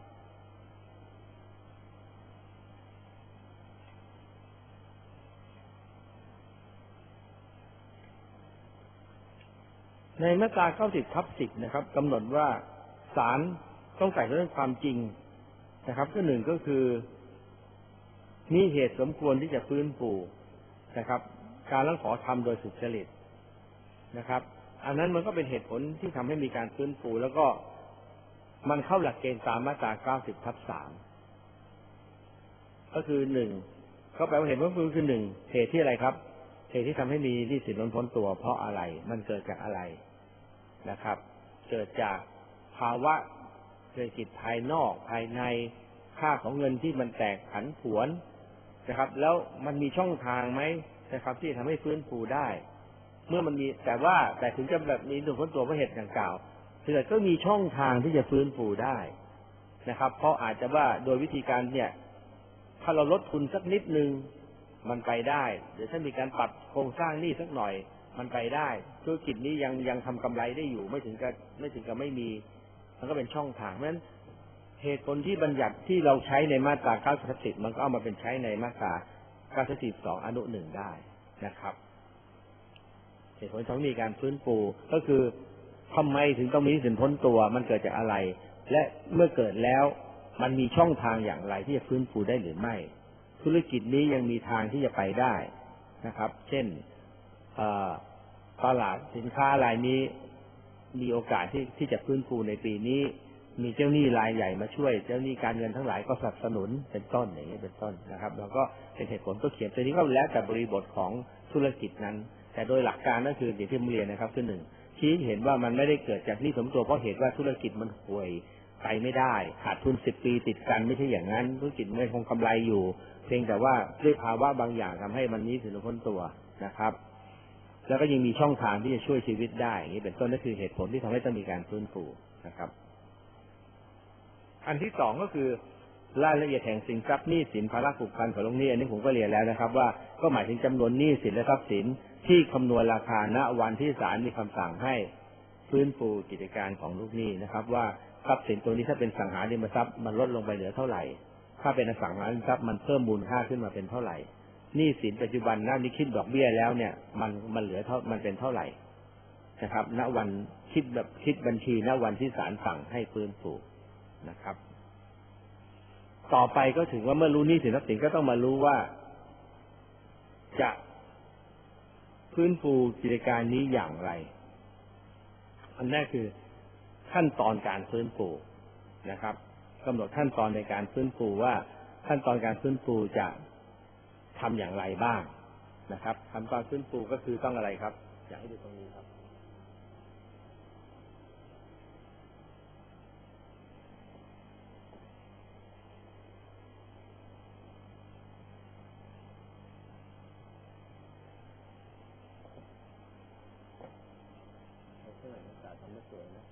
ในมาตราเก้าสิบทับสิบนะครับกำหนดว่าศาลต้องไต่เรื่องความจริงนะครับก็หนึ่งก็คือมีเหตุสมควรที่จะฟื้นฟูนะครับการร้องขอทำโดยสุจริตนะครับอันนั้นมันก็เป็นเหตุผลที่ทำให้มีการฟื้นฟูแล้วก็มันเข้าหลักเกณฑ์ตามมาตราเก้าสิบทับสามก็คือหนึ่งเขาแปลว่าเหตุฟื้นฟูคือหนึ่งเหตุที่อะไรครับเหตุที่ทำให้มีหนี้สินล้นพ้นตัวเพราะอะไรมันเกิดจากอะไรนะครับเกิดจากภาวะเศรษฐกิจภายนอกภายในค่าของเงินที่มันแตกผันผวนนะครับแล้วมันมีช่องทางไหมนะครับที่ทำให้ฟื้นฟูได้เมื่อมันมีแต่ว่าแต่ถึงจะแบบนี้หนึ่งพ้นตัวเพราะเหตุดังกล่าวเกิดก็มีช่องทางที่จะฟื้นฟูได้นะครับเพราะอาจจะว่าโดยวิธีการเนี่ยถ้าเราลดทุนสักนิดนึงมันไปได้หรือถ้ามีการปรับโครงสร้างหนี้สักหน่อยมันไปได้ธุรกิจนี้ยังยังทำกำไรได้อยู่ไม่ถึงกับไม่ถึงกับไม่มีมันก็เป็นช่องทางเพราะฉะนั้นเหตุผลที่บัญญัติที่เราใช้ในมาตราเก้าสิบมันก็เอามาเป็นใช้ในมาตราเก้าสิบสองอนุหนึ่งได้นะครับเหตุผลต้องมีการฟื้นฟูก็คือทำไมถึงต้องมีสินพ้นตัวมันเกิดจากอะไรและเมื่อเกิดแล้วมันมีช่องทางอย่างไรที่จะฟื้นฟูได้หรือไม่ธุรกิจนี้ยังมีทางที่จะไปได้นะครับเช่นตลาดสินค้ารายนี้มีโอกาสที่ที่จะฟื้นฟูในปีนี้มีเจ้าหนี้รายใหญ่มาช่วยเจ้าหนี้การเงินทั้งหลายก็สนับสนุนเป็นต้นอย่างนี้เป็นต้นนะครับแล้วก็เป็นเหตุผลก็เขียนตัวนี้ก็แล้วแต่บริบทของธุรกิจนั้นแต่โดยหลักการก็คืออย่างที่ผมเรียนนะครับคือหนึ่งชี้เห็นว่ามันไม่ได้เกิดจากหนี้สมตัวเพราะเหตุว่าธุรกิจมันห่วยไปไม่ได้ขาดทุนสิบปีติดกันไม่ใช่อย่างนั้นธุรกิจไม่คงกำไรอยู่เพียงแต่ว่าด้วยภาวะบางอย่างทำให้มันนี้ถึงพ้นตัวนะครับแล้วก็ยังมีช่องทางที่จะช่วยชีวิตได้อย่างนี้เป็นต้นนั่นคือเหตุผลที่ทำให้ต้องมีการฟื้นฟูนะครับอันที่สองก็คือรายละเอียดแห่งสินทรัพย์หนี้สินภาระผูกพันของลูกหนี้อันนี้ผมก็เรียนแล้วนะครับว่าก็หมายถึงจำนวนหนี้สินและทรัพย์สินที่คำนวณราคาณวันที่ศาลมีคำสั่งให้ฟื้นฟูกิจการของลูกหนี้นะครับว่าทรัพย์สินตัวนี้ถ้าเป็นสังหาริมทรัพย์มันลดลงไปเหลือเท่าไหร่ถ้าเป็นอสังหาริมทรัพย์มันเพิ่มมูลค่าขึ้นมาเป็นเท่าไหร่หนี้สินปัจจุบันณนี้คิดดอกเบี้ยแล้วเนี่ยมันมันเหลือเท่ามันเป็นเท่าไหร่นะครับณวันคิดแบบคิดบัญชีณวันที่ศาลสั่งให้ฟื้นฟูนะครับต่อไปก็ถึงว่าเมื่อรู้หนี้สินทรัพย์สินก็ต้องมารู้ว่าจะฟื้นฟูกิจการนี้อย่างไรอันแรกคือขั้นตอนการฟื้นฟูนะครับกำหนดขั้นตอนในการฟื้นฟูว่าขั้นตอนการฟื้นฟูจะทำอย่างไรบ้างนะครับขั้นตอนฟื้นฟูก็คือต้องอะไรครับอยากให้ดูตรงนี้ครับทำไม่สวยนะ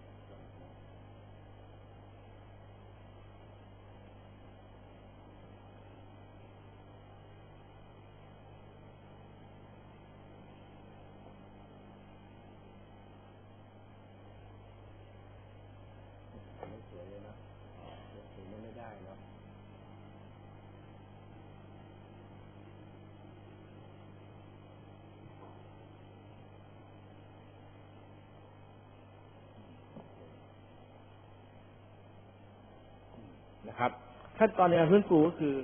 ไม่สวยเลยนะถือไม่ได้เนาะนะครับขั้นตอนในการฟื้นฟูก็คือ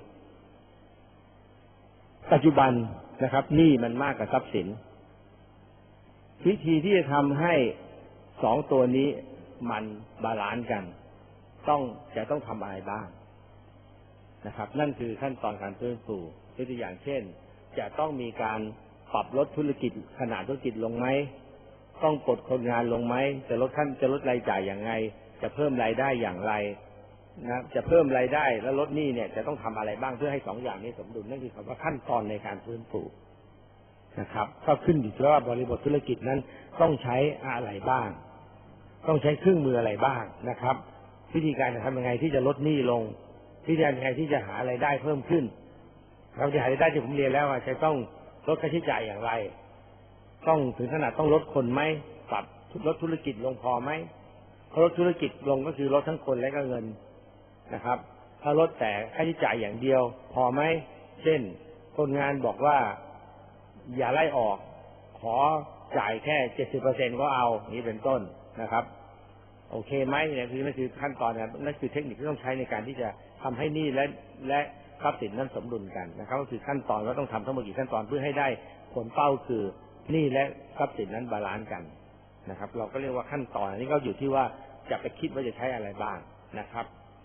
ปัจจุบันนะครับหนี้มันมากกว่าทรัพย์สินวิธีที่จะทำให้สองตัวนี้มันบาลานซ์กันต้องจะต้องทำอะไรบ้างนะครับนั่นคือขั้นตอนการฟื้นฟูตัวอย่างเช่นจะต้องมีการปรับลดธุรกิจขนาดธุรกิจลงไหมต้องปลดคนงานลงไหมจะลดขั้นจะลดรายจ่ายอย่างไรจะเพิ่มรายได้อย่างไรนะจะเพิ่มรายได้และลดหนี้เนี่ยจะต้องทำอะไรบ้างเพื่อให้สองอย่างนี้สมดุลนั่นคือคำว่าขั้นตอนในการฟื้นฟูนะครับก็ขึ้นอยู่ที่ว่าบริบทธุรกิจนั้นต้องใช้อะไรบ้างต้องใช้เครื่องมืออะไรบ้างนะครับวิธีการจะทำยังไงที่จะลดหนี้ลงวิธีการยังไงที่จะหารายได้เพิ่มขึ้นเราจะหารายได้ที่ผมเรียนแล้วว่าจะต้องลดค่าใช้จ่ายอย่างไรต้องถึงขนาดต้องลดคนไหมปรับลดธุรกิจลงพอไหมลดธุรกิจลงก็คือลดทั้งคนและก็เงินนะครับถ้าลดแต่ค่าใช้จ่ายอย่างเดียวพอไหมเช่นคนงานบอกว่าอย่าไล่ออกขอจ่ายแค่เจ็ดสิบเปอร์เซ็นต์ก็เอานี้เป็นต้นนะครับโอเคไหมเนี่ยคือนั่นคือขั้นตอนนะนั่นคือเทคนิคที่ต้องใช้ในการที่จะทำให้หนี้และและทรัพย์สินนั้นสมดุลกันนะครับก็คือขั้นตอนก็ต้องทำทั้งหมดกี่ขั้นตอนเพื่อให้ได้ผลเป้าคือหนี้และทรัพย์สินนั้นบาลานซ์กันนะครับเราก็เรียกว่าขั้นตอนอันนี้ก็อยู่ที่ว่าจะไปคิดว่าจะใช้อะไรบ้างนะครับ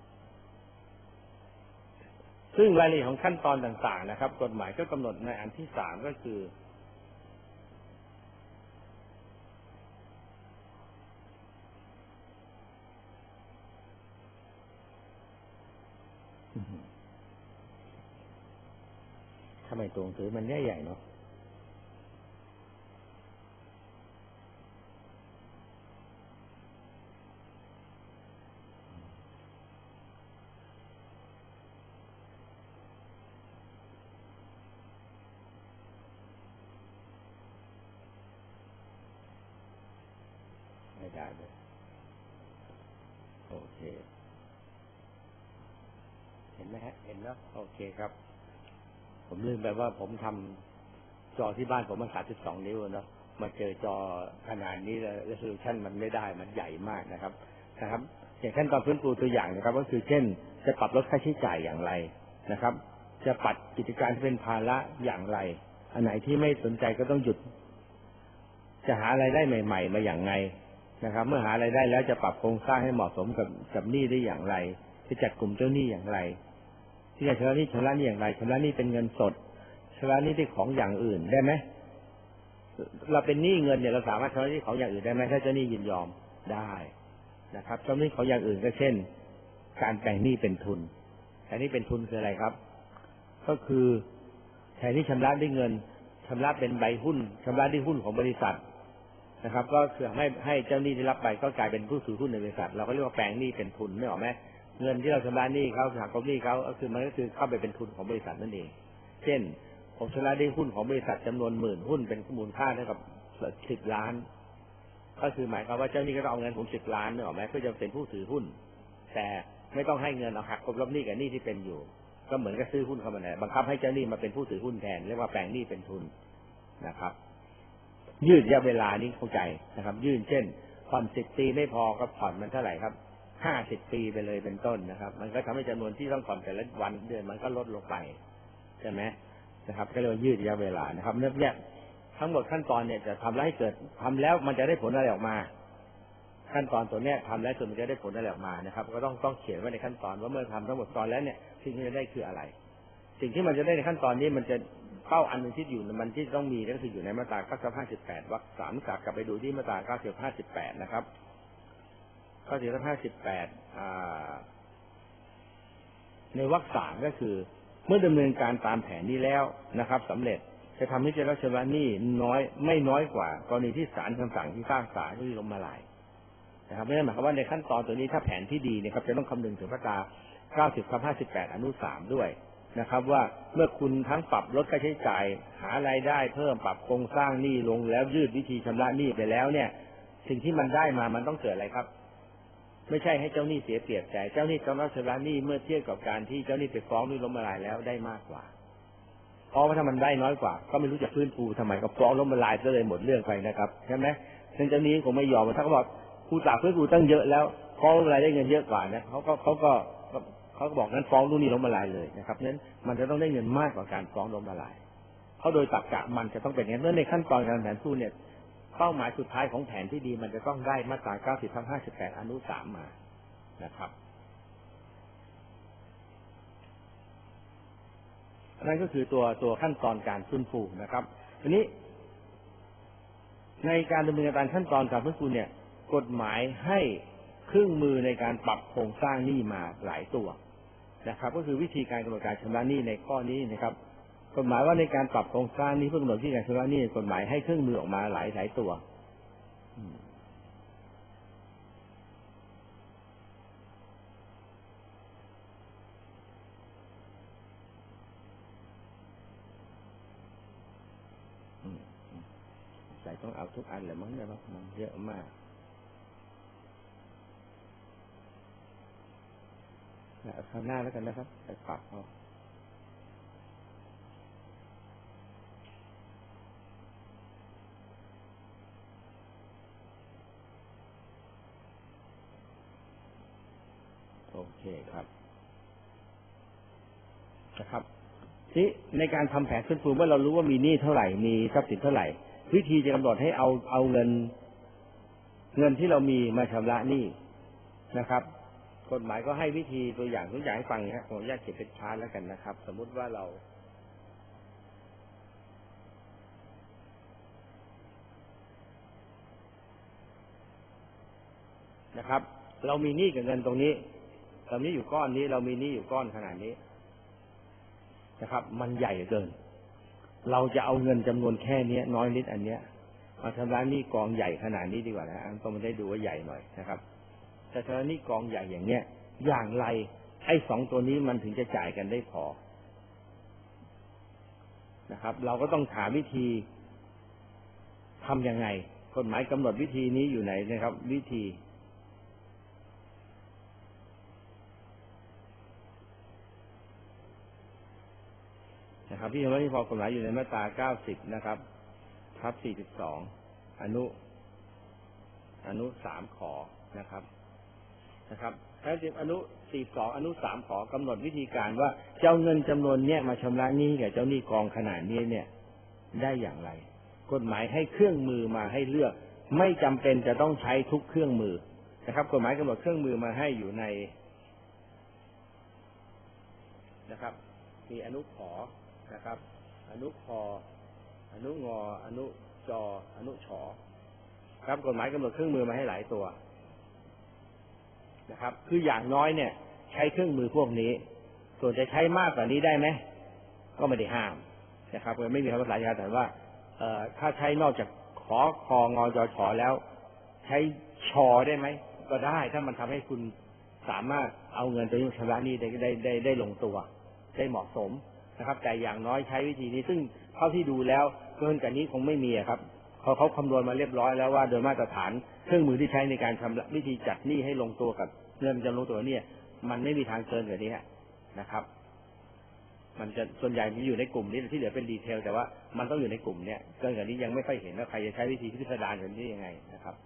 ซึ่งรายละเอียดของขั้นตอนต่างๆนะครับกฎหมายก็กำหนดในอันที่สามก็คือทำไมตัวหนังสือมันใหญ่ๆเนาะไม่ได้เลยโอเคเห็นไหมฮะเห็นแล้วโอเคครับผมลืมไปว่าผมทำจอที่บ้านผมมันสามสิบสองนิ้วเนาะมาเจอจอขนาดนี้แล้ว resolution มันไม่ได้มันใหญ่มากนะครับนะครับอย่างขั้นตอนฟื้นฟูตัวอย่างนะครับก็คือเช่นจะปรับลดค่าใช้จ่ายอย่างไรนะครับจะปัดกิจการที่เป็นภาระอย่างไรอันไหนที่ไม่สนใจก็ต้องหยุดจะหาอะไรได้ใหม่ๆมาอย่างไงนะครับเมื่อหารายได้แล้วจะปรับโครงสร้างให้เหมาะสมกับกับหนี้ได้อย่างไรจะจัดกลุ่มเจ้าหนี้อย่างไรที่จะชำระหนี้ชำระหนี้อย่างไรชำระหนี้เป็นเงินสดชำระหนี้ด้วยของอย่างอื่นได้ไหมเราเป็นหนี้เงินเนี่ยเราสามารถชำระหนี้ของอย่างอื่นได้ไหมถ้าเจ้าหนี้ยินยอมได้นะครับชำระหนี้ของอย่างอื่นก็เช่นการแปลงหนี้เป็นทุนแทนที่เป็นทุนคืออะไรครับก็คือแทนที่ชำระด้วยเงินชำระเป็นใบหุ้นชำระด้วยหุ้นของบริษัทนะครับก็คือให้ให้เจ้าหนี้ที่รับไปก็กลายเป็นผู้ถือหุ้นในบริษัทเราก็เรียกว่าแปลงหนี้เป็นทุนไม่หรอไหมเงินที่เราชำระหนี้เขาหักกบหนี้เขาก็คือมันก็คือเข้าไปเป็นทุนของบริษัทนั่นเองเช่นผมชำระด้วยหุ้นของบริษัทจำนวนหมื่นหุ้นเป็นมูลค่าเท่ากับสิบล้านก็คือหมายความว่าเจ้าหนี้ก็ต้องเอาเงินผมสิบล้านไม่หรอไหมเพื่อจะเป็นผู้ถือหุ้นแต่ไม่ต้องให้เงินเอาหักกบลบหนี้กับหนี้ที่เป็นอยู่ก็เหมือนกับซื้อหุ้นเข้ามาเนี่ยบังคับให้เจ้าหนี้มาเป็นผู้ถือหุ้นแทนเรียกว่าแปลงหนี้เป็นทุนนะครับยืดระยะเวลานี้เข้าใจนะครับยืดเช่นผ่อนสิบปีไม่พอก็ผ่อนมันเท่าไหร่ครับห้าสิบปีไปเลยเป็นต้นนะครับมันก็ทำให้จำนวนที่ต้องผ่อนแต่ละวันเดือนมันก็ลดลงไปใช่ไหมนะครับก็เรียกว่ายืดระยะเวลานะครับเนื่องจากทั้งหมดขั้นตอนเนี่ยจะทำแล้วให้เกิดทำแล้วมันจะได้ผลอะไรออกมาขั้นตอนตัวเนี้ยทำแล้วจนมันจะได้ผลอะไรออกมานะครับก็ต้องต้องเขียนไว้ในขั้นตอนว่าเมื่อทำทั้งหมดตอนแล้วเนี่ยสิ่งที่จะได้คืออะไรสิ่งที่มันจะได้ในขั้นตอนนี้มันจะเป้าอันหนึ่งที่อยู่มันที่ต้องมีก็คืออยู่ในมาตราเก้าสิบห้าสิบแปดวรรคสามกลับไปดูที่มาตราเก้าสิบห้าสิบแปดนะครับเก้าสิบห้าสิบแปดในวรรคสามก็คือเมื่อดำเนินการตามแผนนี้แล้วนะครับสำเร็จจะทำให้เจ้าชำระหนี้น้อยไม่น้อยกว่ากรณีที่ศาลคำสั่งที่พิพากษาที่ล้มละลายนะครับไม่ได้หมายความว่าในขั้นตอนตัวนี้ถ้าแผนที่ดีเนี่ยครับจะต้องคำนึงถึงมาตราเก้าสิบทับห้าสิบแปดอนุสามด้วยนะครับว่าเมื่อคุณทั้งปรับลดค่าใช้จ่ายหารายได้เพิ่มปรับโครงสร้างหนี้ลงแล้วยืดวิธีชำระหนี้ไปแล้วเนี่ยสิ่งที่มันได้มามันต้องเกิดอะไรครับไม่ใช่ให้เจ้าหนี้เสียเปรียบใจเจ้าหนี้ต้องรับชำระหนี้เมื่อเทียบกับการที่เจ้าหนี้ไปฟ้องหนี้ล้มละลายแล้วได้มากกว่าเพราะว่าถ้ามันได้น้อยกว่าก็ไม่รู้จะฟื้นฟูทำไมก็ฟ้องล้มละลายก็เลยหมดเรื่องไปนะครับใช่ไหมซึ่งเจ้าหนี้คงไม่ยอมถ้าเขาบอกผู้จ่ายฟื้นฟูตั้งเยอะแล้วฟ้องล้มละลายได้เงินเยอะกว่านะเขาก็เขาก็เขาก็บอกนั้นฟ้องลูกหนี้ล้มละลายเลยนะครับนั้นมันจะต้องได้เงินมากกว่าการฟ้องล้มละลายเขาโดยตรรกะมันจะต้องเป็นอย่างนั้นเมื่อในขั้นตอนการแผนสู้เนี่ยเป้าหมายสุดท้ายของแผนที่ดีมันจะต้องได้มาตราเก้าสิบทับห้าสิบแปดอนุสามมานะครับนั่นก็คือตัวตัวขั้นตอนการฟื้นฟูนะครับทีนี้ในการดำเนินการขั้นตอนการฟื้นฟูเนี่ยกฎหมายให้เครื่องมือในการปรับโครงสร้างหนี้มาหลายตัวนะครับก็คือวิธีการกำหนดการชำระหนี้ในข้อนี้นะครับกฎหมายว่าในการปรับโครงสร้างหนี้เพื่อกำหนดวิธีการชำระหนี้กฎหมายให้เครื่องมือออกมาหลายหลายตัวใส่ต้องเอาทุกอันเลยมั้งเนี่ยมันเยอะมากเอาข้างหน้าแล้วกันนะครับไปปรับเอาโอเคครับนะครับที่ในการทำแผนฟื้นฟูเมื่อเรารู้ว่ามีหนี้เท่าไหร่มีทรัพย์สินเท่าไหร่วิธีจะกำหนดให้เอาเอาเงินเงินที่เรามีมาชำระหนี้นะครับกฎหมายก็ให้วิธีตัวอย่างตัวอย่างให้ฟังนะครับขออนุญาตเขียนเป็นชาร์ตแล้วกันนะครับสมมุติว่าเรานะครับเรามีหนี้กับเงินตรงนี้เรามีอยู่ก้อนนี้เรามีหนี้อยู่ก้อนขนาดนี้นะครับมันใหญ่เกินเราจะเอาเงินจำนวนแค่นี้น้อยนิดอันเนี้ยมาชำระหนี้กองใหญ่ขนาดนี้ดีกว่านะต้องมาได้ดูว่าใหญ่หน่อยนะครับแต่ชำระหนี้กองใหญ่อย่างเนี้ยอย่างไรไอ้สองตัวนี้มันถึงจะจ่ายกันได้พอนะครับเราก็ต้องหาวิธีทำยังไงกฎหมายกำหนดวิธีนี้อยู่ไหนนะครับวิธีนะครับที่ชำระหนี้พอกฎหมายอยู่ในมาตราเก้าสิบนะครับทับสี่สิบสองอนุอนุสามขอนะครับนะครับแล้วอนุสี่สิบสองอนุสามขอกำหนดวิธีการว่าเจ้าเงินจำนวนเนี้ยมาชำระหนี้กับเจ้าหนี้กองขนาดนี้เนี่ยได้อย่างไรกฎหมายให้เครื่องมือมาให้เลือกไม่จำเป็นจะต้องใช้ทุกเครื่องมือนะครับกฎหมายกำหนดเครื่องมือมาให้อยู่ในนะครับมีอนุขอนะครับอนุคออนุงออนุจออนุฉอครับกฎหมายกำหนดเครื่องมือมาให้หลายตัวนะครับคืออย่างน้อยเนี่ยใช้เครื่องมือพวกนี้ส่วนจะใช้มากกว่านี้ได้ไหมก็ไม่ได้ห้ามนะครับไม่มีคำภาษาชาแต่ว่าเอ่อถ้าใช้นอกจากขอคองอจอฉอแล้วใช้ชอได้ไหมก็ได้ถ้ามันทำให้คุณสามารถเอาเงินตัวนี้ชำระหนี้ได้ได้ได้ได้ลงตัวได้เหมาะสมนะครับแต่อย่างน้อยใช้วิธีนี้ซึ่งเท่าที่ดูแล้วเกินกว่านี้คงไม่มีครับเขาเขาคำนวณมาเรียบร้อยแล้วว่าโดยมาตรฐานเครื่องมือที่ใช้ในการชำระวิธีจัดหนี้ให้ลงตัวกับเงินจำลงตัวเนี่ยมันไม่มีทางเกินกว่านี้นะครับมันจะส่วนใหญ่มันอยู่ในกลุ่มนี้ที่เหลือเป็นดีเทลแต่ว่ามันต้องอยู่ในกลุ่มเนี้ยเกินกว่านี้ยังไม่ค่อยเห็นว่าใครจะใช้วิธีพิสดารแบบนี้ยังไงนะครับ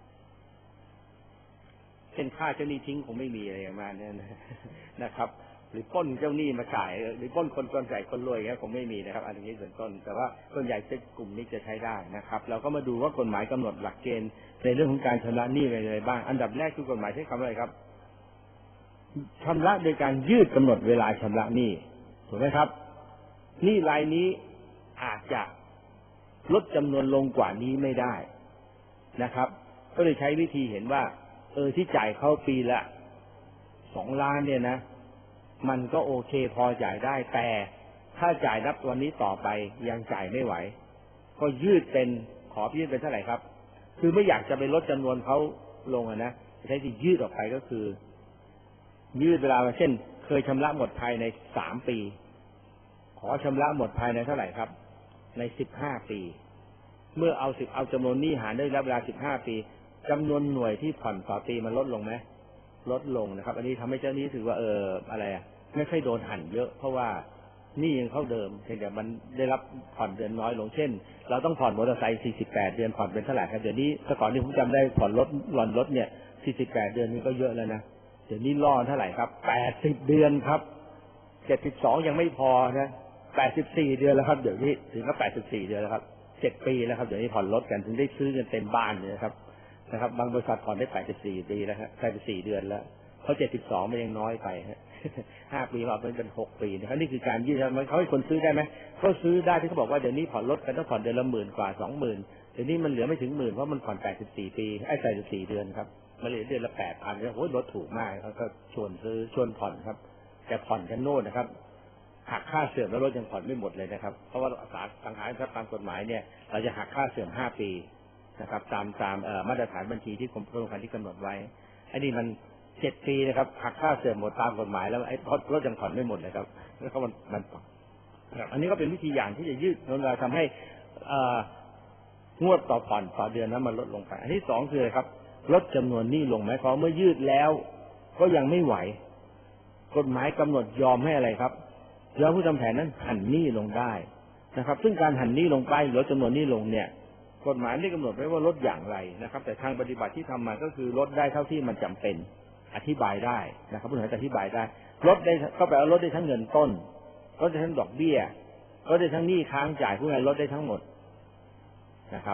เช่นค่าเจ้าหนี้ทิ้งคงไม่มีอะไรอย่างนั้นนะครับหรือปล้นเจ้าหนี้มาจ่ายหรือปล้นคนจนจ่ายคนรวยครับคงไม่มีนะครับอันนี้ส่วนต้นแต่ว่าส่วนใหญ่จะกลุ่มนี้จะใช้ได้นะครับเราก็มาดูว่ากฎหมายกำหนดหลักเกณฑ์ในเรื่องของการชำระหนี้อะไรบ้างอันดับแรกคือกฎหมายใช้คำอะไรครับชำระโดยการยืดกำหนดเวลาชำระหนี้ถูกไหมครับหนี้รายนี้อาจจะลดจำนวนลงกว่านี้ไม่ได้นะครับก็เลยใช้วิธีเห็นว่าเออที่จ่ายเขาปีละสองล้านเนี่ยนะมันก็โอเคพอจ่ายได้แต่ถ้าจ่ายนับวันนี้ต่อไปยังจ่ายไม่ไหวก็ยืดเป็นขอยืดเป็นเท่าไหร่ครับคือไม่อยากจะไปลดจำนวนเขาลงนะใช้ที่ยืดออกไปก็คือยืดเวลาเช่นเคยชำระหมดภายในสามปีขอชำระหมดภายในเท่าไหร่ครับในสิบห้าปีเมื่อเอาสิบเอาจำนวนหนี้หารด้วยระยะเวลาสิบห้าปีจำนวนหน่วยที่ผ่อนต่อปีมันลดลงไหมลดลงนะครับอันนี้ทำให้เจ้าหนี้ถือว่าเอออะไรอ่ะไม่ค่อยโดนหั่นเยอะเพราะว่าหนี้ยังเท่าเดิมเพียงแต่มันได้รับผ่อนเดือนน้อยลงเช่นเราต้องผ่อนมอเตอร์ไซค์สี่สิบแปดเดือนผ่อนเป็นเท่าไหร่ครับเดี๋ยวนี้แต่ก่อนที่ผมจำได้ผ่อนรถหล่อนรถเนี่ยสี่สิบแปดเดือนนี่ก็เยอะแล้วนะเดี๋ยวนี้ล่อเท่าไหร่ครับแปดสิบเดือนครับเจ็ดสิบสองยังไม่พอนะแปดสิบสี่เดือนแล้วครับเดี๋ยวนี้ถึงก็แปดสิบสี่เดือนแล้วครับเจ็ดปีแล้วครับเดี๋ยวนี้ผ่อนรถกันถึงได้ซื้อกันเต็มบ้านเลยครับนะครับบางบริษัทผ่อนได้แปดสิบสี่ปีแล้วครับแปดสิบสี่เดือนแล้วเขาเจ็ดสิบสองมันยังน้อยไปฮะห้าปีเราเป็นเป็นหกปีนะครับนี่คือการยืดมันเขาให้คนซื้อได้ไหมเขาซื้อได้ที่เขาบอกว่าเดี๋ยวนี้ผ่อนรถกันต้องผ่อนเดือนละหมื่นกว่าสองหมื่นเดี๋ยวนี้มันเหลือไม่ถึงหมื่นเพราะมันผ่อนแปดสิบสี่ปีไอ้แปดสิบสี่เดือนครับมันเหลือเดือนละแปดพันโอ้โหรถถูกมากเขาก็ชวนซื้อชวนผ่อนครับแต่ผ่อนกันโน่นนะครับหักค่าเสื่อมแล้วรถยังผ่อนไม่หมดเลยนะครับเพราะว่าสังหารทรัพย์ตามกฎหมายเนี่ยเราจะหักค่าเสื่อมห้าปีนะครับตามตามมาตรฐานบัญชีที่กรมธนาคารที่กำหนดไว้อันนี้มันเจ็ดปีนะครับหักค่าเสื่อมหมดตามกฎหมายแล้วไอ้รถยังผ่อนไม่หมดเลยครับแล้วก็มันมันอันนี้ก็เป็นวิธีอย่างที่จะยืดเวลาทำให้งวดต่อผ่อนต่อเดือนนั้นมันลดลงไปอันที่สองคืออะไรครับลดจำนวนหนี้ลงไหมเพราะเมื่อยืดแล้วก็ยังไม่ไหวกฎหมายกำหนดยอมให้อะไรครับยอมผู้ทำแผนนั้นหั่นหนี้ลงได้นะครับซึ่งการหั่นหนี้ลงไปลดจำนวนหนี้ลงเนี่ยกฎหมายไม่กำหนดไว้ว่าลดอย่างไรนะครับแต่ทางปฏิบัติที่ทำมาก็คือลดได้เท่าที่มันจำเป็นอธิบายได้นะครับผู้บริหารอธิบายได้ลดได้ก็แปลว่าลดได้ทั้งเงินต้นลดได้ทั้งดอกเบี้ยลดได้ทั้งหนี้ค้างจ่ายผู้บริหารลดได้ทั้งหมดนะครับ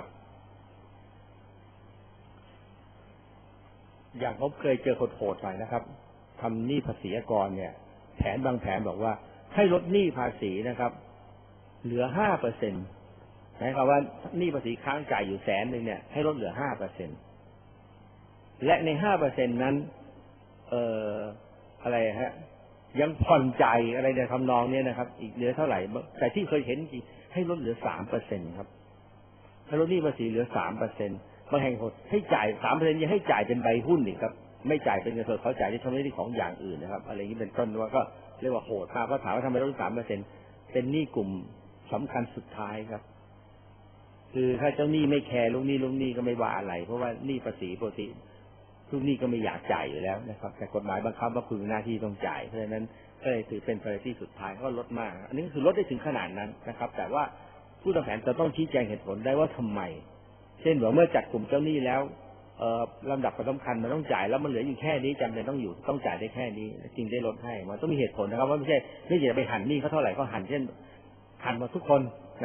อย่างผมเคยเจอโหดๆหน่อยนะครับทำหนี้ภาษีอากรเนี่ยแผนบางแผนบอกว่าให้ลดหนี้ภาษีนะครับเหลือห้าเปอร์เซ็นต์หมายความว่าหนี้ภาษีค้างจ่ายอยู่แสนหนึ่งเนี่ยให้ลดเหลือห้าเปอร์เซ็นต์และในห้าเปอร์เซ็นต์นั้นเอ่ออะไรฮะยังผ่อนจ่ายอะไรในทำนองนี้นะครับอีกเหลือเท่าไหร่แต่ที่เคยเห็นจริงให้ลดเหลือสามเปอร์เซ็นต์ครับให้ลดหนี้ภาษีเหลือสามเปอร์เซ็นต์บางแห่งหดให้จ่ายสามเปอร์เซ็นต์ยังให้จ่ายเป็นใบหุ้นอีกครับไม่จ่ายเป็นเงินสดเขาจ่ายที่ทำหน้าที่ของอย่างอื่นนะครับอะไรอย่างนี้เป็นต้นว่าก็เรียกว่าโหดมากเพราะถามว่าทำไมลดสามเปอร์เซ็นต์เป็นหนี้กลุ่มสำคัญสุดท้ายครับคือถ้าเจ้าหนี้ไม่แคร์ลูกหนี้ลูกหนี้ก็ไม่ว่าอะไรเพราะว่าหนี้ภาษีปกติลูกหนี้ก็ไม่อยากจ่ายอยู่แล้วนะครับแต่กฎหมายบังคับว่าคุณมีหน้าที่ต้องจ่ายเพราะฉะนั้นก็เลยถือเป็นpriorityสุดท้ายก็ลดมากอันนี้คือลดได้ถึงขนาดนั้นนะครับแต่ว่าผู้ทำแผนจะต้องชี้แจงเหตุผลได้ว่าทำไมเช่นว่าเมื่อจัดกลุ่มเจ้าหนี้แล้วเอ่อลำดับความสำคัญมันต้องจ่ายแล้วมันเหลืออยู่แค่นี้จำเป็นต้องอยู่ต้องจ่ายได้แค่นี้จริงได้ลดให้มันต้องมีเหตุผลนะครับว่าไม่ใช่ไม่ใช่ไปหั่นหนี้เขาเท่าไหร่ก็หั่นเช่นหั่นหมดทุกคนนะครับ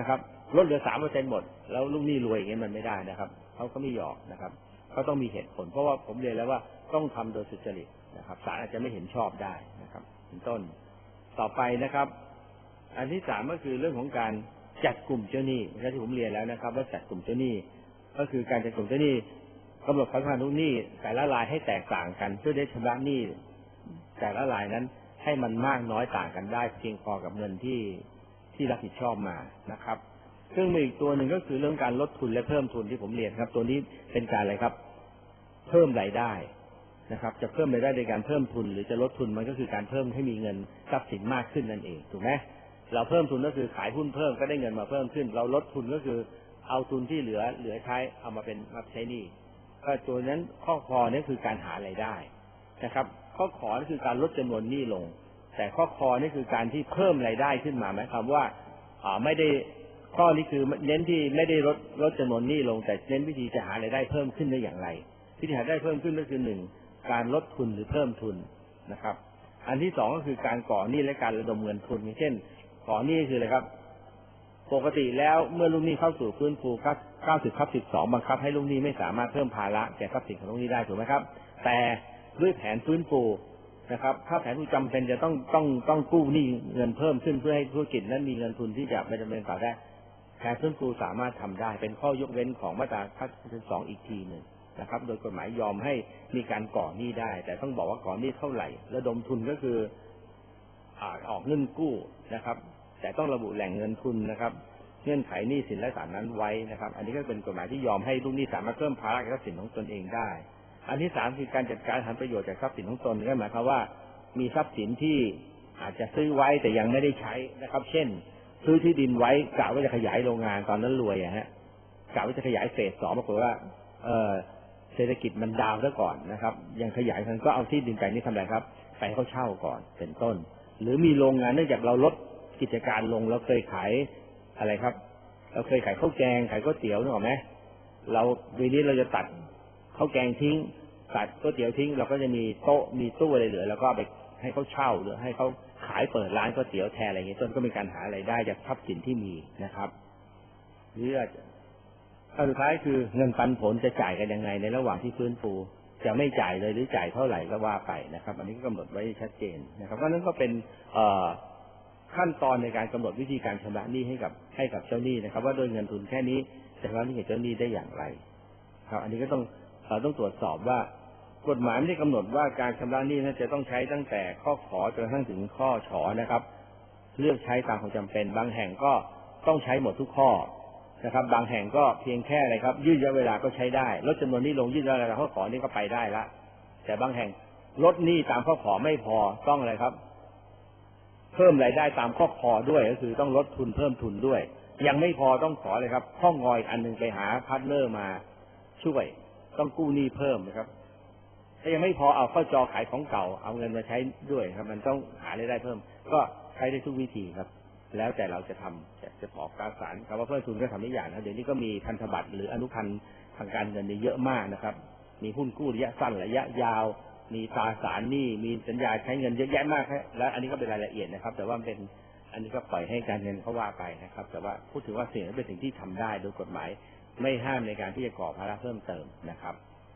ลดเหลือสามเปอร์เซ็นต์หมดแล้วลูกหนี้รวยอย่างเงี้ยมันไม่ได้นะครับเขาก็ไม่ยอมนะครับเขาต้องมีเหตุผลเพราะว่าผมเรียนแล้วว่าต้องทำโดยสุจริตนะครับศาลอาจจะไม่เห็นชอบได้นะครับเป็นต้นต่อไปนะครับอันที่สามก็คือเรื่องของการจัดกลุ่มเจ้าหนี้ที่ผมเรียนแล้วนะครับว่าจัดกลุ่มเจ้าหนี้ก็คือการจัดกลุ่มเจ้าหนี้กำหนดความสำคัญลูกหนี้แต่ละรายให้แตกต่างกันเพื่อได้ชำระหนี้แต่ละรายนั้นให้มันมากน้อยต่างกันได้เพียงพอกับเงินที่ที่รับผิดชอบมานะครับซึ่งมีอีกตัวหนึ่งก็คือเรื่องการลดทุนและเพิ่มทุนที่ผมเรียนครับตัวนี้เป็นการอะไรครับเพิ่มรายได้นะครับจะเพิ่มรายได้โดยการเพิ่มทุนหรือจะลดทุนมันก็คือการเพิ่มให้มีเงินทรัพย์สินมากขึ้นนั่นเองถูกไหมเราเพิ่มทุนก็คือขายหุ้นเพิ่มก็ได้เงินมาเพิ่มขึ้นเราลดทุนก็คือเอาทุนที่เหลือเหลือใช้เอามาเป็นมาใช้หนี้ก็ตัวนั้นข้อคอนี่คือการหารายได้นะครับข้อขอนี่คือการลดจำนวนหนี้ลงแต่ข้อคอนี่คือการที่เพิ่มรายได้ขึ้นมาหมายความว่าอ่าไม่ได้ข้อนี้คือเน้นที่ไม่ได้ลดลดจำนวนหนี้ลงแต่เน้นวิธีจะหารายได้เพิ่มขึ้นได้อย่างไรวิธีหารายได้เพิ่มขึ้นก็คือหนึ่งการลดทุนหรือเพิ่มทุนนะครับอันที่สองก็คือการก่อหนี้และการระดมเงินทุนอย่างเช่นก่อหนี้คืออะไรครับปกติแล้วเมื่อลูกหนี้เข้าสู่ฟื้นฟูครับเก้าสิบทับสิบสองบังคับให้ลูกหนี้ไม่สามารถเพิ่มภาระแก่ทรัพย์สินของลูกหนี้ได้ถูกไหมครับแต่ด้วยแผนฟื้นฟูนะครับถ้าแผนที่จำเป็นจะต้องต้องต้องกู้หนี้เงินเพิ่มขึ้นเพื่อให้ธุรกิจนั้นมีเงินทุนที่จะไปดำเนินต่อได้แผนฟื้นฟูสามารถทำได้เป็นข้อยกเว้นของมาตราสองอีกทีหนึ่งนะครับโดยกฎหมายยอมให้มีการก่อหนี้ได้แต่ต้องบอกว่าก่อหนี้เท่าไหร่ระดมทุนก็คือออกเงินกู้นะครับแต่ต้องระบุแหล่งเงินทุนนะครับเงื่อนไขหนี้สินและสารนั้นไว้นะครับอันนี้ก็เป็นกฎหมายที่ยอมให้ลูกหนี้สามารถเพิ่มภาระทรัพย์สินของตนเองได้อันที่สามคือการจัดการหาประโยชน์จากทรัพย์สินของตนก็หมายความว่ามีทรัพย์สินที่อาจจะซื้อไว้แต่ยังไม่ได้ใช้นะครับเช่นซื้อที่ดินไว้กะว่าจะขยายโรงงานตอนนั้นรวยอะฮะกะว่าจะขยายเฟสสองปรากฏว่าเออเศรษฐกิจมันดาวซะก่อนนะครับยังขยายมันก็เอาที่ดินไปนี่ทำอะไรครับไปให้เขาเช่าก่อนเป็นต้นหรือมีโรงงานเนื่องจากเราลดกิจการลงเราเคยขายอะไรครับเราเคยขายข้าวแกงขายก๋วยเตี๋ยวนึกออกไหมเราวันนี้เราจะตัดข้าวแกงทิ้งตัดก๋วยเตี๋ยวทิ้งเราก็จะมีโต๊ะมีตู้อะไรเหลือแล้วก็ไปให้เขาเช่าหรือให้เขาขายเปิดร้านก๋วยเตี๋ยวแทนอะไรอย่างเงี้ยต้นก็มีการหาอะไรได้จากทรัพย์สินที่มีนะครับหรืออันสุดท้ายคือเงินปันผลจะจ่ายกันยังไงในระหว่างที่ฟื้นฟูจะไม่จ่ายเลยหรือจ่ายเท่าไหร่ก็ว่าไปนะครับอันนี้ก็กำหนดไว้ชัดเจนนะครับเพราะนั้นก็เป็นขั้นตอนในการกำหนดวิธีการชำระหนี้ให้กับให้กับเจ้าหนี้นะครับว่าโดยเงินทุนแค่นี้จะชำระหนี้กับเจ้าหนี้ได้อย่างไรครับอันนี้ก็ต้องเราต้องตรวจสอบว่ากฎหมายไม่ได้กำหนดว่าการชำระหนี้นั้นจะต้องใช้ตั้งแต่ข้อขอจนกระทั่งถึงข้อฉอนะครับเลือกใช้ตามความจำเป็นบางแห่งก็ต้องใช้หมดทุกข้อนะครับบางแห่งก็เพียงแค่อะไรครับยืดระยะเวลาก็ใช้ได้ลดจำนวนหนี้ลงยืดระยะเวลาข้อขอนี่ก็ไปได้ละแต่บางแห่งลดหนี้ตามข้อขอไม่พอต้องอะไรครับเพิ่มรายได้ตามข้อขอด้วยก็คือต้องลดทุนเพิ่มทุนด้วยยังไม่พอต้องขอเลยครับข้องอยอันนึงไปหาพาร์ทเนอร์มาช่วยต้องกู้หนี้เพิ่มนะครับถ้ายังไม่พอเอาเข้าจอขายของเก่าเอาเงินมาใช้ด้วยครับมันต้องหารายได้เพิ่มก็ใช้ได้ทุกวิธีครับแล้วแต่เราจะทำจะจะออกตราสารคำว่าเพิ่มทุนก็ทำได้อย่างนะเดี๋ยวนี้ก็มีพันธบัตรหรืออนุพันธ์ทางการเงินเยอะมากนะครับมีหุ้นกู้ระยะสั้นระยะยาวมีตราสารหนี้มีสัญญาใช้เงินเยอะแยะมากและอันนี้ก็เป็นรายละเอียดนะครับแต่ว่าเป็นอันนี้ก็ปล่อยให้การเงินเขาว่าไปนะครับแต่ว่าพูดถึงว่าสิ่งนั้นเป็นสิ่งที่ทำได้โดยกฎหมายไม่ห้ามในการที่จะก่อภาระเพิ่มเติมนะครับ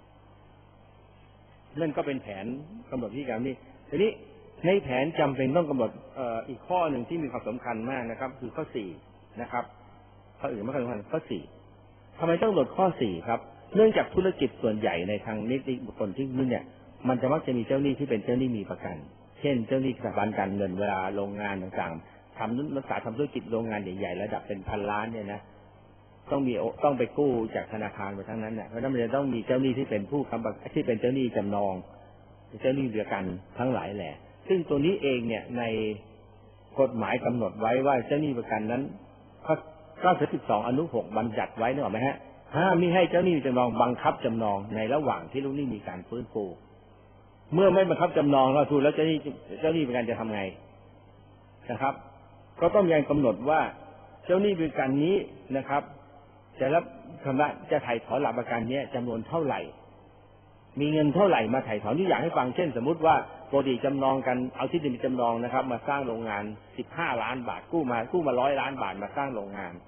นั่นก็เป็นแผนกำหนดวิธีการนี้ทีนี้ในแผนจำเป็นต้องกำหนดอีกข้อหนึ่งที่มีความสำคัญมากนะครับคือข้อสี่นะครับข้ออื่นไม่ค่อยสำคัญข้อสี่ทำไมต้องกำหนดข้อสี่ครับเนื่องจากธุรกิจส่วนใหญ่ในทางนิติบุคคลที่นี่เนี่ยมันจะมักจะมีเจ้าหนี้ที่เป็นเจ้าหนี้มีประกันเช่นเจ้าหนี้สถาบันการเงินเวลาโรงงานต่างๆทำนักศึกษาทำธุรกิจโรงงานใหญ่ๆระดับเป็นพันล้านเนี่ยนะต้องมีต้องไปกู้จากธนาคารไปทั้งนั้นเนี่ยเพราะฉะนั้นมันจะต้องมีเจ้าหนี้ที่เป็นผู้ค้ำที่เป็นเจ้าหนี้จำนองเจ้าหนี้ประกันทั้งหลายแหละซึ่งตัวนี้เองเนี่ยในกฎหมายกำหนดไว้ว่าเจ้าหนี้ประกันนั้นข้อเก้าสิบสองอนุหกบัญญัติไว้นึกออกไหมฮะห้ามมิให้เจ้าหนี้จำนองบังคับจำนองในระหว่างที่ลูกหนี้มีการฟื้นฟูเมื่อไม่บังคับจำนองแล้วทุนแล้วเจ้าหนี้เจ้าหนี้ประกันจะทำไงนะครับก็ต้องยังกำหนดว่าเจ้าหนี้ประกันนี้นะครับจะรับชำระจะไถ่ถอนหลักประกันนี้จำนวนเท่าไหร่มีเงินเท่าไหร่มาไถ่ถอนที่อยากให้ฟังเช่นสมมุติว่าปกติจำนองกันเอาที่ดินไปจำนองนะครับมาสร้างโรงงานสิบห้าล้านบาทกู้มากู้มาร้อยล้านบาทมาสร้างโรงงาน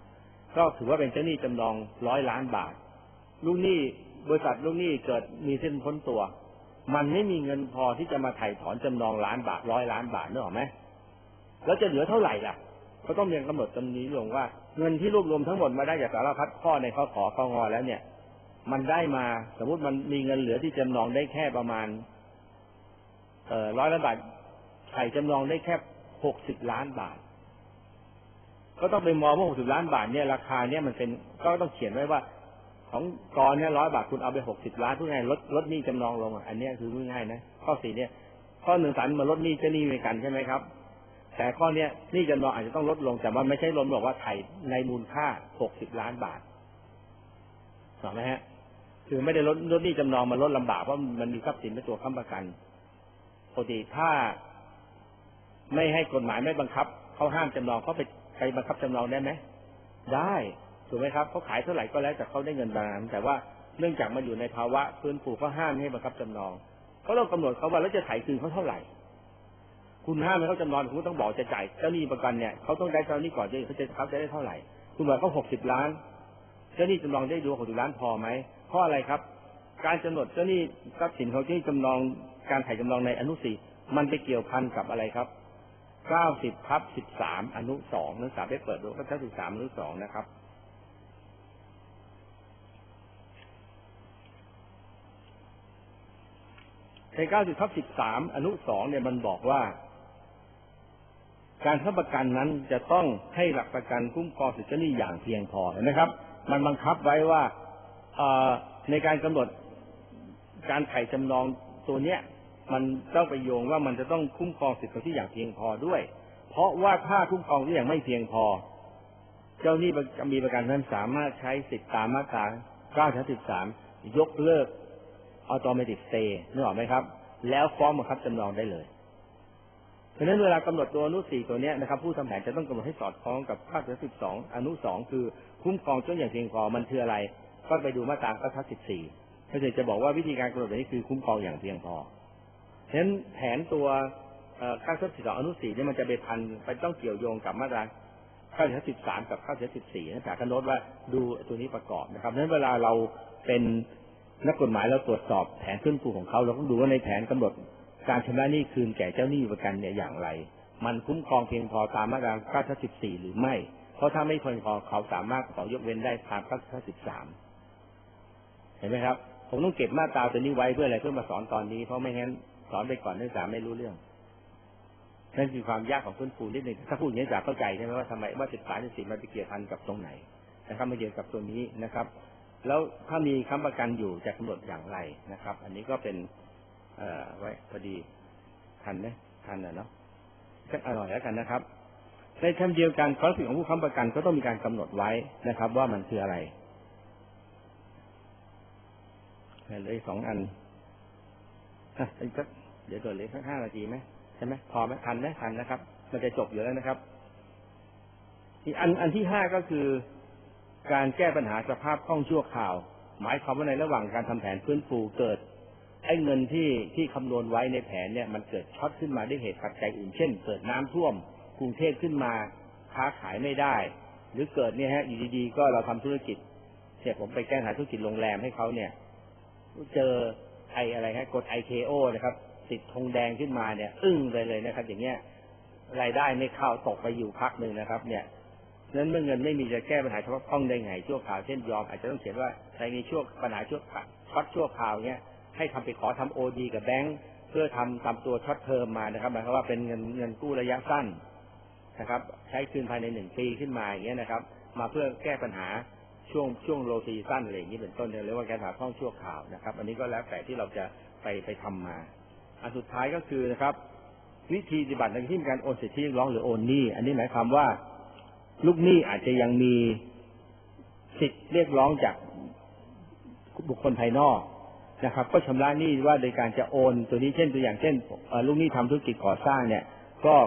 ก็ถือว่าเป็นเจ้าหนี้จำนองร้อยล้านบาทลูกหนี้บริษัทลูกหนี้เกิดมีเส้นพ้นตัวมันไม่มีเงินพอที่จะมาไถ่ถอนจำนองล้านบาทร้อยล้านบาทนึกออกไหมแล้วจะเหลือเท่าไหร่ล่ะเขาต้องมีกำหนดจำนวนลงว่าเงินที่รวบรวมทั้งหมดมาได้จากสารพัดข้อในข้อขอข้องอแล้วเนี่ยมันได้มาสมมุติมันมีเงินเหลือที่จำนองได้แค่ประมาณเอ่อร้อยล้านบาทไถ่จำนองได้แค่หกสิบล้านบาทก็ต้องไปมองว่าหกสิบล้านบาทเนี่ยราคาเนี่ยมันเป็นก็ต้องเขียนไว้ว่าของกรเนี่ยร้อยบาทคุณเอาไปหกสิบล้านเพื่อไงลดลดหนี้จำนองลงอันนี้คือง่ายๆนะข้อสี่เนี่ยข้อหนึ่งสารมาลดหนี้เจ้าหนี้ในกันใช่ไหมครับแต่ข้อเนี้ยหนี้จำนองอาจจะต้องลดลงแต่ว่าไม่ใช่ลดบอกว่าไถ่ในมูลค่าหกสิบล้านบาทถูกไหมฮะคือไม่ได้ลดลดหนี้จำนองมาลดลำบากเพราะมันมีทรัพย์สินเป็นตัวค้ำประกันปกติถ้าไม่ให้กฎหมายไม่บังคับเขาห้ามจำนองเขาไปใครบังคับจำนองได้ไหมได้ถูกไหมครับเขาขายเท่าไหร่ก็แล้วแต่เขาได้เงินบางนั้นแต่ว่าเนื่องจากมันอยู่ในภาวะฟื้นฟูเขาห้ามให้บังคับจำนองเขาต้องกำหนดเขาว่าแล้วจะไถ่คืนเขาเท่าไหร่คุณห้ามให้เขาจำนองคุณต้องบอกจะจ่ายเจ้าหนี้ประกันเนี่ยเขาต้องได้เจ้าหนี้ก่อนจะเขาจะเขาจะได้เท่าไหร่คุณบอกเขาหกสิบล้านเจ้าหนี้จำนองได้ดูหกสิบล้านพอไหมเพราะอะไรครับการกำหนดเจ้าหนี้ทรัพย์สินของเจ้าหนี้จำนองการไถ่จำนองในอนุสี่มันไปเกี่ยวพันกับอะไรครับเก้าสิบทับสิบสามอนุสองนักศึกษาได้เปิดดูก็เก้าสิบสามอนุสองนะครับในเก้าสิบทับสิบสามอนุสองเนี่ยมันบอกว่าการค้ำประกันนั้นจะต้องให้หลักประกันคุ้มครองสิทธิเจ้าหนี้อย่างเพียงพอเห็นไหมครับมันบังคับไว้ว่าในการกำหนดการไถ่จำนองตัวเนี้ยมันต้องไปโยงว่ามันจะต้องคุ้มครองสิทธิที่อย่างเพียงพอด้วยเพราะว่าถ้าคุ้มครองที่อย่างไม่เพียงพอเจ้าหนี้มีประกันนั้นสามารถใช้สิทธิตามมาตราเก้าทับสิบสามยกเลิกออโตเมติกสเตย์นึกออกไหมครับแล้วฟ้องบังคับจำนองได้เลยเพราะฉะนั้นเวลากำหนดตัวอนุสี่ตัวนี้นะครับผู้ทำแผนจะต้องกำหนดให้สอดคล้องกับข้อสิบสองอนุสองคือคุ้มครองจนอย่างเพียงพอมันคืออะไรก็ไปดูมาตราเก้าทับสิบสี่เพื่อจะบอกว่าวิธีการกำหนดแบบนี้คือคุ้มครองอย่างเพียงพอฉะนั้นแผนตัวเก้าทับสิบสองอนุสี่เนี่ยมันจะไปพันไปต้องเกี่ยวโยงกับมาตราเก้าทับสิบสามกับเก้าทับสิบสี่นะแต่กันโน้ตว่าดูตัวนี้ประกอบนะครับฉะนั้นเวลาเราเป็นนักกฎหมายเราตรวจสอบแผนฟื้นฟูของเขาเราต้องดูว่าในแผนกำหนดการชำระหนี้คืนแก่เจ้าหนี้ประกันเนี่ยอย่างไรมันคุ้มครองเพียงพอตามมาตราเก้าทับสิบสี่หรือไม่เพราะถ้าไม่เพียงพอเขาสามารถขอยกเว้นได้ตามเก้าทับสิบสามเห็นไหมครับผมต้องเก็บมาตราตัวนี้ไว้เพื่ออะไรเพื่อมาสอนตอนนี้เพราะไม่งั้นสอนไปก่อนนักศึกษาไม่รู้เรื่องนั่นคือความยากของฟื้นฟูนิดหนึ่งถ้าพูดอย่างนี้จะเข้าใจใช่ไหมว่าทำไมว่าสิบสามสิบสี่มันไปเกี่ยวพันกับตรงไหนนะครับมาเกี่ยวกับตัวนี้นะครับแล้วถ้ามีค้ำประกันอยู่จะกำหนดอย่างไรนะครับอันนี้ก็เป็นเอ่อไว้พอดีทันไหมทันนะเนาะสักอร่อยแล้วกันนะครับในทำเดียวกันความผิดของผู้ค้ำประกันก็ต้องมีการกำหนดไว้นะครับว่ามันคืออะไรเหลือสองอันอ่ะอีกสักเดี๋ยวตัวเหลือสักห้านาทีไหมใช่ไหมพอไหมทันไหมทันนะครับมันจะจบอยู่แล้วนะครับอีกอันอันที่ห้าก็คือการแก้ปัญหาสภาพคล่องชั่วคราวหมายความว่าในระหว่างการทำแผนฟื้นฟูเกิดไอ้เงินที่ที่คำนวณไว้ในแผนเนี่ยมันเกิดช็อตขึ้นมาด้วยเหตุปัจจัยอื่นเช่นเกิดน้ำท่วมกรุงเทพขึ้นมาค้าขายไม่ได้หรือเกิดเนี่ยฮะอยู่ดีๆก็เราทำธุรกิจเช่นผมไปแก้หาธุรกิจโรงแรมให้เขาเนี่ยเจอไออะไรฮะกด ไอ เค โอ นะครับติดธงแดงขึ้นมาเนี่ยอึ้งเลยเลยนะครับอย่างเงี้ยรายได้ไม่เข้าตกไปอยู่พักหนึ่งนะครับเนี่ยนั้นเมื่อเงินไม่มีจะแก้ปัญหาเฉพาะคล่องได้ไงชั่วคราวเช่นยอมอาจจะต้องเขียนว่าในนี้ช่วงปัญหาชั่วช็อตชั่วคราวเนี้ยให้ทำไปขอทำโอดีกับแบงค์เพื่อทำตามตัวช็อตเทอมมานะครับหมายความว่าเป็นเงินเงินกู้ระยะสั้นนะครับใช้คืนภายในหนึ่งปีขึ้นมาอย่างเงี้ยนะครับมาเพื่อแก้ปัญหาช่วงช่วงโลซีซั่นอะไรอย่างนี้เป็นต้นเรียกว่าแก้ปัญหาคล่องชั่วคราวนะครับอันนี้ก็แล้วแต่ที่เราจะไปไปทำมาอันสุดท้ายก็คือนะครับวิธีปฏิบัติในที่มีการโอนสิทธิเรียกร้องหรือโอนหนี้อันนี้หมายความว่าลูกหนี้อาจจะยังมีสิทธิเรียกร้องจากบุคคลภายนอกนะครับก็ชำระหนี้ว่าโดยการจะโอนตัวนี้เช่นตัวอย่างเช่นลูกหนี้ทำธุรกิจก่อสร้างเนี่ยก็